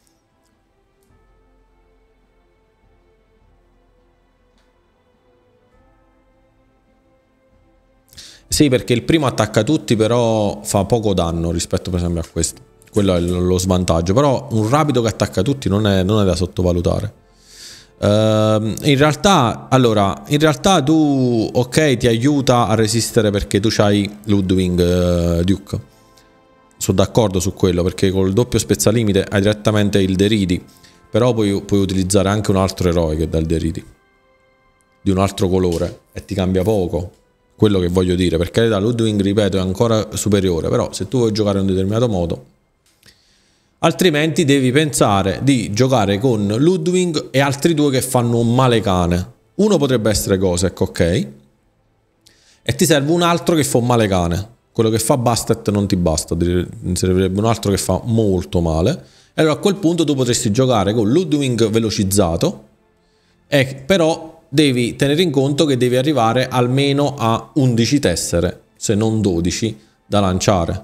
Sì, perché il primo attacca tutti, però fa poco danno rispetto per esempio a questo. Quello è lo svantaggio. Però un rapido che attacca tutti non è da sottovalutare. In realtà tu, ok, ti aiuta a resistere perché tu c'hai Ludwig Duke. Sono d'accordo su quello, perché col doppio spezzalimite hai direttamente il Deridi. Però puoi utilizzare anche un altro eroe che dà il Deridi, di un altro colore, e ti cambia poco. Quello che voglio dire, perché da Ludwig, ripeto, è ancora superiore, però se tu vuoi giocare in un determinato modo, altrimenti devi pensare di giocare con Ludwig e altri due che fanno un male cane. Uno potrebbe essere Gosek, ok, e ti serve un altro che fa un male cane. Quello che fa Bastet non ti basta, ti servirebbe un altro che fa molto male. E allora a quel punto tu potresti giocare con Ludwig velocizzato, e però devi tenere in conto che devi arrivare almeno a 11 tessere, se non 12, da lanciare.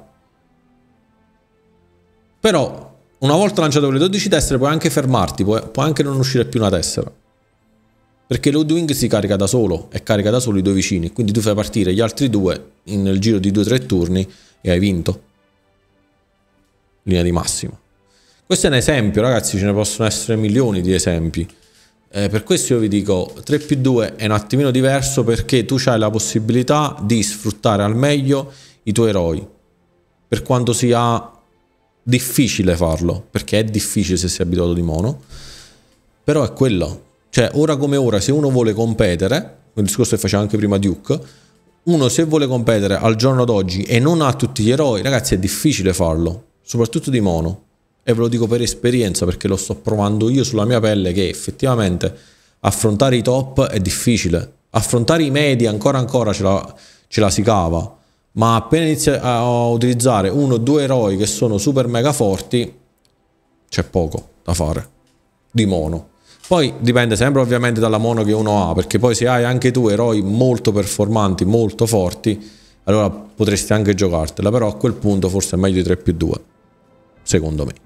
Però una volta lanciato quelle 12 tessere puoi anche fermarti, può anche non uscire più una tessera. Perché Ludwig si carica da solo e carica da solo i due vicini, quindi tu fai partire gli altri due nel giro di 2-3 turni e hai vinto. Linea di massima. Questo è un esempio, ragazzi, ce ne possono essere milioni di esempi. Per questo io vi dico 3+2 è un attimino diverso, perché tu hai la possibilità di sfruttare al meglio i tuoi eroi, per quanto sia difficile farlo, perché è difficile se sei abituato di mono, però è quello, cioè ora come ora, se uno vuole competere, il discorso che faceva anche prima Duke, uno se vuole competere al giorno d'oggi e non ha tutti gli eroi, ragazzi, è difficile farlo, soprattutto di mono. E ve lo dico per esperienza, perché lo sto provando io sulla mia pelle, che effettivamente affrontare i top è difficile. Affrontare i medi ancora ce la si cava. Ma appena inizia a utilizzare uno o due eroi che sono super mega forti, c'è poco da fare di mono. Poi dipende sempre ovviamente dalla mono che uno ha, perché poi se hai anche tu eroi molto performanti, molto forti, allora potresti anche giocartela. Però a quel punto forse è meglio di 3+2, secondo me.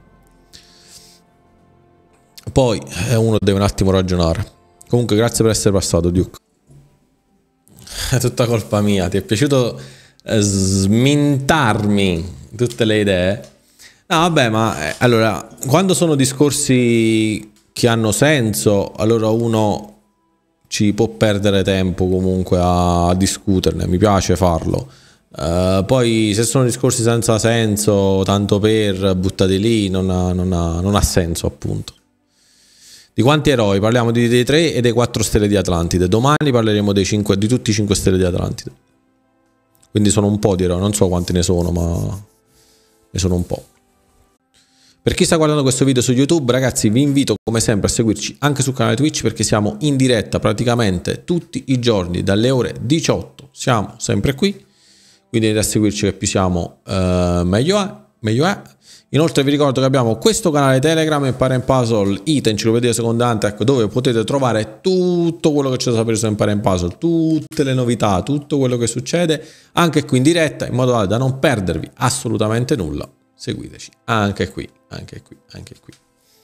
Poi uno deve un attimo ragionare. Comunque grazie per essere passato, Duke. È tutta colpa mia. Ti è piaciuto smintarmi tutte le idee? No, vabbè, ma allora, quando sono discorsi che hanno senso, allora uno ci può perdere tempo comunque a discuterne. Mi piace farlo. Poi se sono discorsi senza senso, tanto per buttati lì, non ha senso, appunto. Di quanti eroi? Parliamo dei 3 e dei 4 stelle di Atlantide. Domani parleremo di tutti i 5 stelle di Atlantide. Quindi sono un po' di eroi, non so quanti ne sono, ma ne sono un po'. Per chi sta guardando questo video su YouTube, ragazzi, vi invito come sempre a seguirci anche sul canale Twitch, perché siamo in diretta praticamente tutti i giorni dalle ore 18. Siamo sempre qui, quindi venite a seguirci, che più siamo meglio è. Inoltre vi ricordo che abbiamo questo canale Telegram, Impara in Puzzle, IT Enciclopedia Seconda Antec, dove potete trovare tutto quello che c'è da sapere su Impara in Puzzle, tutte le novità, tutto quello che succede, anche qui in diretta, in modo tale da non perdervi assolutamente nulla. Seguiteci anche qui, anche qui, anche qui.